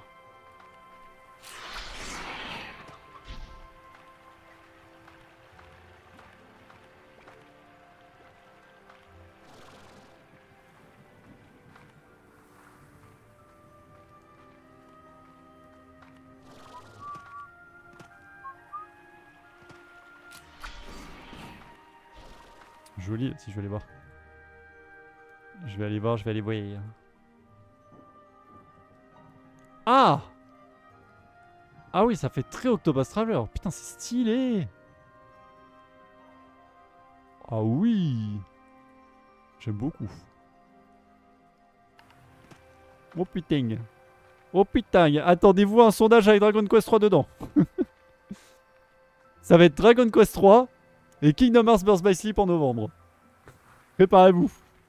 Joli, si je vais aller voir. Je vais aller voir, je vais aller voir. Ah! Ah oui, ça fait très Octopus Traveler. Putain, c'est stylé. Ah oui. J'aime beaucoup. Oh putain. Oh putain. Attendez-vous à un sondage avec Dragon Quest trois dedans. Ça va être Dragon Quest trois et Kingdom Hearts Birth by Sleep en novembre. Préparez-vous.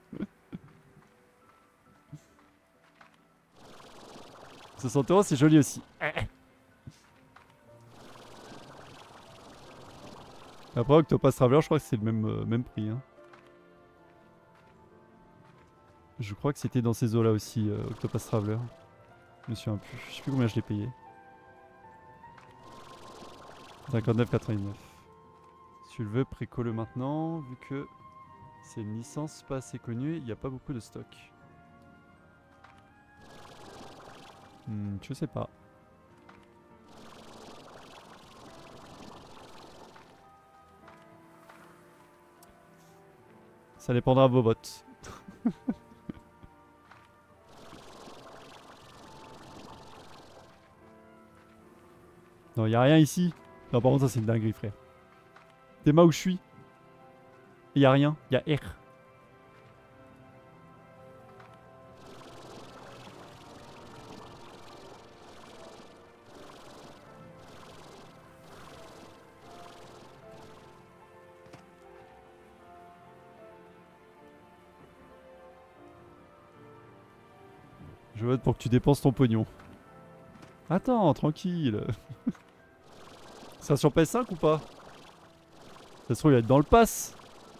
soixante euros, c'est joli aussi. Après, Octopus Traveler, je crois que c'est le même, euh, même prix. Hein. Je crois que c'était dans ces eaux-là aussi, euh, Octopus Traveler. Je me souviens plus. Je sais plus combien je l'ai payé. cinquante-neuf quatre-vingt-dix-neuf. Si tu le veux, préco-le maintenant, vu que c'est une licence pas assez connue, il n'y a pas beaucoup de stock. Hmm, je sais pas. Ça dépendra de vos votes. Non, y a rien ici. Non, par contre, ça c'est une dinguerie, frère. T'es ma où je suis. Y a rien, y a R. Je vote pour que tu dépenses ton pognon. Attends, tranquille. C'est sur P S cinq ou pas? Ça se trouve, il va être dans le pass.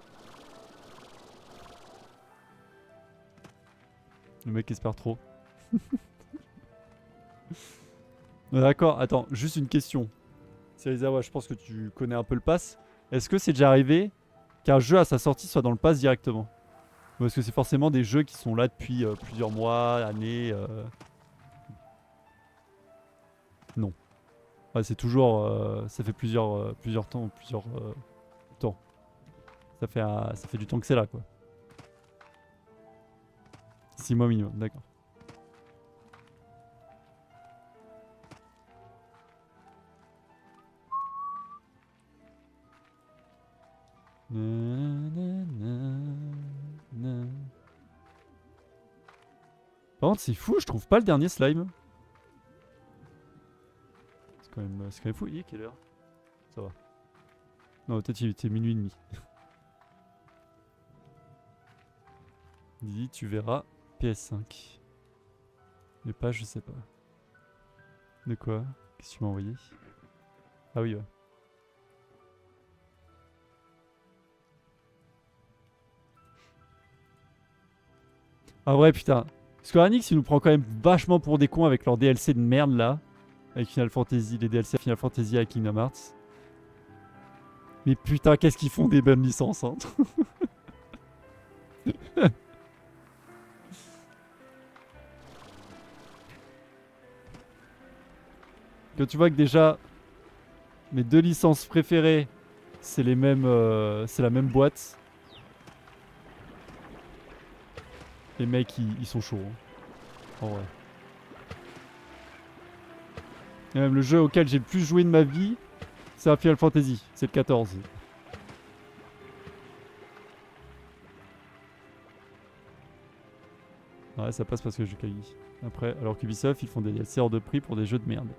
Le mec espère trop. D'accord, attends, juste une question. Serizawa, je pense que tu connais un peu le pass. Est-ce que c'est déjà arrivé qu'un jeu à sa sortie soit dans le pass directement? Ou est-ce que c'est forcément des jeux qui sont là depuis euh, plusieurs mois, années euh... Non. Ouais, c'est toujours... Euh, ça fait plusieurs, euh, plusieurs temps, plusieurs euh, temps. Ça fait, euh, ça fait du temps que c'est là, quoi. six mois minimum, d'accord. Par contre, c'est fou, je trouve pas le dernier slime. C'est quand même, c'est quand même fou. Il est quelle heure? Ça va. Non, peut-être il était minuit et demi. Dis, tu verras P S cinq. Mais pas, je sais pas. De quoi? Qu'est-ce que tu m'as envoyé? Ah oui, ouais. Ah ouais, putain. Square Enix, il nous prend quand même vachement pour des cons avec leur D L C de merde là. Avec Final Fantasy, les D L C Final Fantasy avec Kingdom Hearts. Mais putain, qu'est-ce qu'ils font des bonnes licences, hein. Quand tu vois que déjà mes deux licences préférées, c'est les mêmes, euh, c'est la même boîte. Les mecs, ils, ils sont chauds. Hein. En vrai. Et même le jeu auquel j'ai le plus joué de ma vie, c'est un Final Fantasy. C'est le quatorze. Ouais, ça passe parce que je qualifie. Après, alors qu'Ubisoft, ils font des D L C hors de prix pour des jeux de merde.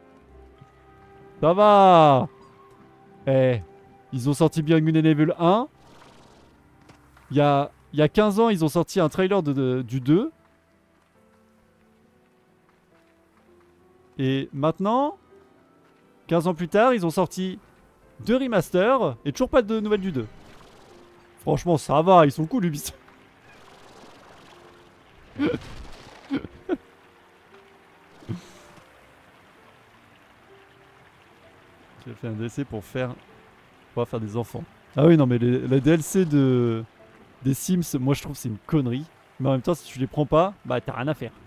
Ça va. Eh, ils ont sorti Beyond Good and Evil un. Il y a, il y a quinze ans, ils ont sorti un trailer de, de- du deux. Et maintenant, quinze ans plus tard, ils ont sorti deux remasters et toujours pas de nouvelles du deux. Franchement, ça va, ils sont cool, Ubisoft. J'ai fait un D L C pour faire, pour faire des enfants. Ah oui, non, mais les, les D L C de, des Sims, moi je trouve que c'est une connerie. Mais en même temps, si tu les prends pas, bah t'as rien à faire.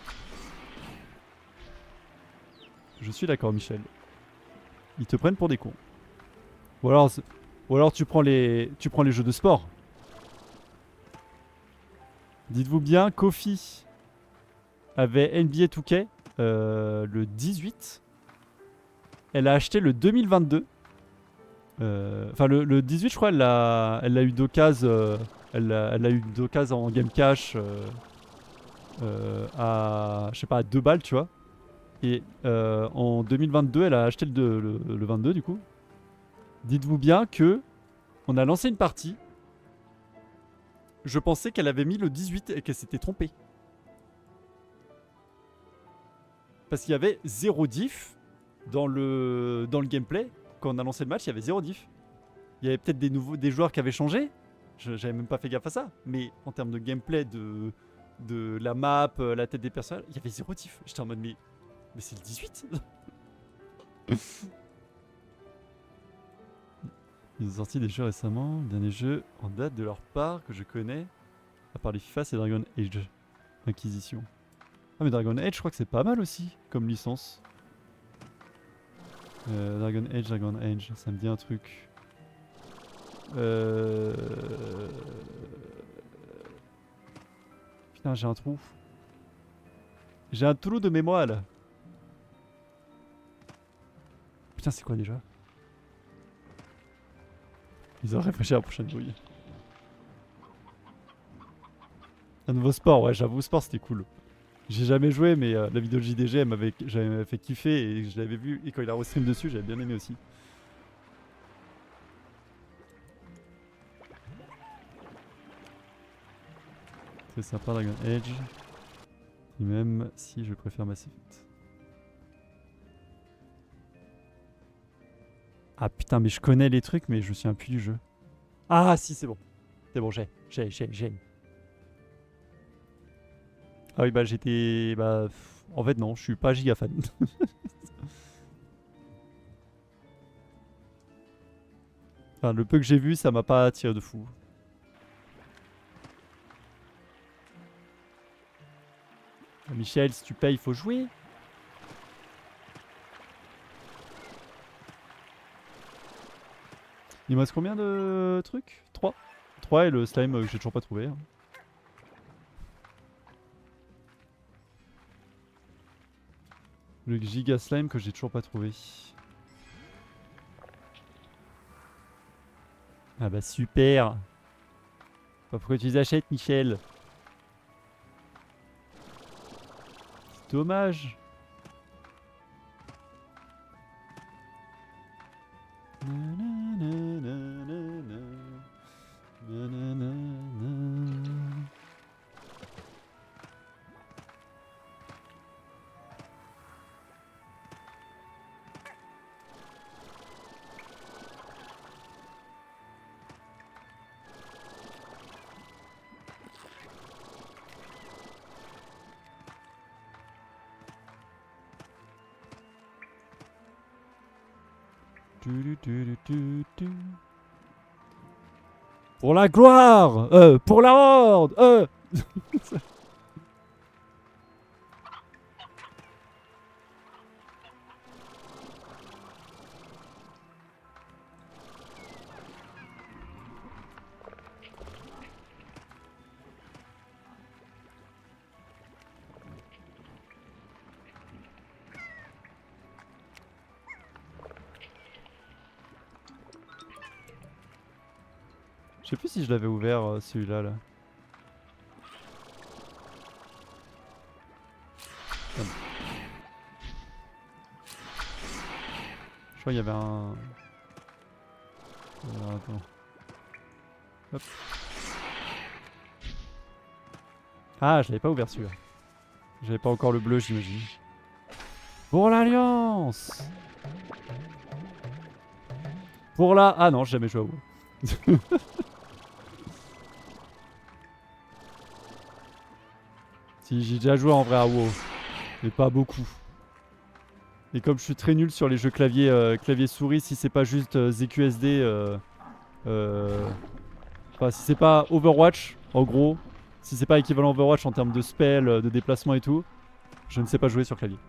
Je suis d'accord, Michel. Ils te prennent pour des cons. Ou alors, ou alors tu prends les, tu prends les jeux de sport. Dites-vous bien, Kofi avait N B A deux K euh, le dix-huit. Elle a acheté le deux mille vingt-deux. Euh, Enfin, le, le dix-huit, je crois, elle l'a elle a eu d'occasion. Euh, elle, a, elle a eu d'occasion en game cash euh, euh, à, je sais pas, à deux balles, tu vois. Et euh, en deux mille vingt-deux, elle a acheté le, deux- le, le vingt-deux, du coup. Dites-vous bien que on a lancé une partie. Je pensais qu'elle avait mis le dix-huit et qu'elle s'était trompée. Parce qu'il y avait zéro diff dans le, dans le gameplay. Quand on a lancé le match, il y avait zéro diff. Il y avait peut-être des, nouveaux, des joueurs qui avaient changé. Je, J'avais même pas fait gaffe à ça. Mais en termes de gameplay, de, de la map, euh, la tête des personnages, il y avait zéro diff. J'étais en mode, mais, mais c'est le dix-huit. Ils ont sorti des jeux récemment. Le dernier jeu en date de leur part que je connais, à part les FIFA, c'est Dragon Age Inquisition. Ah, mais Dragon Age, je crois que c'est pas mal aussi comme licence. Euh, Dragon Age, Dragon Age, ça me dit un truc. Euh... Putain, j'ai un trou. J'ai un trou de mémoire là. Putain, c'est quoi déjà? Ils ont réfléchi à la prochaine bouille. Un nouveau sport, ouais, j'avoue, sport c'était cool. J'ai jamais joué, mais euh, la vidéo de J D G, elle m'avait j'avais fait kiffer et je l'avais vu. Et quand il a restream dessus, j'avais bien aimé aussi. C'est sympa Dragon Age. Et même si je préfère Mass Effect. Ah putain, mais je connais les trucs, mais je me souviens plus du jeu. Ah si, c'est bon. C'est bon, j'ai, j'ai, j'ai, j'ai. Ah oui, bah j'étais... Bah... pff, en fait non, je suis pas giga fan. Enfin, le peu que j'ai vu, ça m'a pas attiré de fou. Ah, Michel, si tu payes, il faut jouer. Il me reste combien de trucs? trois. trois et le slime euh, que j'ai toujours pas trouvé. Hein. Le giga slime que j'ai toujours pas trouvé. Ah bah super. Pas pourquoi tu les achètes, Michel. C'est dommage. Pour la gloire, euh, pour la horde, euh. Je sais plus si je l'avais ouvert euh, celui-là là. Ah bon. Je crois qu'il y avait un... Alors, attends. Hop. Ah, je l'avais pas ouvert celui-là. J'avais pas encore le bleu, j'imagine. Pour l'Alliance! Pour la... Ah non, j'ai jamais joué à WoW. Si, j'ai déjà joué en vrai à WoW. Mais pas beaucoup. Et comme je suis très nul sur les jeux clavier, euh, clavier souris, si c'est pas juste euh, Z Q S D... Euh, euh, enfin, si c'est pas Overwatch, en gros... Si c'est pas équivalent Overwatch en termes de spell, de déplacement et tout, je ne sais pas jouer sur clavier.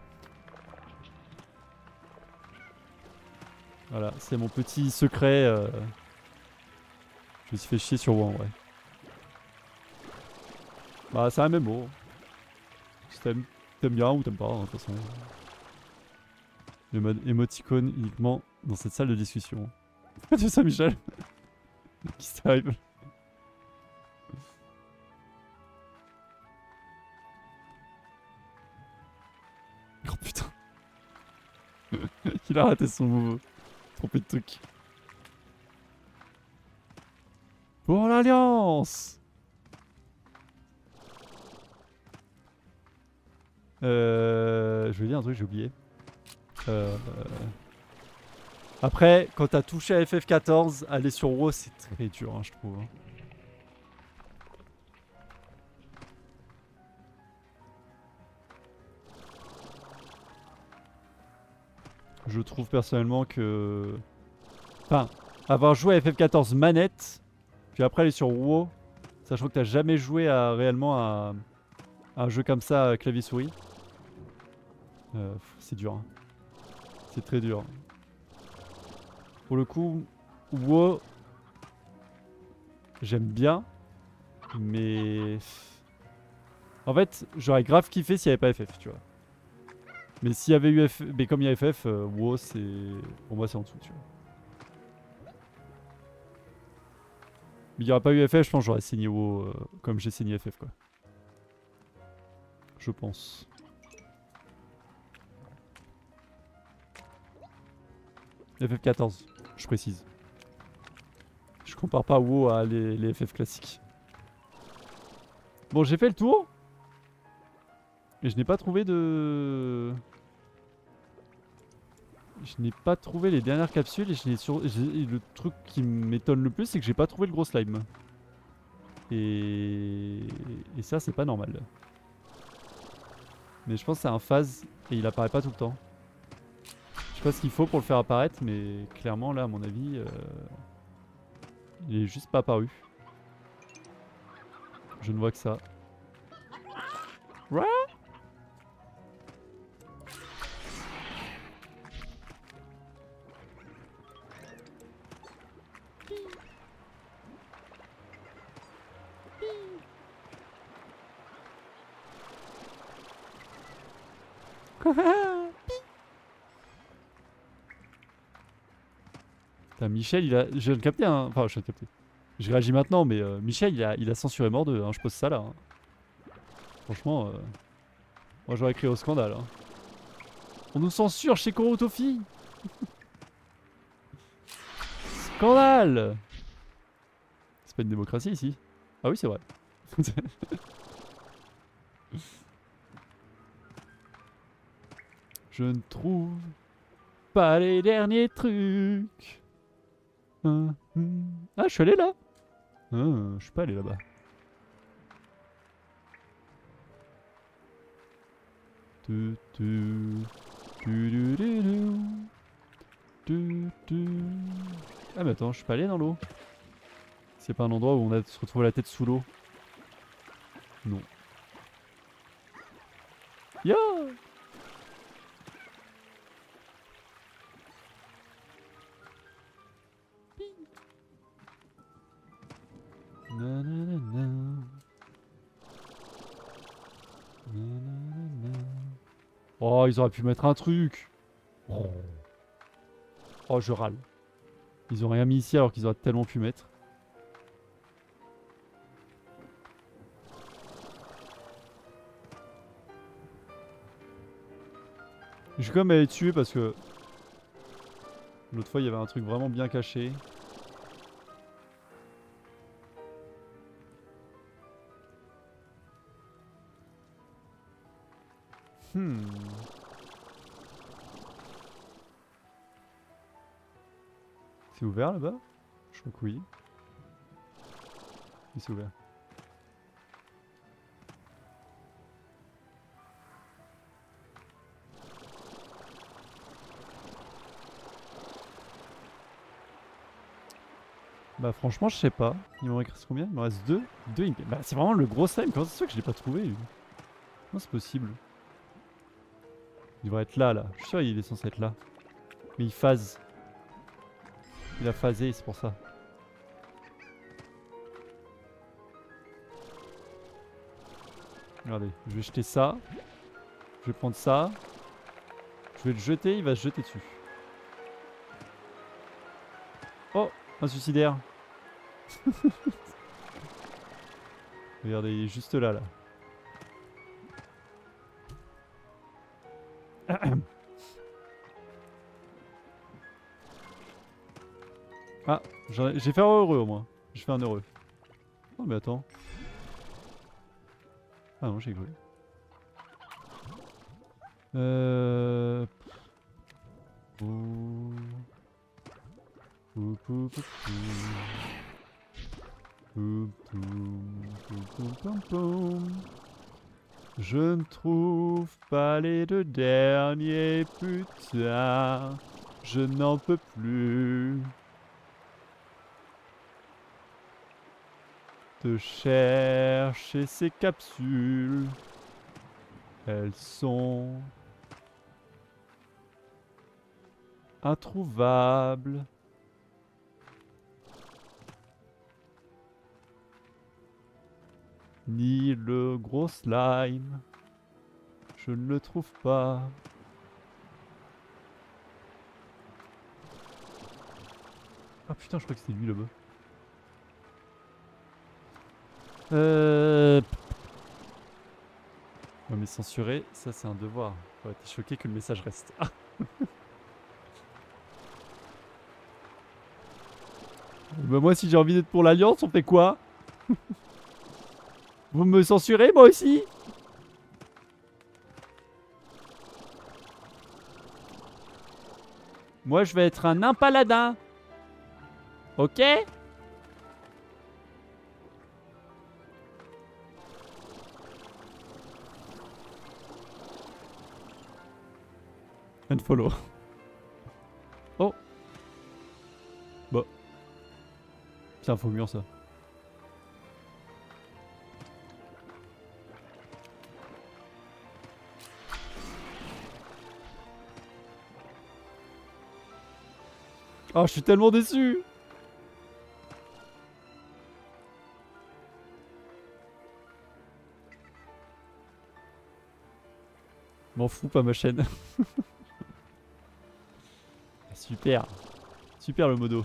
Voilà, c'est mon petit secret. Euh... Je me suis fait chier sur WoW en vrai. Bah c'est un M M O. Si t'aimes bien ou t'aimes pas, hein, de toute façon. Le mode émoticône uniquement dans cette salle de discussion. Pourquoi tu fais ça, Michel? Qu'est-ce qui t'arrive? Oh putain. Il a raté son move. Trompé de truc. Pour l'Alliance! Euh... Je vais dire un truc, j'ai oublié. Euh... Après, quand t'as touché à F F quatorze, aller sur WoW c'est très dur, hein, je trouve. Hein. Je trouve personnellement que... Enfin, avoir joué à F F quatorze manette, puis après aller sur WoW, sachant que t'as jamais joué à, réellement à, à un jeu comme ça, clavier-souris, euh, c'est dur. Hein. C'est très dur. Pour le coup, WoW, j'aime bien, mais... En fait, j'aurais grave kiffé s'il n'y avait pas F F, tu vois. Mais s'il y avait eu F F, mais comme il y a F F, euh, WoW c'est... Pour moi c'est en dessous, tu vois. Mais il n'y aurait pas eu F F, je pense que j'aurais signé WoW euh, comme j'ai signé F F quoi. Je pense. F F quatorze, je précise. Je compare pas WoW à les, les F F classiques. Bon, j'ai fait le tour. Et je n'ai pas trouvé de... Je n'ai pas trouvé les dernières capsules et, je sur... et le truc qui m'étonne le plus, c'est que j'ai pas trouvé le gros slime. Et, et ça, c'est pas normal. Mais je pense que c'est un phase et il apparaît pas tout le temps. Je sais pas ce qu'il faut pour le faire apparaître, mais clairement, là, à mon avis, euh... il est juste pas apparu. Je ne vois que ça. Ouais. Putain, Michel, il a... Je viens de capter, hein. Enfin, je viens de capter. Je réagis maintenant, mais euh, Michel, il a... il a censuré Mordeux, hein. Je pose ça là. Hein. Franchement, euh... moi j'aurais crié au scandale. Hein. On nous censure chez Korotofi. Scandale. C'est pas une démocratie ici. Ah oui, c'est vrai. Je ne trouve pas les derniers trucs. Ah, je suis allé là. Ah, je suis pas allé là-bas. Tu, tu, tu, tu, tu, tu, tu. Ah mais attends, je suis pas allé dans l'eau. C'est pas un endroit où on a se retrouve la tête sous l'eau. Non. Yo. Na, na, na, na. Na, na, na. Oh, ils auraient pu mettre un truc. Oh, oh je râle. Ils ont rien mis ici alors qu'ils auraient tellement pu mettre. Je vais quand même aller dessus parce que l'autre fois il y avait un truc vraiment bien caché. Hmm. C'est ouvert là-bas? Je crois que oui. Oui, c'est ouvert. Bah franchement je sais pas. Il m'en reste combien? Il m'en reste deux. Deux il me... Bah c'est vraiment le gros slime. Comment c'est sûr que je l'ai pas trouvé lui? Comment c'est possible? Il devrait être là là. Je suis sûr qu'il est censé être là. Mais il phase. Il a phasé, c'est pour ça. Regardez, je vais jeter ça. Je vais prendre ça. Je vais le jeter, il va se jeter dessus. Oh, un suicidaire. Regardez, il est juste là, là. Ah, j'ai fait un heureux au moins. J'ai fait un heureux. Oh mais attends. Ah non, j'ai joué. Euh... Pou... Pou, pou, pou, pou. Pou, pou, pou, pou, pou, pou. Je ne trouve pas les deux derniers putains. Je n'en peux plus de chercher ces capsules. Elles sont introuvables. Ni le gros slime. Je ne le trouve pas. Ah putain, je crois que c'était lui là-bas. Euh... Ouais, mais censurer, ça c'est un devoir. Ouais, t'es choqué que le message reste. Ah. Bah moi si j'ai envie d'être pour l'Alliance, on fait quoi? Vous me censurez moi aussi? Moi je vais être un nain paladin. Ok? Unfollow. Oh. Bah. C'est un faux mur ça. Oh, je suis tellement déçu. M'en fous pas ma chaîne. Super. Super le modo.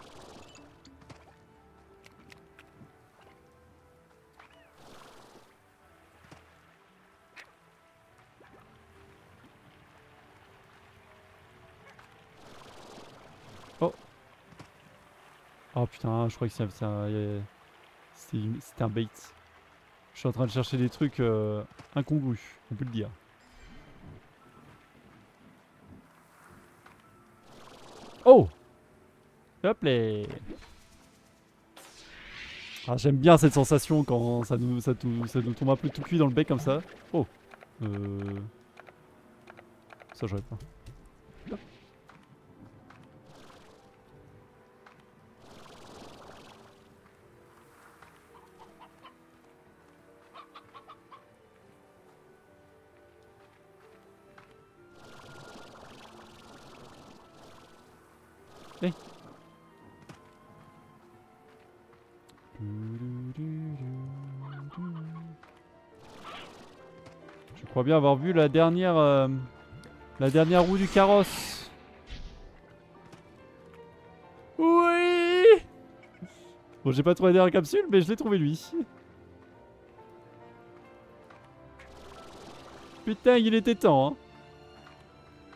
Oh. Oh putain, je crois que c'était un, un bait. Je suis en train de chercher des trucs euh, incongrus, on peut le dire. Oh! Hop là! Ah, j'aime bien cette sensation quand ça nous, ça, tout, ça nous tombe un peu tout cuit dans le bec comme ça. Oh! Euh... Ça j'aurais pas. Eh. Je crois bien avoir vu la dernière euh, la dernière roue du carrosse. Oui. Bon, j'ai pas trouvé la dernière capsule, mais je l'ai trouvé lui. Putain, il était temps, hein.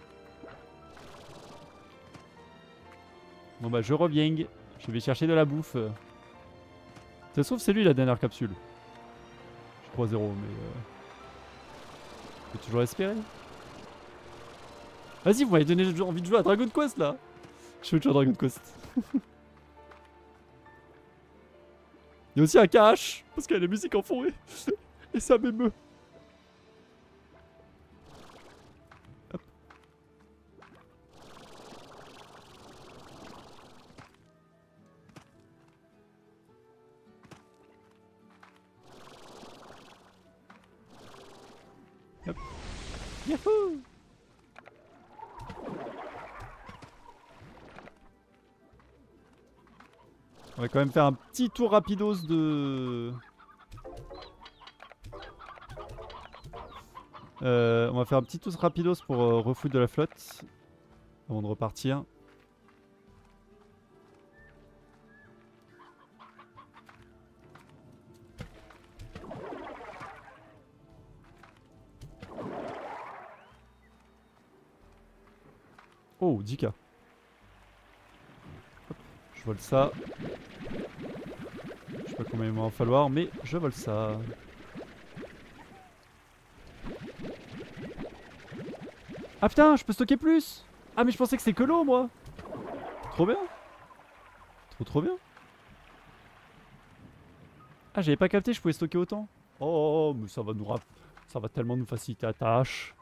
Bon bah je reviens. Je vais chercher de la bouffe. Ça se trouve c'est lui la dernière capsule. Je crois zéro mais... Euh... Je peux toujours espérer. Vas-y, vous m'avez donné envie de jouer à Dragon Quest là. Je veux jouer à Dragon Quest. Il y a aussi un cache parce qu'il y a la musique en fond et, et ça m'émeut. Hop. Hop. Yahoo! On va quand même faire un petit tour rapidos de... Euh, on va faire un petit tour rapidos pour euh, refoutre de la flotte. Avant de repartir. Oh, dix K. Hop, je vole ça. Je sais pas combien il va en falloir, mais je vole ça. Ah putain, je peux stocker plus. Ah mais je pensais que c'était que l'eau moi. Trop bien. Trop trop bien. Ah j'avais pas capté, je pouvais stocker autant. Oh mais ça va nous rap... ça va tellement nous faciliter la tâche.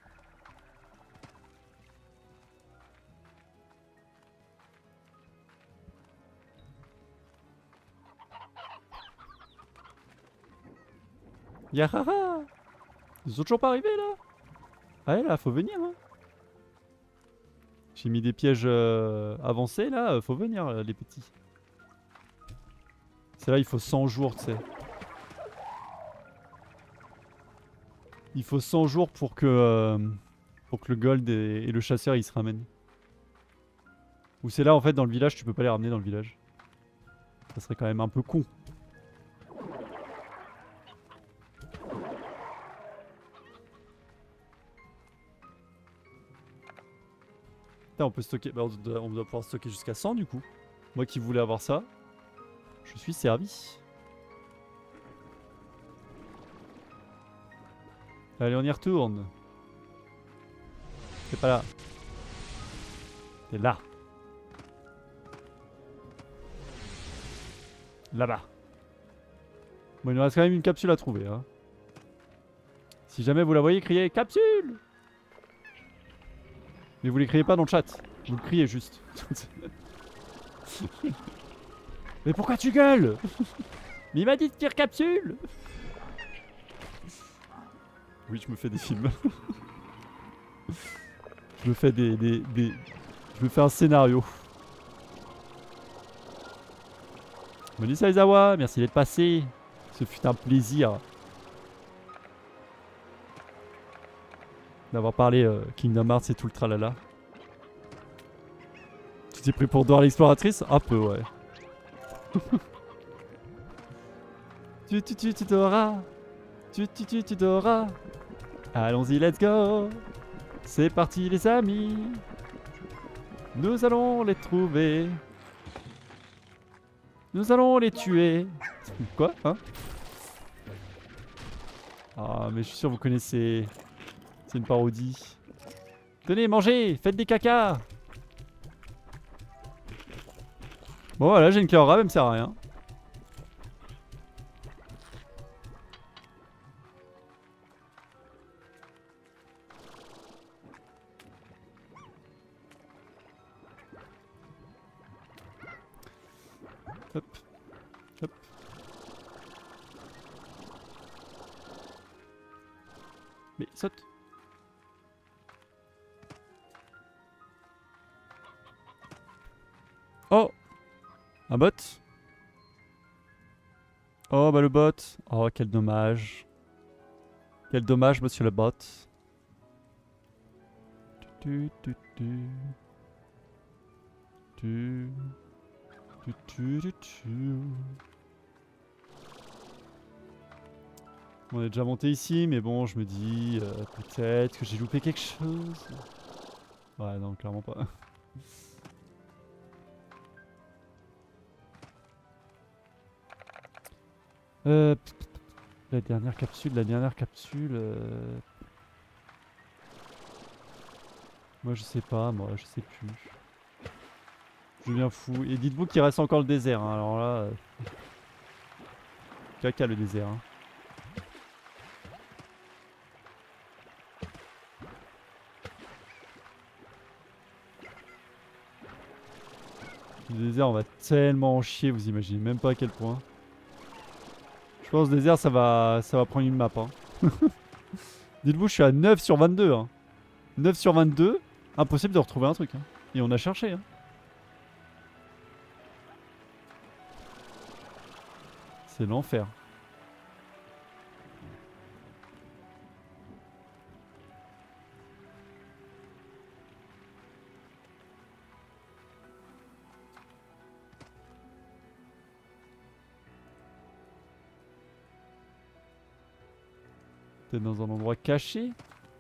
Yahaha. Ils sont toujours pas arrivés là. Ah ouais, là faut venir hein. J'ai mis des pièges euh, avancés là, euh, faut venir euh, les petits. C'est là il faut cent jours tu sais. Il faut cent jours pour que, euh, pour que le gold et, et le chasseur ils se ramènent. Ou c'est là en fait dans le village, tu peux pas les ramener dans le village. Ça serait quand même un peu con. Putain, on peut stocker, bah, on, doit, on doit pouvoir stocker jusqu'à cent du coup. Moi qui voulais avoir ça, je suis servi. Allez, on y retourne. T'es pas là. T'es là. Là-bas. Bon, il nous reste quand même une capsule à trouver. Hein. Si jamais vous la voyez, criez capsule. Mais vous les criez pas dans le chat. Vous le criez juste. Mais pourquoi tu gueules? Mais il m'a dit de dire capsule. Oui, je me fais des films. Je me fais des, des, des... Je me fais un scénario. Melissa Izawa, merci d'être passé. Ce fut un plaisir d'avoir parlé euh, Kingdom Hearts et tout le tralala. Tu t'es pris pour Dora l'exploratrice? Un peu, ouais. Tu tu tu tu Dora. Tu tu tu tu Dora. Allons-y, let's go. C'est parti les amis. Nous allons les trouver. Nous allons les tuer. Quoi? Hein? Ah mais je suis sûr que vous connaissez. C'est une parodie. Tenez, mangez. Faites des caca. Bon voilà, j'ai une clé en rab, elle me sert à rien. Hop. Hop. Mais saute. Oh! Un bot? Oh bah le bot. Oh quel dommage. Quel dommage monsieur le bot. Tu, tu, tu. Tu. Tu, tu, tu, tu. On est déjà monté ici, mais bon, je me dis euh, peut-être que j'ai loupé quelque chose. Ouais, non, clairement pas. Euh, la dernière capsule, la dernière capsule... Euh... Moi je sais pas, moi je sais plus. Je deviens fou. Et dites-vous qu'il reste encore le désert, hein. Alors là... Euh... Caca le désert, hein. Le désert, on va tellement en chier, vous imaginez même pas à quel point. Je pense que le désert, ça va, ça va prendre une map, hein. Dites-vous, je suis à neuf sur vingt-deux, hein. neuf sur vingt-deux, impossible de retrouver un truc, hein. Et on a cherché, hein. C'est l'enfer. Peut-être dans un endroit caché.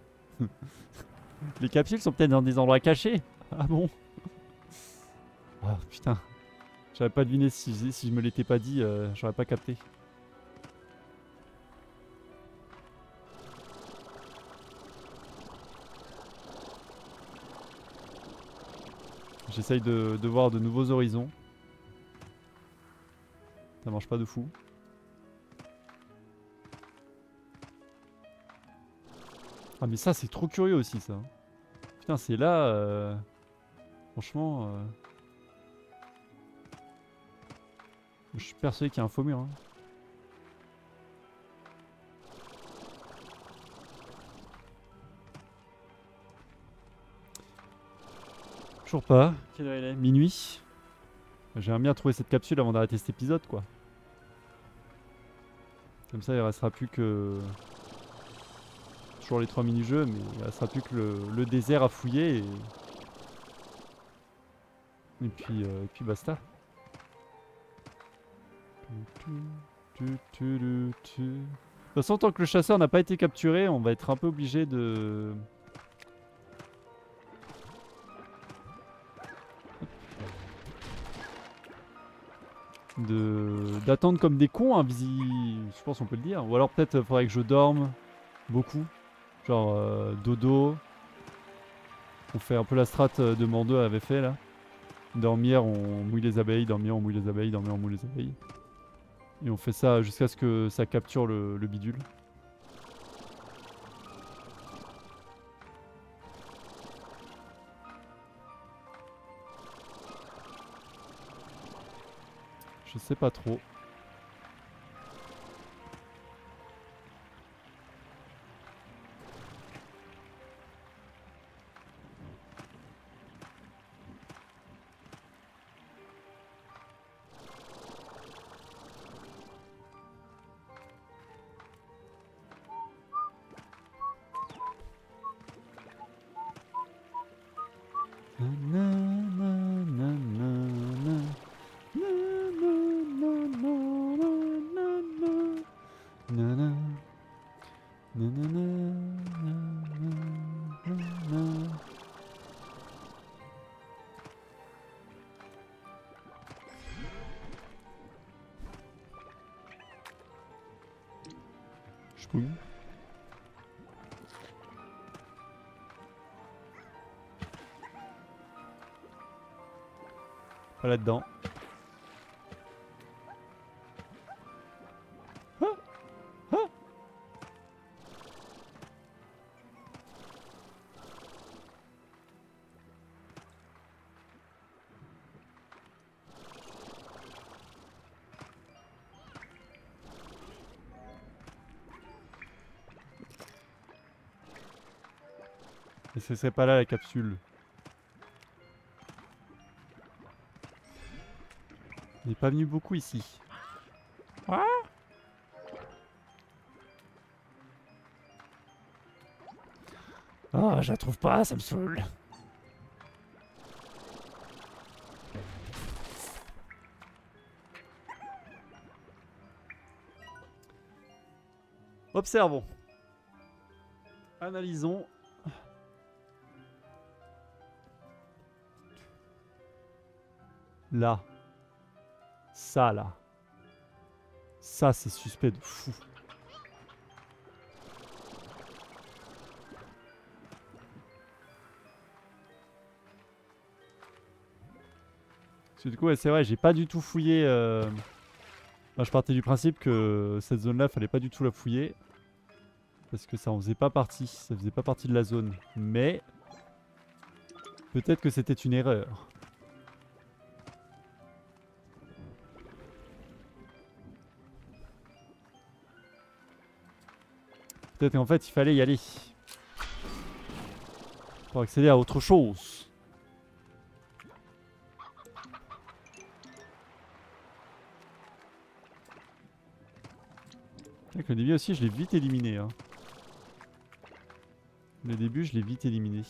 Les capsules sont peut-être dans des endroits cachés. Ah bon? Ah putain. J'aurais pas deviné si, si je me l'étais pas dit, euh, j'aurais pas capté. J'essaye de, de voir de nouveaux horizons. Ça marche pas de fou. Ah mais ça c'est trop curieux aussi ça. Putain c'est là... Euh... Franchement... Euh... Je suis persuadé qu'il y a un faux mur, hein. Toujours pas. Quelle heure il est? Minuit. J'aimerais bien trouver cette capsule avant d'arrêter cet épisode quoi. Comme ça il restera plus que... Toujours les trois mini-jeux, mais il restera plus que le, le désert à fouiller et... Et puis, euh, et puis basta. De toute façon, tant que le chasseur n'a pas été capturé, on va être un peu obligé de... de d'attendre comme des cons, hein, visi... je pense qu'on peut le dire. Ou alors peut-être faudrait que je dorme beaucoup. Genre euh, dodo. On fait un peu la strat de Mando avait fait là. Dormir, on mouille les abeilles, dormir, on mouille les abeilles, dormir, on mouille les abeilles. Et on fait ça jusqu'à ce que ça capture le, le bidule. Je sais pas trop. Je couille. Pas là-dedans. Ah ah. Et ce serait pas là la capsule. Il n'est pas venu beaucoup ici. Quoi? Ah, je la trouve pas, ça me saoule. Observons. Analysons. Là. Ça là. Ça, c'est suspect de fou. Parce que du coup, ouais, c'est vrai, j'ai pas du tout fouillé. Euh... Moi, je partais du principe que cette zone-là, fallait pas du tout la fouiller. Parce que ça en faisait pas partie. Ça faisait pas partie de la zone. Mais peut-être que c'était une erreur. Peut-être qu'en fait, il fallait y aller. Pour accéder à autre chose. Avec le début aussi, je l'ai vite éliminé. Hein. Le début, je l'ai vite éliminé.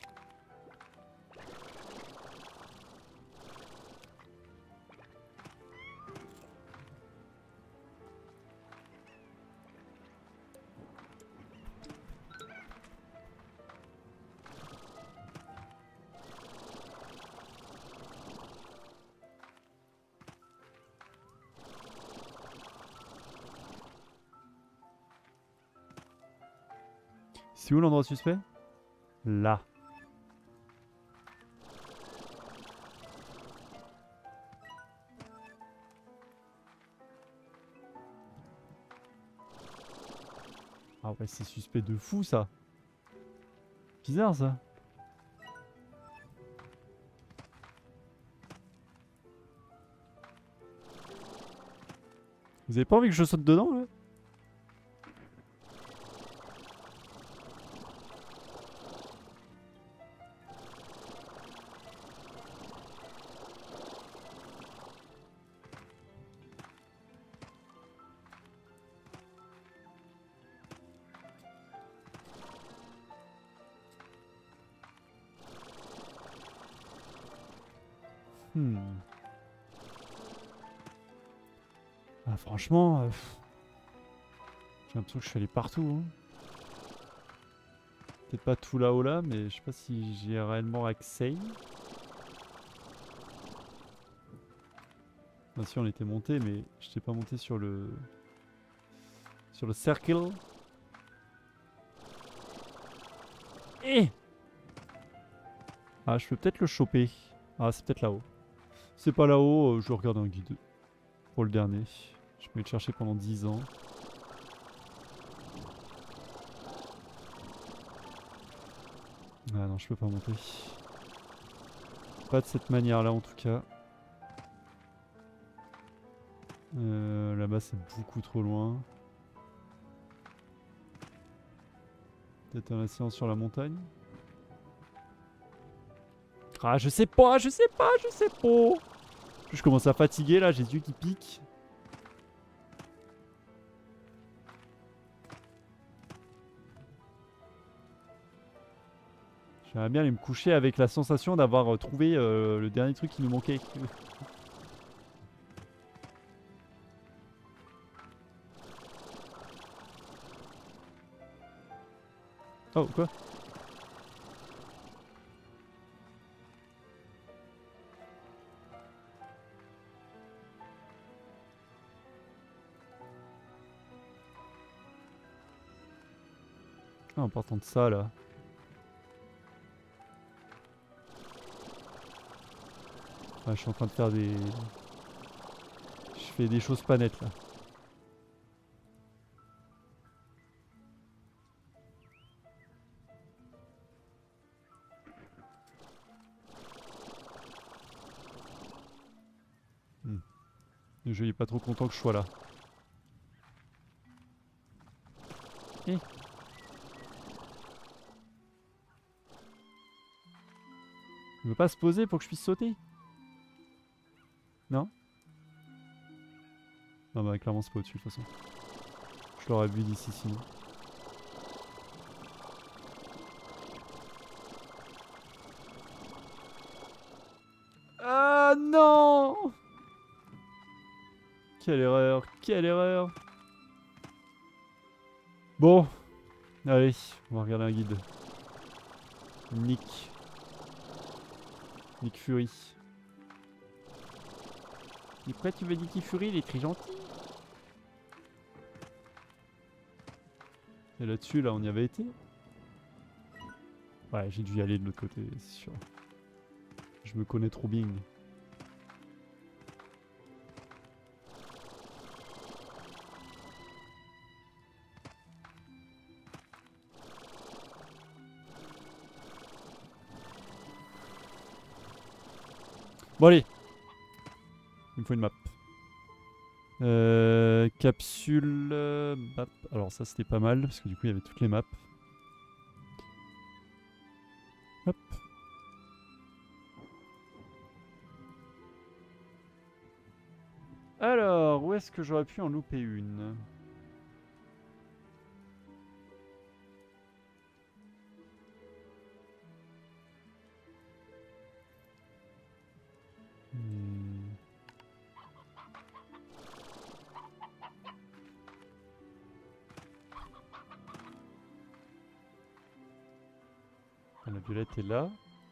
C'est où l'endroit suspect? Là. Ah ouais, c'est suspect de fou ça. Bizarre ça. Vous avez pas envie que je saute dedans là? Hmm. Ah, franchement, euh, j'ai l'impression que je suis allé partout. Hein. Peut-être pas tout là-haut là, mais je sais pas si j'ai réellement accès. Ah si, on était monté, mais je t'ai pas monté sur le sur le cercle. Eh Ah, je peux peut-être le choper. Ah, c'est peut-être là-haut. C'est pas là-haut, euh, je regarde un guide. Pour le dernier. Je peux le chercher pendant dix ans. Ah non, je peux pas monter. Pas de cette manière-là en tout cas. Euh, Là-bas, c'est beaucoup trop loin. Peut-être un ascenseur sur la montagne. Ah, je sais pas, je sais pas, je sais pas. Je commence à fatiguer là, j'ai les yeux qui piquent. J'aimerais bien aller me coucher avec la sensation d'avoir euh, trouvé euh, le dernier truc qui nous manquait. Oh, quoi? Ah, en partant de ça là. Ah, je suis en train de faire des... Je fais des choses pas nettes là. Hmm. Le jeu il est pas trop content que je sois là. Eh. Il veut pas se poser pour que je puisse sauter? Non? Non bah clairement c'est pas au-dessus de toute façon. Je l'aurais vu d'ici sinon. Ah non! Quelle erreur, quelle erreur! Bon, allez, on va regarder un guide. Nick. Nick Fury. Mais pourquoi tu veux Nicky Fury? Il est très gentil. Et là-dessus, là, on y avait été. Ouais, j'ai dû y aller de l'autre côté, c'est sûr. Je me connais trop bien. Bon allez. Il me faut une map. Euh, capsule euh, map. Alors ça c'était pas mal parce que du coup il y avait toutes les maps. Hop. Alors où est-ce que j'aurais pu en louper une? Hmm. La violette est là.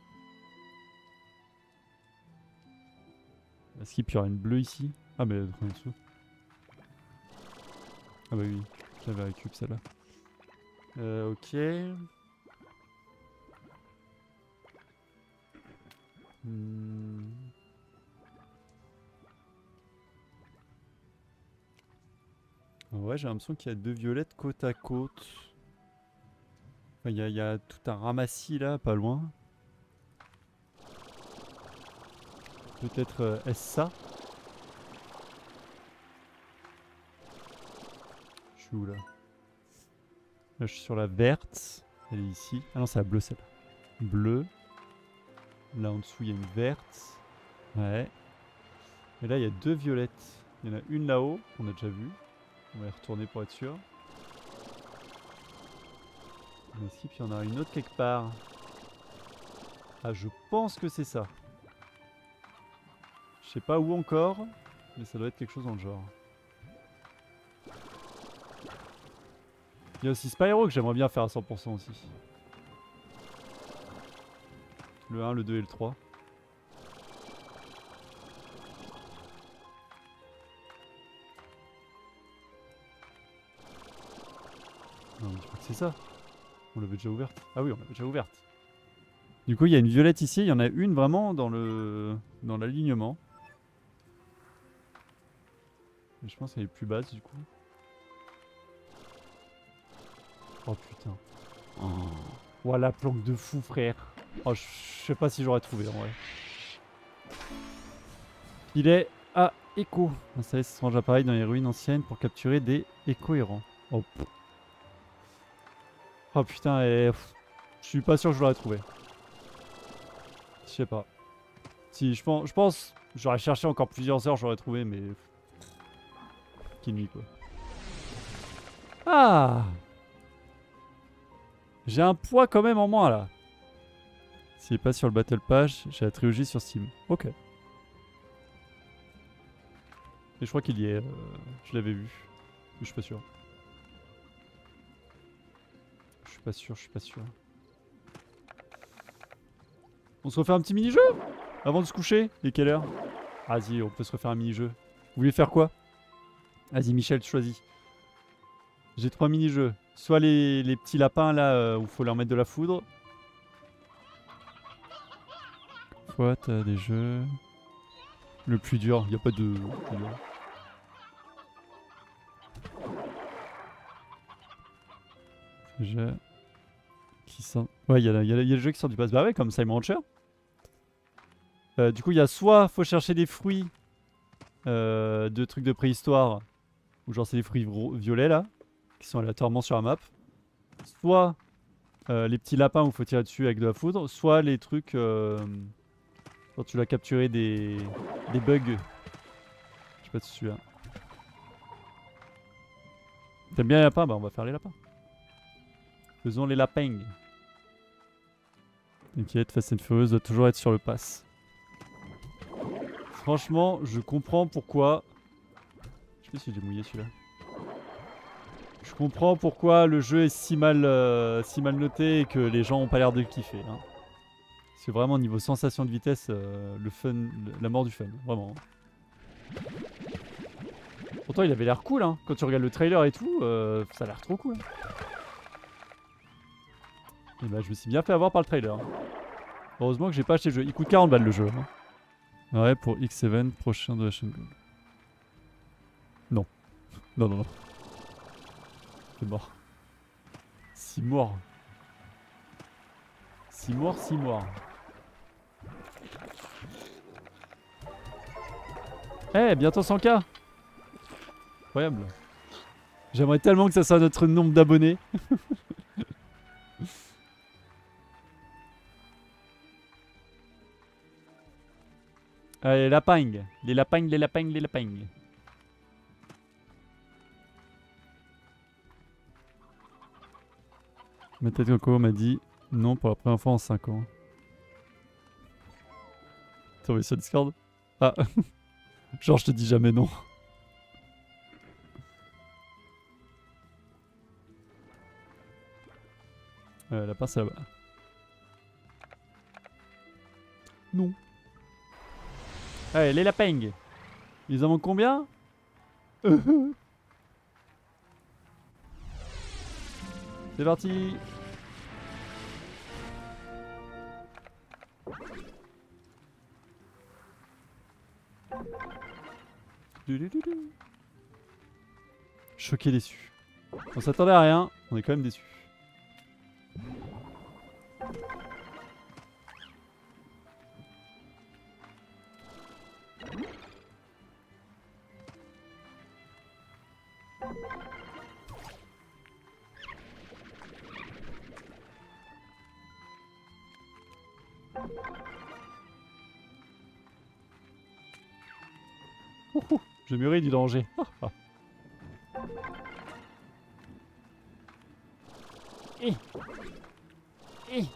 La skip, il y aura une bleue ici. Ah mais elle est en dessous. Ah bah oui, je l'avais récup celle-là. Euh, ok. Hmm. Ouais, j'ai l'impression qu'il y a deux violettes côte à côte. Il enfin, y, y a tout un ramassis là, pas loin. Peut-être euh, est-ce ça? Je suis où là? Là je suis sur la verte. Elle est ici. Ah non c'est la bleue celle-là. Bleue. Là en dessous il y a une verte. Ouais. Et là il y a deux violettes. Il y en a une là-haut, qu'on a déjà vu. On va y retourner pour être sûr. On skip, il y en a une autre quelque part. Ah je pense que c'est ça. Je sais pas où encore, mais ça doit être quelque chose dans le genre. Il y a aussi Spyro que j'aimerais bien faire à cent pour cent aussi. Le un, le deux et le trois. Non mais je crois que c'est ça. On l'avait déjà ouverte. Ah oui, on l'avait déjà ouverte. Du coup il y a une violette ici, il y en a une vraiment dans le dans l'alignement. Je pense qu'elle est plus basse du coup. Oh putain. Oh. Voilà, planque de fou frère. Oh, je sais pas si j'aurais trouvé en vrai. Il est à Echo. Installer ce étrange appareil dans les ruines anciennes pour capturer des échos errants. Oh, oh putain, et... je suis pas sûr que je l'aurais trouvé. Je sais pas. Si, je pense, je pense, j'aurais cherché encore plusieurs heures, j'aurais trouvé, mais... Quelle nuit quoi. Ah! J'ai un poids quand même en moins là. S'il est pas sur le Battle Pass, j'ai la trilogie sur Steam. Ok. Et je crois qu'il y est. Euh, je l'avais vu. Mais je suis pas sûr. Je suis pas sûr, je suis pas sûr. On se refait un petit mini-jeu avant de se coucher. Et quelle heure? Vas-y, on peut se refaire un mini-jeu. Vous voulez faire quoi? Vas-y, Michel, choisis. J'ai trois mini-jeux. Soit les, les petits lapins là euh, où il faut leur mettre de la foudre. Soit t'as des jeux. Le plus dur, il a pas de plus dur. Jeux qui sont. Ouais, il y, y, y a le jeu qui sort du pass. Bah ouais, comme Simon Rancher. Euh, du coup, il y a soit faut chercher des fruits euh, de trucs de préhistoire, ou genre c'est des fruits violets là, qui sont aléatoirement sur la map. Soit euh, les petits lapins où il faut tirer dessus avec de la foudre, soit les trucs euh, quand tu dois capturer des, des bugs. Je sais pas si tu celui-là. T'aimes bien les lapins? Bah on va faire les lapins. Faisons les lapins. T'inquiète, Fast and Furious doit toujours être sur le pass. Franchement, je comprends pourquoi... Je sais pas si j'ai mouillé celui-là. Je comprends pourquoi le jeu est si mal, euh, si mal noté et que les gens ont pas l'air de le kiffer. Hein. C'est vraiment niveau sensation de vitesse, euh, le fun, le, la mort du fun, vraiment. Pourtant il avait l'air cool, hein. Quand tu regardes le trailer et tout, euh, ça a l'air trop cool. Et bah je me suis bien fait avoir par le trailer. Heureusement que j'ai pas acheté le jeu. Il coûte quarante balles le jeu. Hein. Ouais, pour X sept prochain de la chaîne Gold. Non. Non, non, non. C'est mort. six morts. six morts, six morts. Eh, hey, bientôt cent K. Incroyable. J'aimerais tellement que ça soit notre nombre d'abonnés. Allez, les lapins. Les lapins, les lapins, les lapins. Ma tête Coco m'a dit non pour la première fois en cinq ans. T'as envoyé sur Discord? Ah. Genre je te dis jamais non. Euh, lapin c'est là-bas. Non. Allez, les lapins. Ils en manquent combien? C'est parti. Choqué, déçu. On s'attendait à rien, on est quand même déçu. Ouhou, je mûris du danger. Eh. Eh.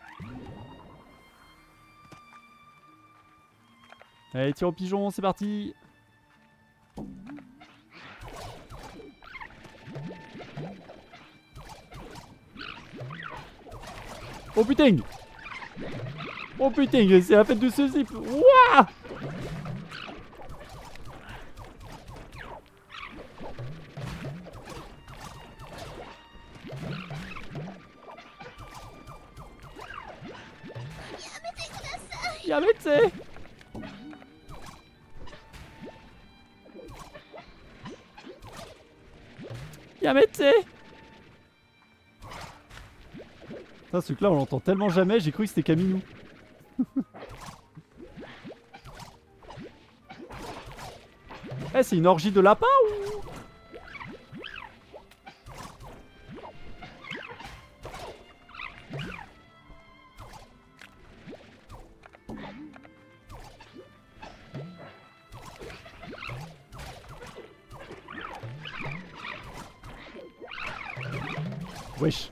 Allez, tire au pigeon, c'est parti. Oh putain. Oh putain, c'est la fête de ce zip. Wouah. Yamete. Yamete. Putain, ce truc là on l'entend tellement jamais, j'ai cru que c'était Camino. Eh, c'est une orgie de lapins ou... Wesh.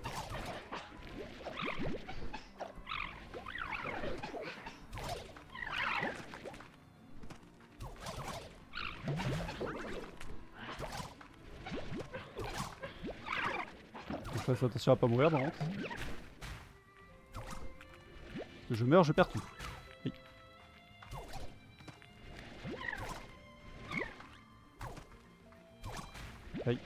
Je fasse attention à pas mourir dans l'entre. Je meurs, je perds tout. Oui. Oui.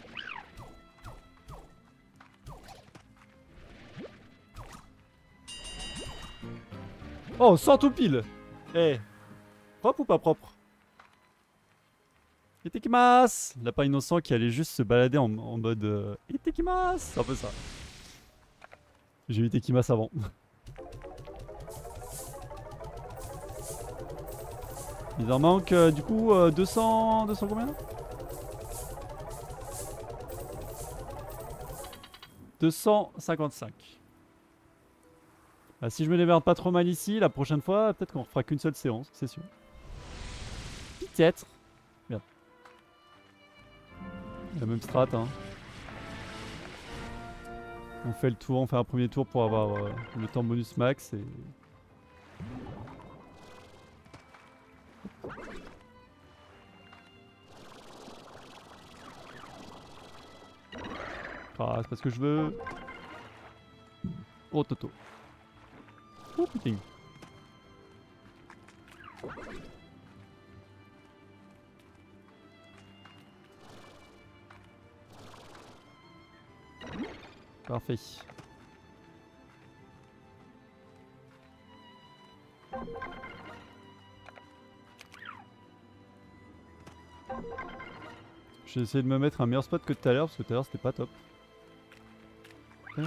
Oh, cent tout pile. Eh, hey. Propre ou pas propre? Itekimasu. Lapin innocent qui allait juste se balader en, en mode euh, Itekimasu. C'est un peu ça. J'ai eu Itekimasu avant. Il en manque euh, du coup euh, deux cents... deux cents combien? deux cent cinquante-cinq. Ah, si je me démerde pas trop mal ici, la prochaine fois, peut-être qu'on fera qu'une seule séance, c'est sûr. Peut-être. Merde. La même strat, hein. On fait le tour, on fait un premier tour pour avoir euh, le temps bonus max et... Ah, c'est parce que je veux... Oh, Toto. Oh, putain. Parfait. J'ai essayé de me mettre un meilleur spot que tout à l'heure parce que tout à l'heure c'était pas top. Okay.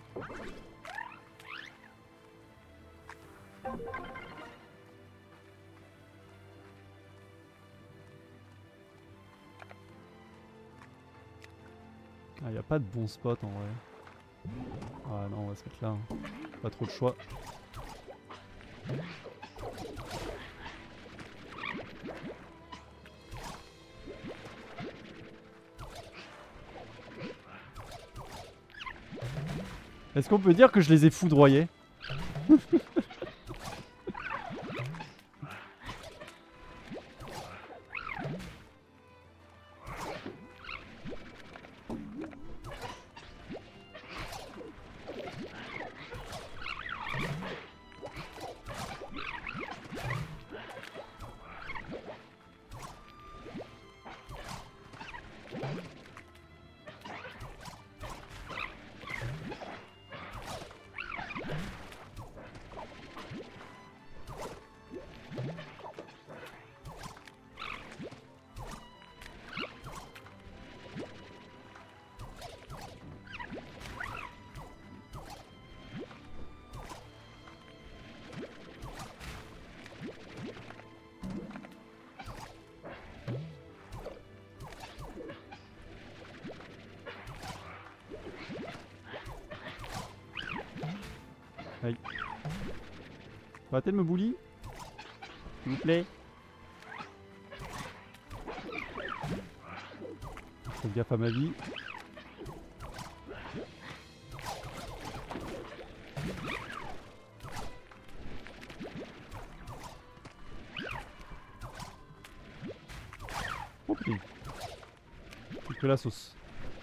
Ah, y a pas de bon spot en vrai. Ah non, on va se mettre là. Hein. Pas trop de choix. Est-ce qu'on peut dire que je les ai foudroyés? Aïe. Faut arrêter de me bully, s'il vous plaît. Faites gaffe à ma vie. Oh putain. C'est que la sauce.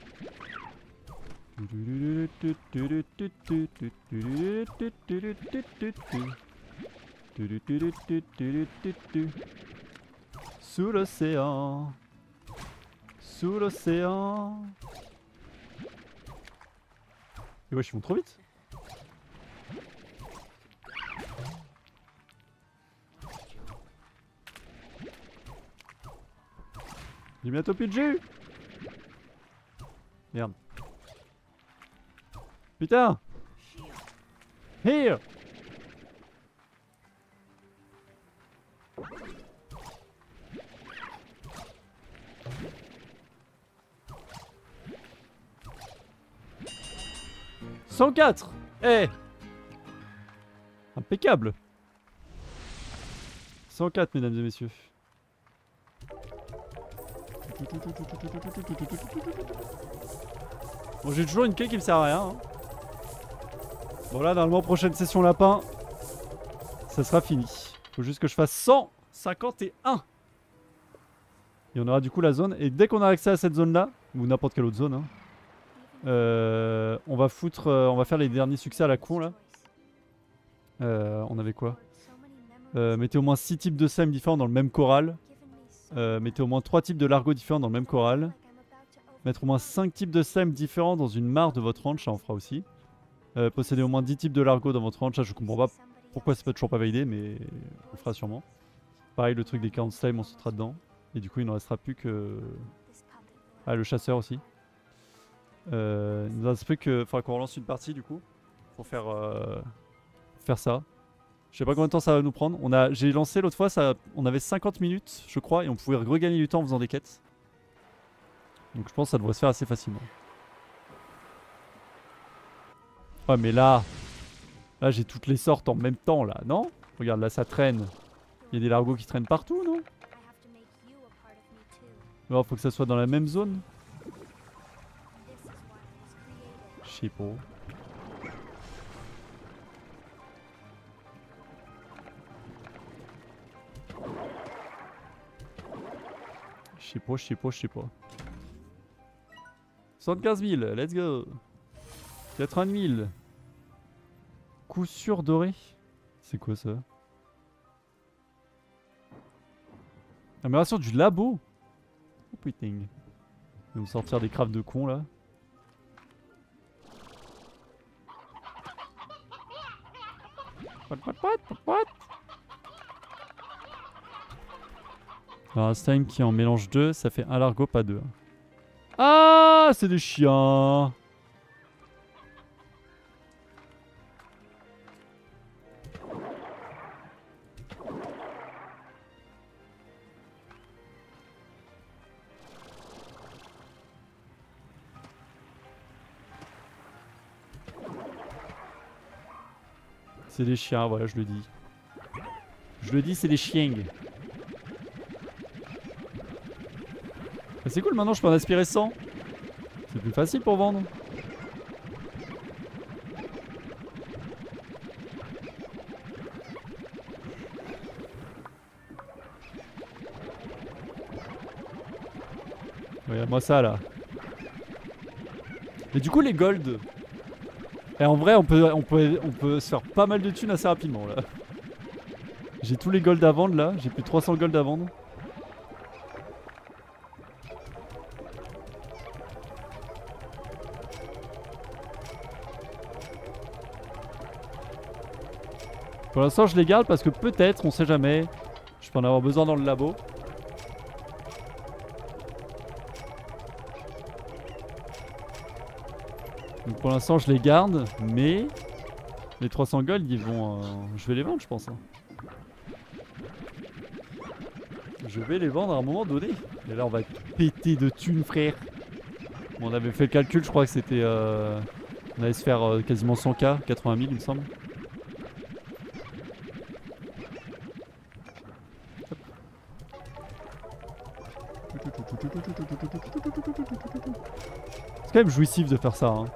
Sous l'océan, sous l'océan. Et wesh, ils vont trop vite. J'ai bientôt plus de jus. Merde. Putain! Here! cent quatre! Eh! Impeccable! cent quatre, mesdames et messieurs. Bon, j'ai toujours une queue qui me sert à rien. Hein. Bon là, normalement, prochaine session lapin, ça sera fini. Faut juste que je fasse cent cinquante et un. Et on aura du coup la zone. Et dès qu'on a accès à cette zone-là, ou n'importe quelle autre zone, hein, euh, on va foutre, euh, on va faire les derniers succès à la con là. Euh, on avait quoi? euh, Mettez au moins six types de slime différents dans le même choral. Euh, mettez au moins trois types de largo différents dans le même choral. Mettre au moins cinq types de slime différents dans une mare de votre ranch, ça on fera aussi. Euh, posséder au moins dix types de largo dans votre ranch, ça je comprends pas pourquoi c'est pas toujours pas validé, mais on le fera sûrement. Pareil, le truc des quarante slime, on sautera dedans. Et du coup, il ne restera plus que... Ah, le chasseur aussi. Euh, il nous reste plus que... Faudra qu'on relance une partie du coup, pour faire, euh, faire ça. Je sais pas combien de temps ça va nous prendre. On a... J'ai lancé l'autre fois, ça... on avait cinquante minutes, je crois, et on pouvait regagner du temps en faisant des quêtes. Donc je pense que ça devrait se faire assez facilement. Ouais mais là, là j'ai toutes les sortes en même temps là, non? Regarde là ça traîne. Il y a des largos qui traînent partout, non? Alors faut que ça soit dans la même zone. Je sais pas. Je sais pas, je sais pas, je sais pas. soixante-quinze mille, let's go. quatre-vingt mille. Coup sûr doré. C'est quoi ça? Amélioration du labo. Oh putain. Ils vont me sortir des crafts de cons là. What, what, what, what, what? Alors un slime qui en mélange deux, ça fait un largo, pas deux. Ah, c'est des chiens. C'est des chiens, voilà, je le dis. Je le dis, c'est des chiens. C'est cool, maintenant je peux en aspirer cent. C'est plus facile pour vendre. Regarde-moi ça là. Et du coup les gold. Et en vrai on peut, on peut, on peut se faire pas mal de thunes assez rapidement là. J'ai tous les gold à vendre là. J'ai plus de trois cents gold à vendre. Pour l'instant je les garde parce que peut-être, on sait jamais, je peux en avoir besoin dans le labo. Donc pour l'instant je les garde, mais les trois cents gold ils vont... Euh, je vais les vendre je pense. Hein. Je vais les vendre à un moment donné. Et là on va être pété de thunes frère. Bon, on avait fait le calcul, je crois que c'était... Euh, on allait se faire euh, quasiment cent K, quatre-vingt mille il me semble. C'est quand même jouissif de faire ça. Hein.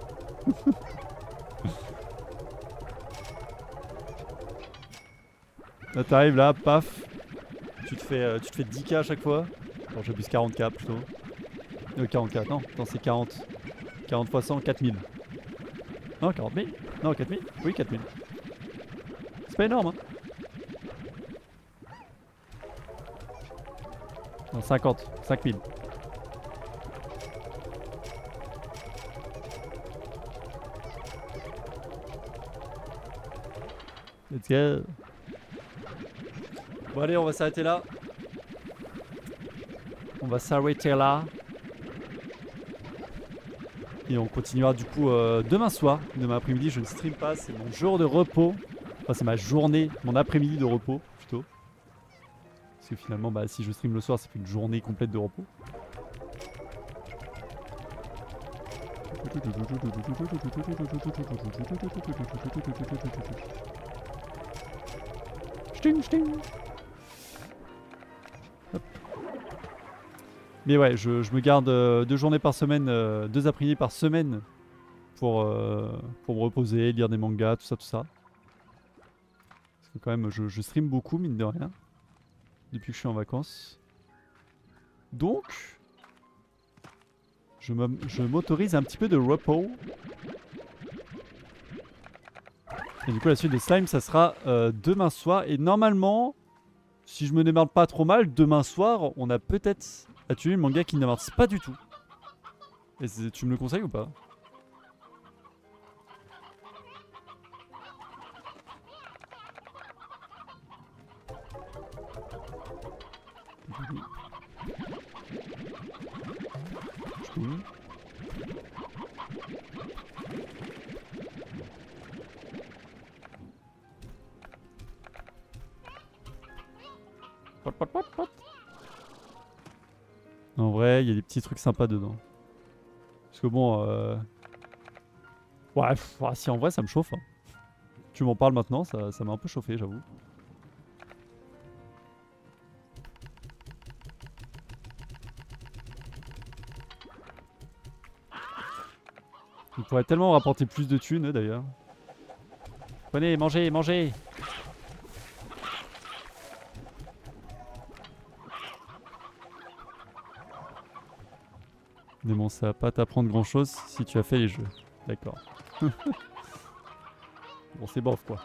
Là t'arrives là, paf. Tu te fais, euh, tu te fais dix K à chaque fois. Bon j'abuse quarante K plutôt. Euh, quarante K, non, attends c'est quarante. quarante fois cent, quatre mille. Non, quarante mille. Non, quatre mille. Oui, quatre mille. C'est pas énorme hein. Non, cinquante, cinq mille. Let's go. Bon allez, on va s'arrêter là. On va s'arrêter là. Et on continuera du coup euh, demain soir. Demain après-midi, je ne stream pas. C'est mon jour de repos. Enfin, c'est ma journée, mon après-midi de repos plutôt. Parce que finalement, bah, si je stream le soir, c'est une journée complète de repos. Ch'ting, ch'ting. Hop. Mais ouais, je, je me garde euh, deux journées par semaine, euh, deux après-midi par semaine pour, euh, pour me reposer, lire des mangas, tout ça, tout ça. Parce que quand même, je, je stream beaucoup, mine de rien, depuis que je suis en vacances. Donc, je m'autorise un petit peu de repos. Et du coup la suite de Slime ça sera euh, demain soir. Et normalement, si je me démerde pas trop mal, demain soir on a peut-être à tuer le manga qui n'avance pas du tout. Et tu me le conseilles ou pas? Pot, pot, pot, pot. En vrai, il y a des petits trucs sympas dedans. Parce que bon, euh... ouais, pff, si en vrai ça me chauffe. Hein. Tu m'en parles maintenant, ça ça m'a un peu chauffé, j'avoue. On pourrait tellement rapporter plus de thunes d'ailleurs. Prenez, mangez, mangez. Mais bon, ça va pas t'apprendre grand chose si tu as fait les jeux. D'accord. Bon, c'est bof quoi.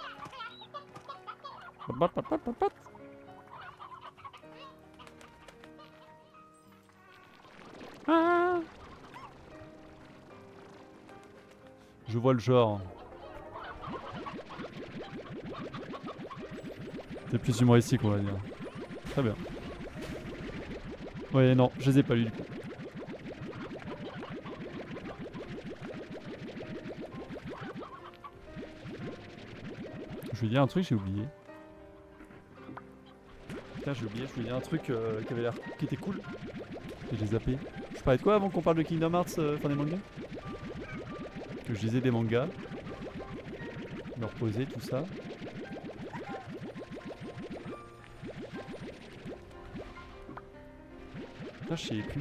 Ah, je vois le genre. C'est plus humoristique, on va dire. Très bien. Ouais, non, je les ai pas lus du coup. Je vais dire un truc, j'ai oublié. Putain, j'ai oublié, je voulais dire un truc euh, qui avait l'air, qui était cool. Et j'ai zappé. Je parlais de quoi avant qu'on parle de Kingdom Hearts, euh, enfin des mangas? Que je lisais des mangas. Me reposer, tout ça. Putain, je sais plus.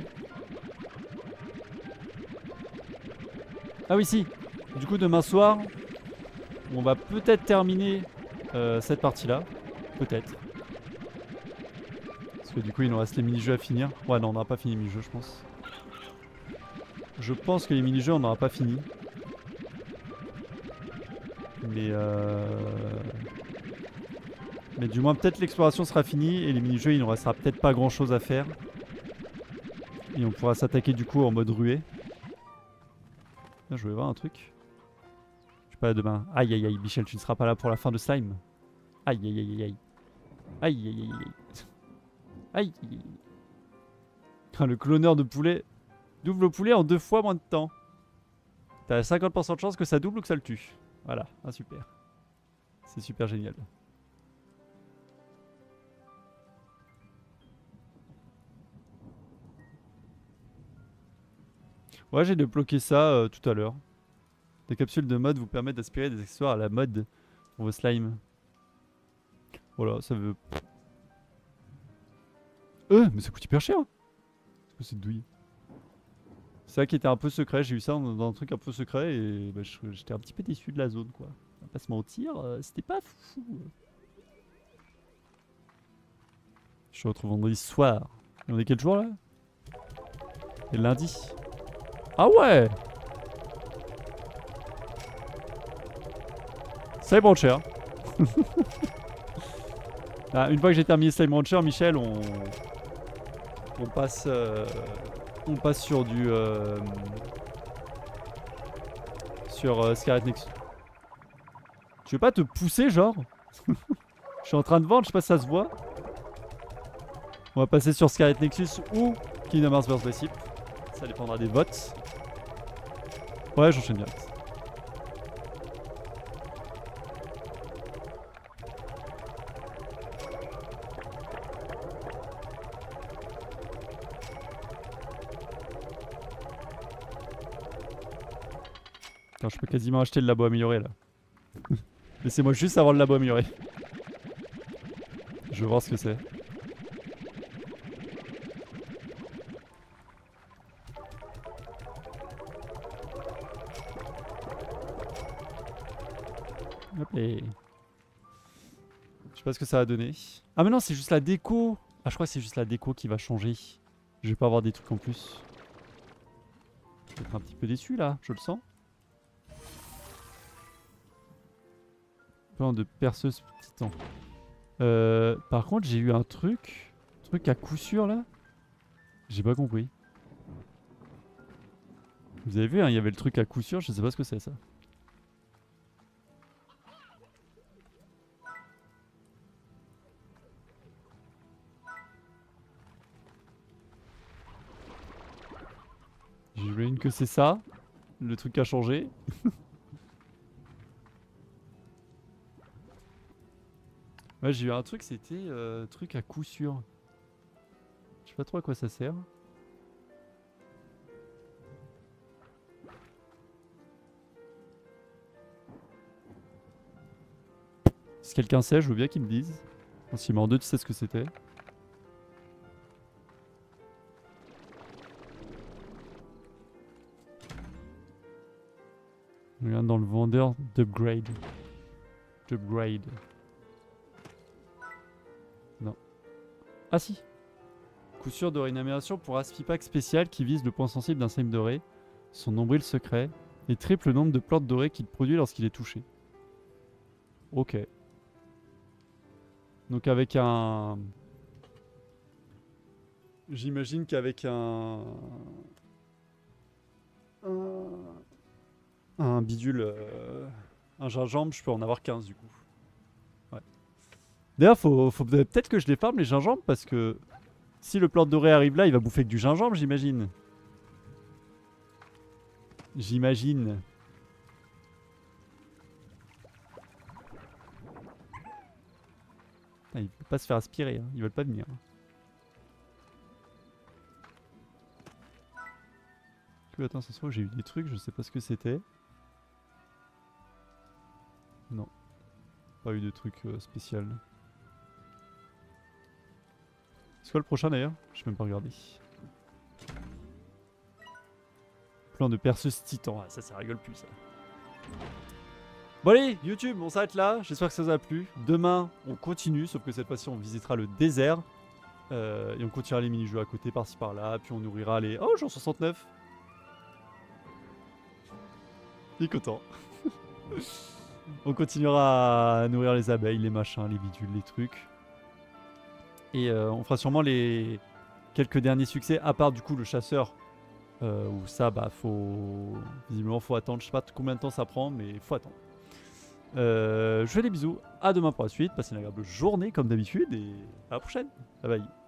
Ah oui, si. Du coup, demain soir, on va peut-être terminer euh, cette partie-là. Peut-être. Parce que du coup, il nous reste les mini-jeux à finir. Ouais, non, on n'aura pas fini les mini-jeux, je pense. Je pense que les mini-jeux, on n'aura pas fini. Mais euh... Mais du moins, peut-être l'exploration sera finie et les mini-jeux, il nous restera peut-être pas grand-chose à faire. Et on pourra s'attaquer du coup en mode ruée. Là, je voulais voir un truc. Je suis pas là demain. Aïe aïe aïe, Michel, tu ne seras pas là pour la fin de Slime. Aïe aïe aïe aïe. Aïe aïe aïe aïe. Aïe aïe aïe. Le cloneur de poulet double le poulet en deux fois moins de temps. T'as cinquante pour cent de chance que ça double ou que ça le tue. Voilà, ah, super. C'est super génial. Ouais, j'ai débloqué ça euh, tout à l'heure. Des capsules de mode vous permettent d'aspirer des accessoires à la mode pour vos slimes. Voilà, ça veut... Euh, mais ça coûte hyper cher. C'est quoi cette douille? C'est ça qui était un peu secret, j'ai eu ça dans, dans un truc un peu secret et bah, j'étais un petit peu déçu de la zone quoi. On va pas se mentir, euh, c'était pas fou. Je se retrouve vendredi soir. Et on est quel jour là? Et lundi. Ah ouais! Slime Rancher. Ah, une fois que j'ai terminé Slime Rancher, Michel, on, on passe, euh... on passe sur du, euh... sur euh, Scarlet Nexus. Tu veux pas te pousser, genre? Je suis en train de vendre, je sais pas si ça se voit. On va passer sur Scarlet Nexus ou Kingdom Hearts Birth by Sleep. Ça dépendra des votes. Ouais, j'enchaîne direct. Attends, je peux quasiment acheter le labo amélioré là. Laissez-moi juste avoir le labo amélioré. Je veux voir ce que c'est. Hop et... Je sais pas ce que ça va donner. Ah mais non, c'est juste la déco. Ah, je crois que c'est juste la déco qui va changer. Je vais pas avoir des trucs en plus. Je vais être un petit peu déçu là, je le sens. Plan de perceuse titan. Euh, par contre, j'ai eu un truc. Un truc à coup sûr là. J'ai pas compris. Vous avez vu, hein, il y avait le truc à coup sûr, je sais pas ce que c'est ça. J'imagine que c'est ça. Le truc a changé. Ouais, j'ai eu un truc, c'était euh, truc à coup sûr. Je sais pas trop à quoi ça sert. Si quelqu'un sait, je veux bien qu'il me dise. Si en deux, tu sais ce que c'était. Je regarde dans le vendeur d'upgrade. D'upgrade. Non. Ah si. Coup sûr de réanimation pour Aspipack spécial qui vise le point sensible d'un slime doré, son nombril secret, et triple le nombre de plantes dorées qu'il produit lorsqu'il est touché. Ok. Donc avec un... J'imagine qu'avec un... un... Un bidule... Euh... Un gingembre, je peux en avoir quinze du coup. Ouais. D'ailleurs, faut, faut peut-être que je les farme les gingembres parce que... Si le plante doré arrive là, il va bouffer que du gingembre, j'imagine. J'imagine. Ah, ils veulent pas se faire aspirer, hein. Ils veulent pas venir. Que, attends, ça se trouve, j'ai eu des trucs, je sais pas ce que c'était. Non. Pas eu de trucs euh, spécial. C'est quoi le prochain d'ailleurs? Je vais même pas regarder. Plan de perceuse titan. Ah, ça, ça rigole plus ça. Bon allez, YouTube, on s'arrête là. J'espère que ça vous a plu. Demain, on continue, sauf que cette fois-ci, on visitera le désert. Euh, et on continuera les mini-jeux à côté, par-ci par-là. Puis on nourrira les... Oh, jour soixante-neuf. Il est content. On continuera à nourrir les abeilles, les machins, les bidules, les trucs. Et euh, on fera sûrement les quelques derniers succès, à part du coup le chasseur. Euh, où ça, bah, faut... Visiblement, faut attendre. Je sais pas combien de temps ça prend, mais faut attendre. Euh, je fais des bisous. À demain pour la suite. Passez une agréable journée comme d'habitude. Et à la prochaine. Bye bye.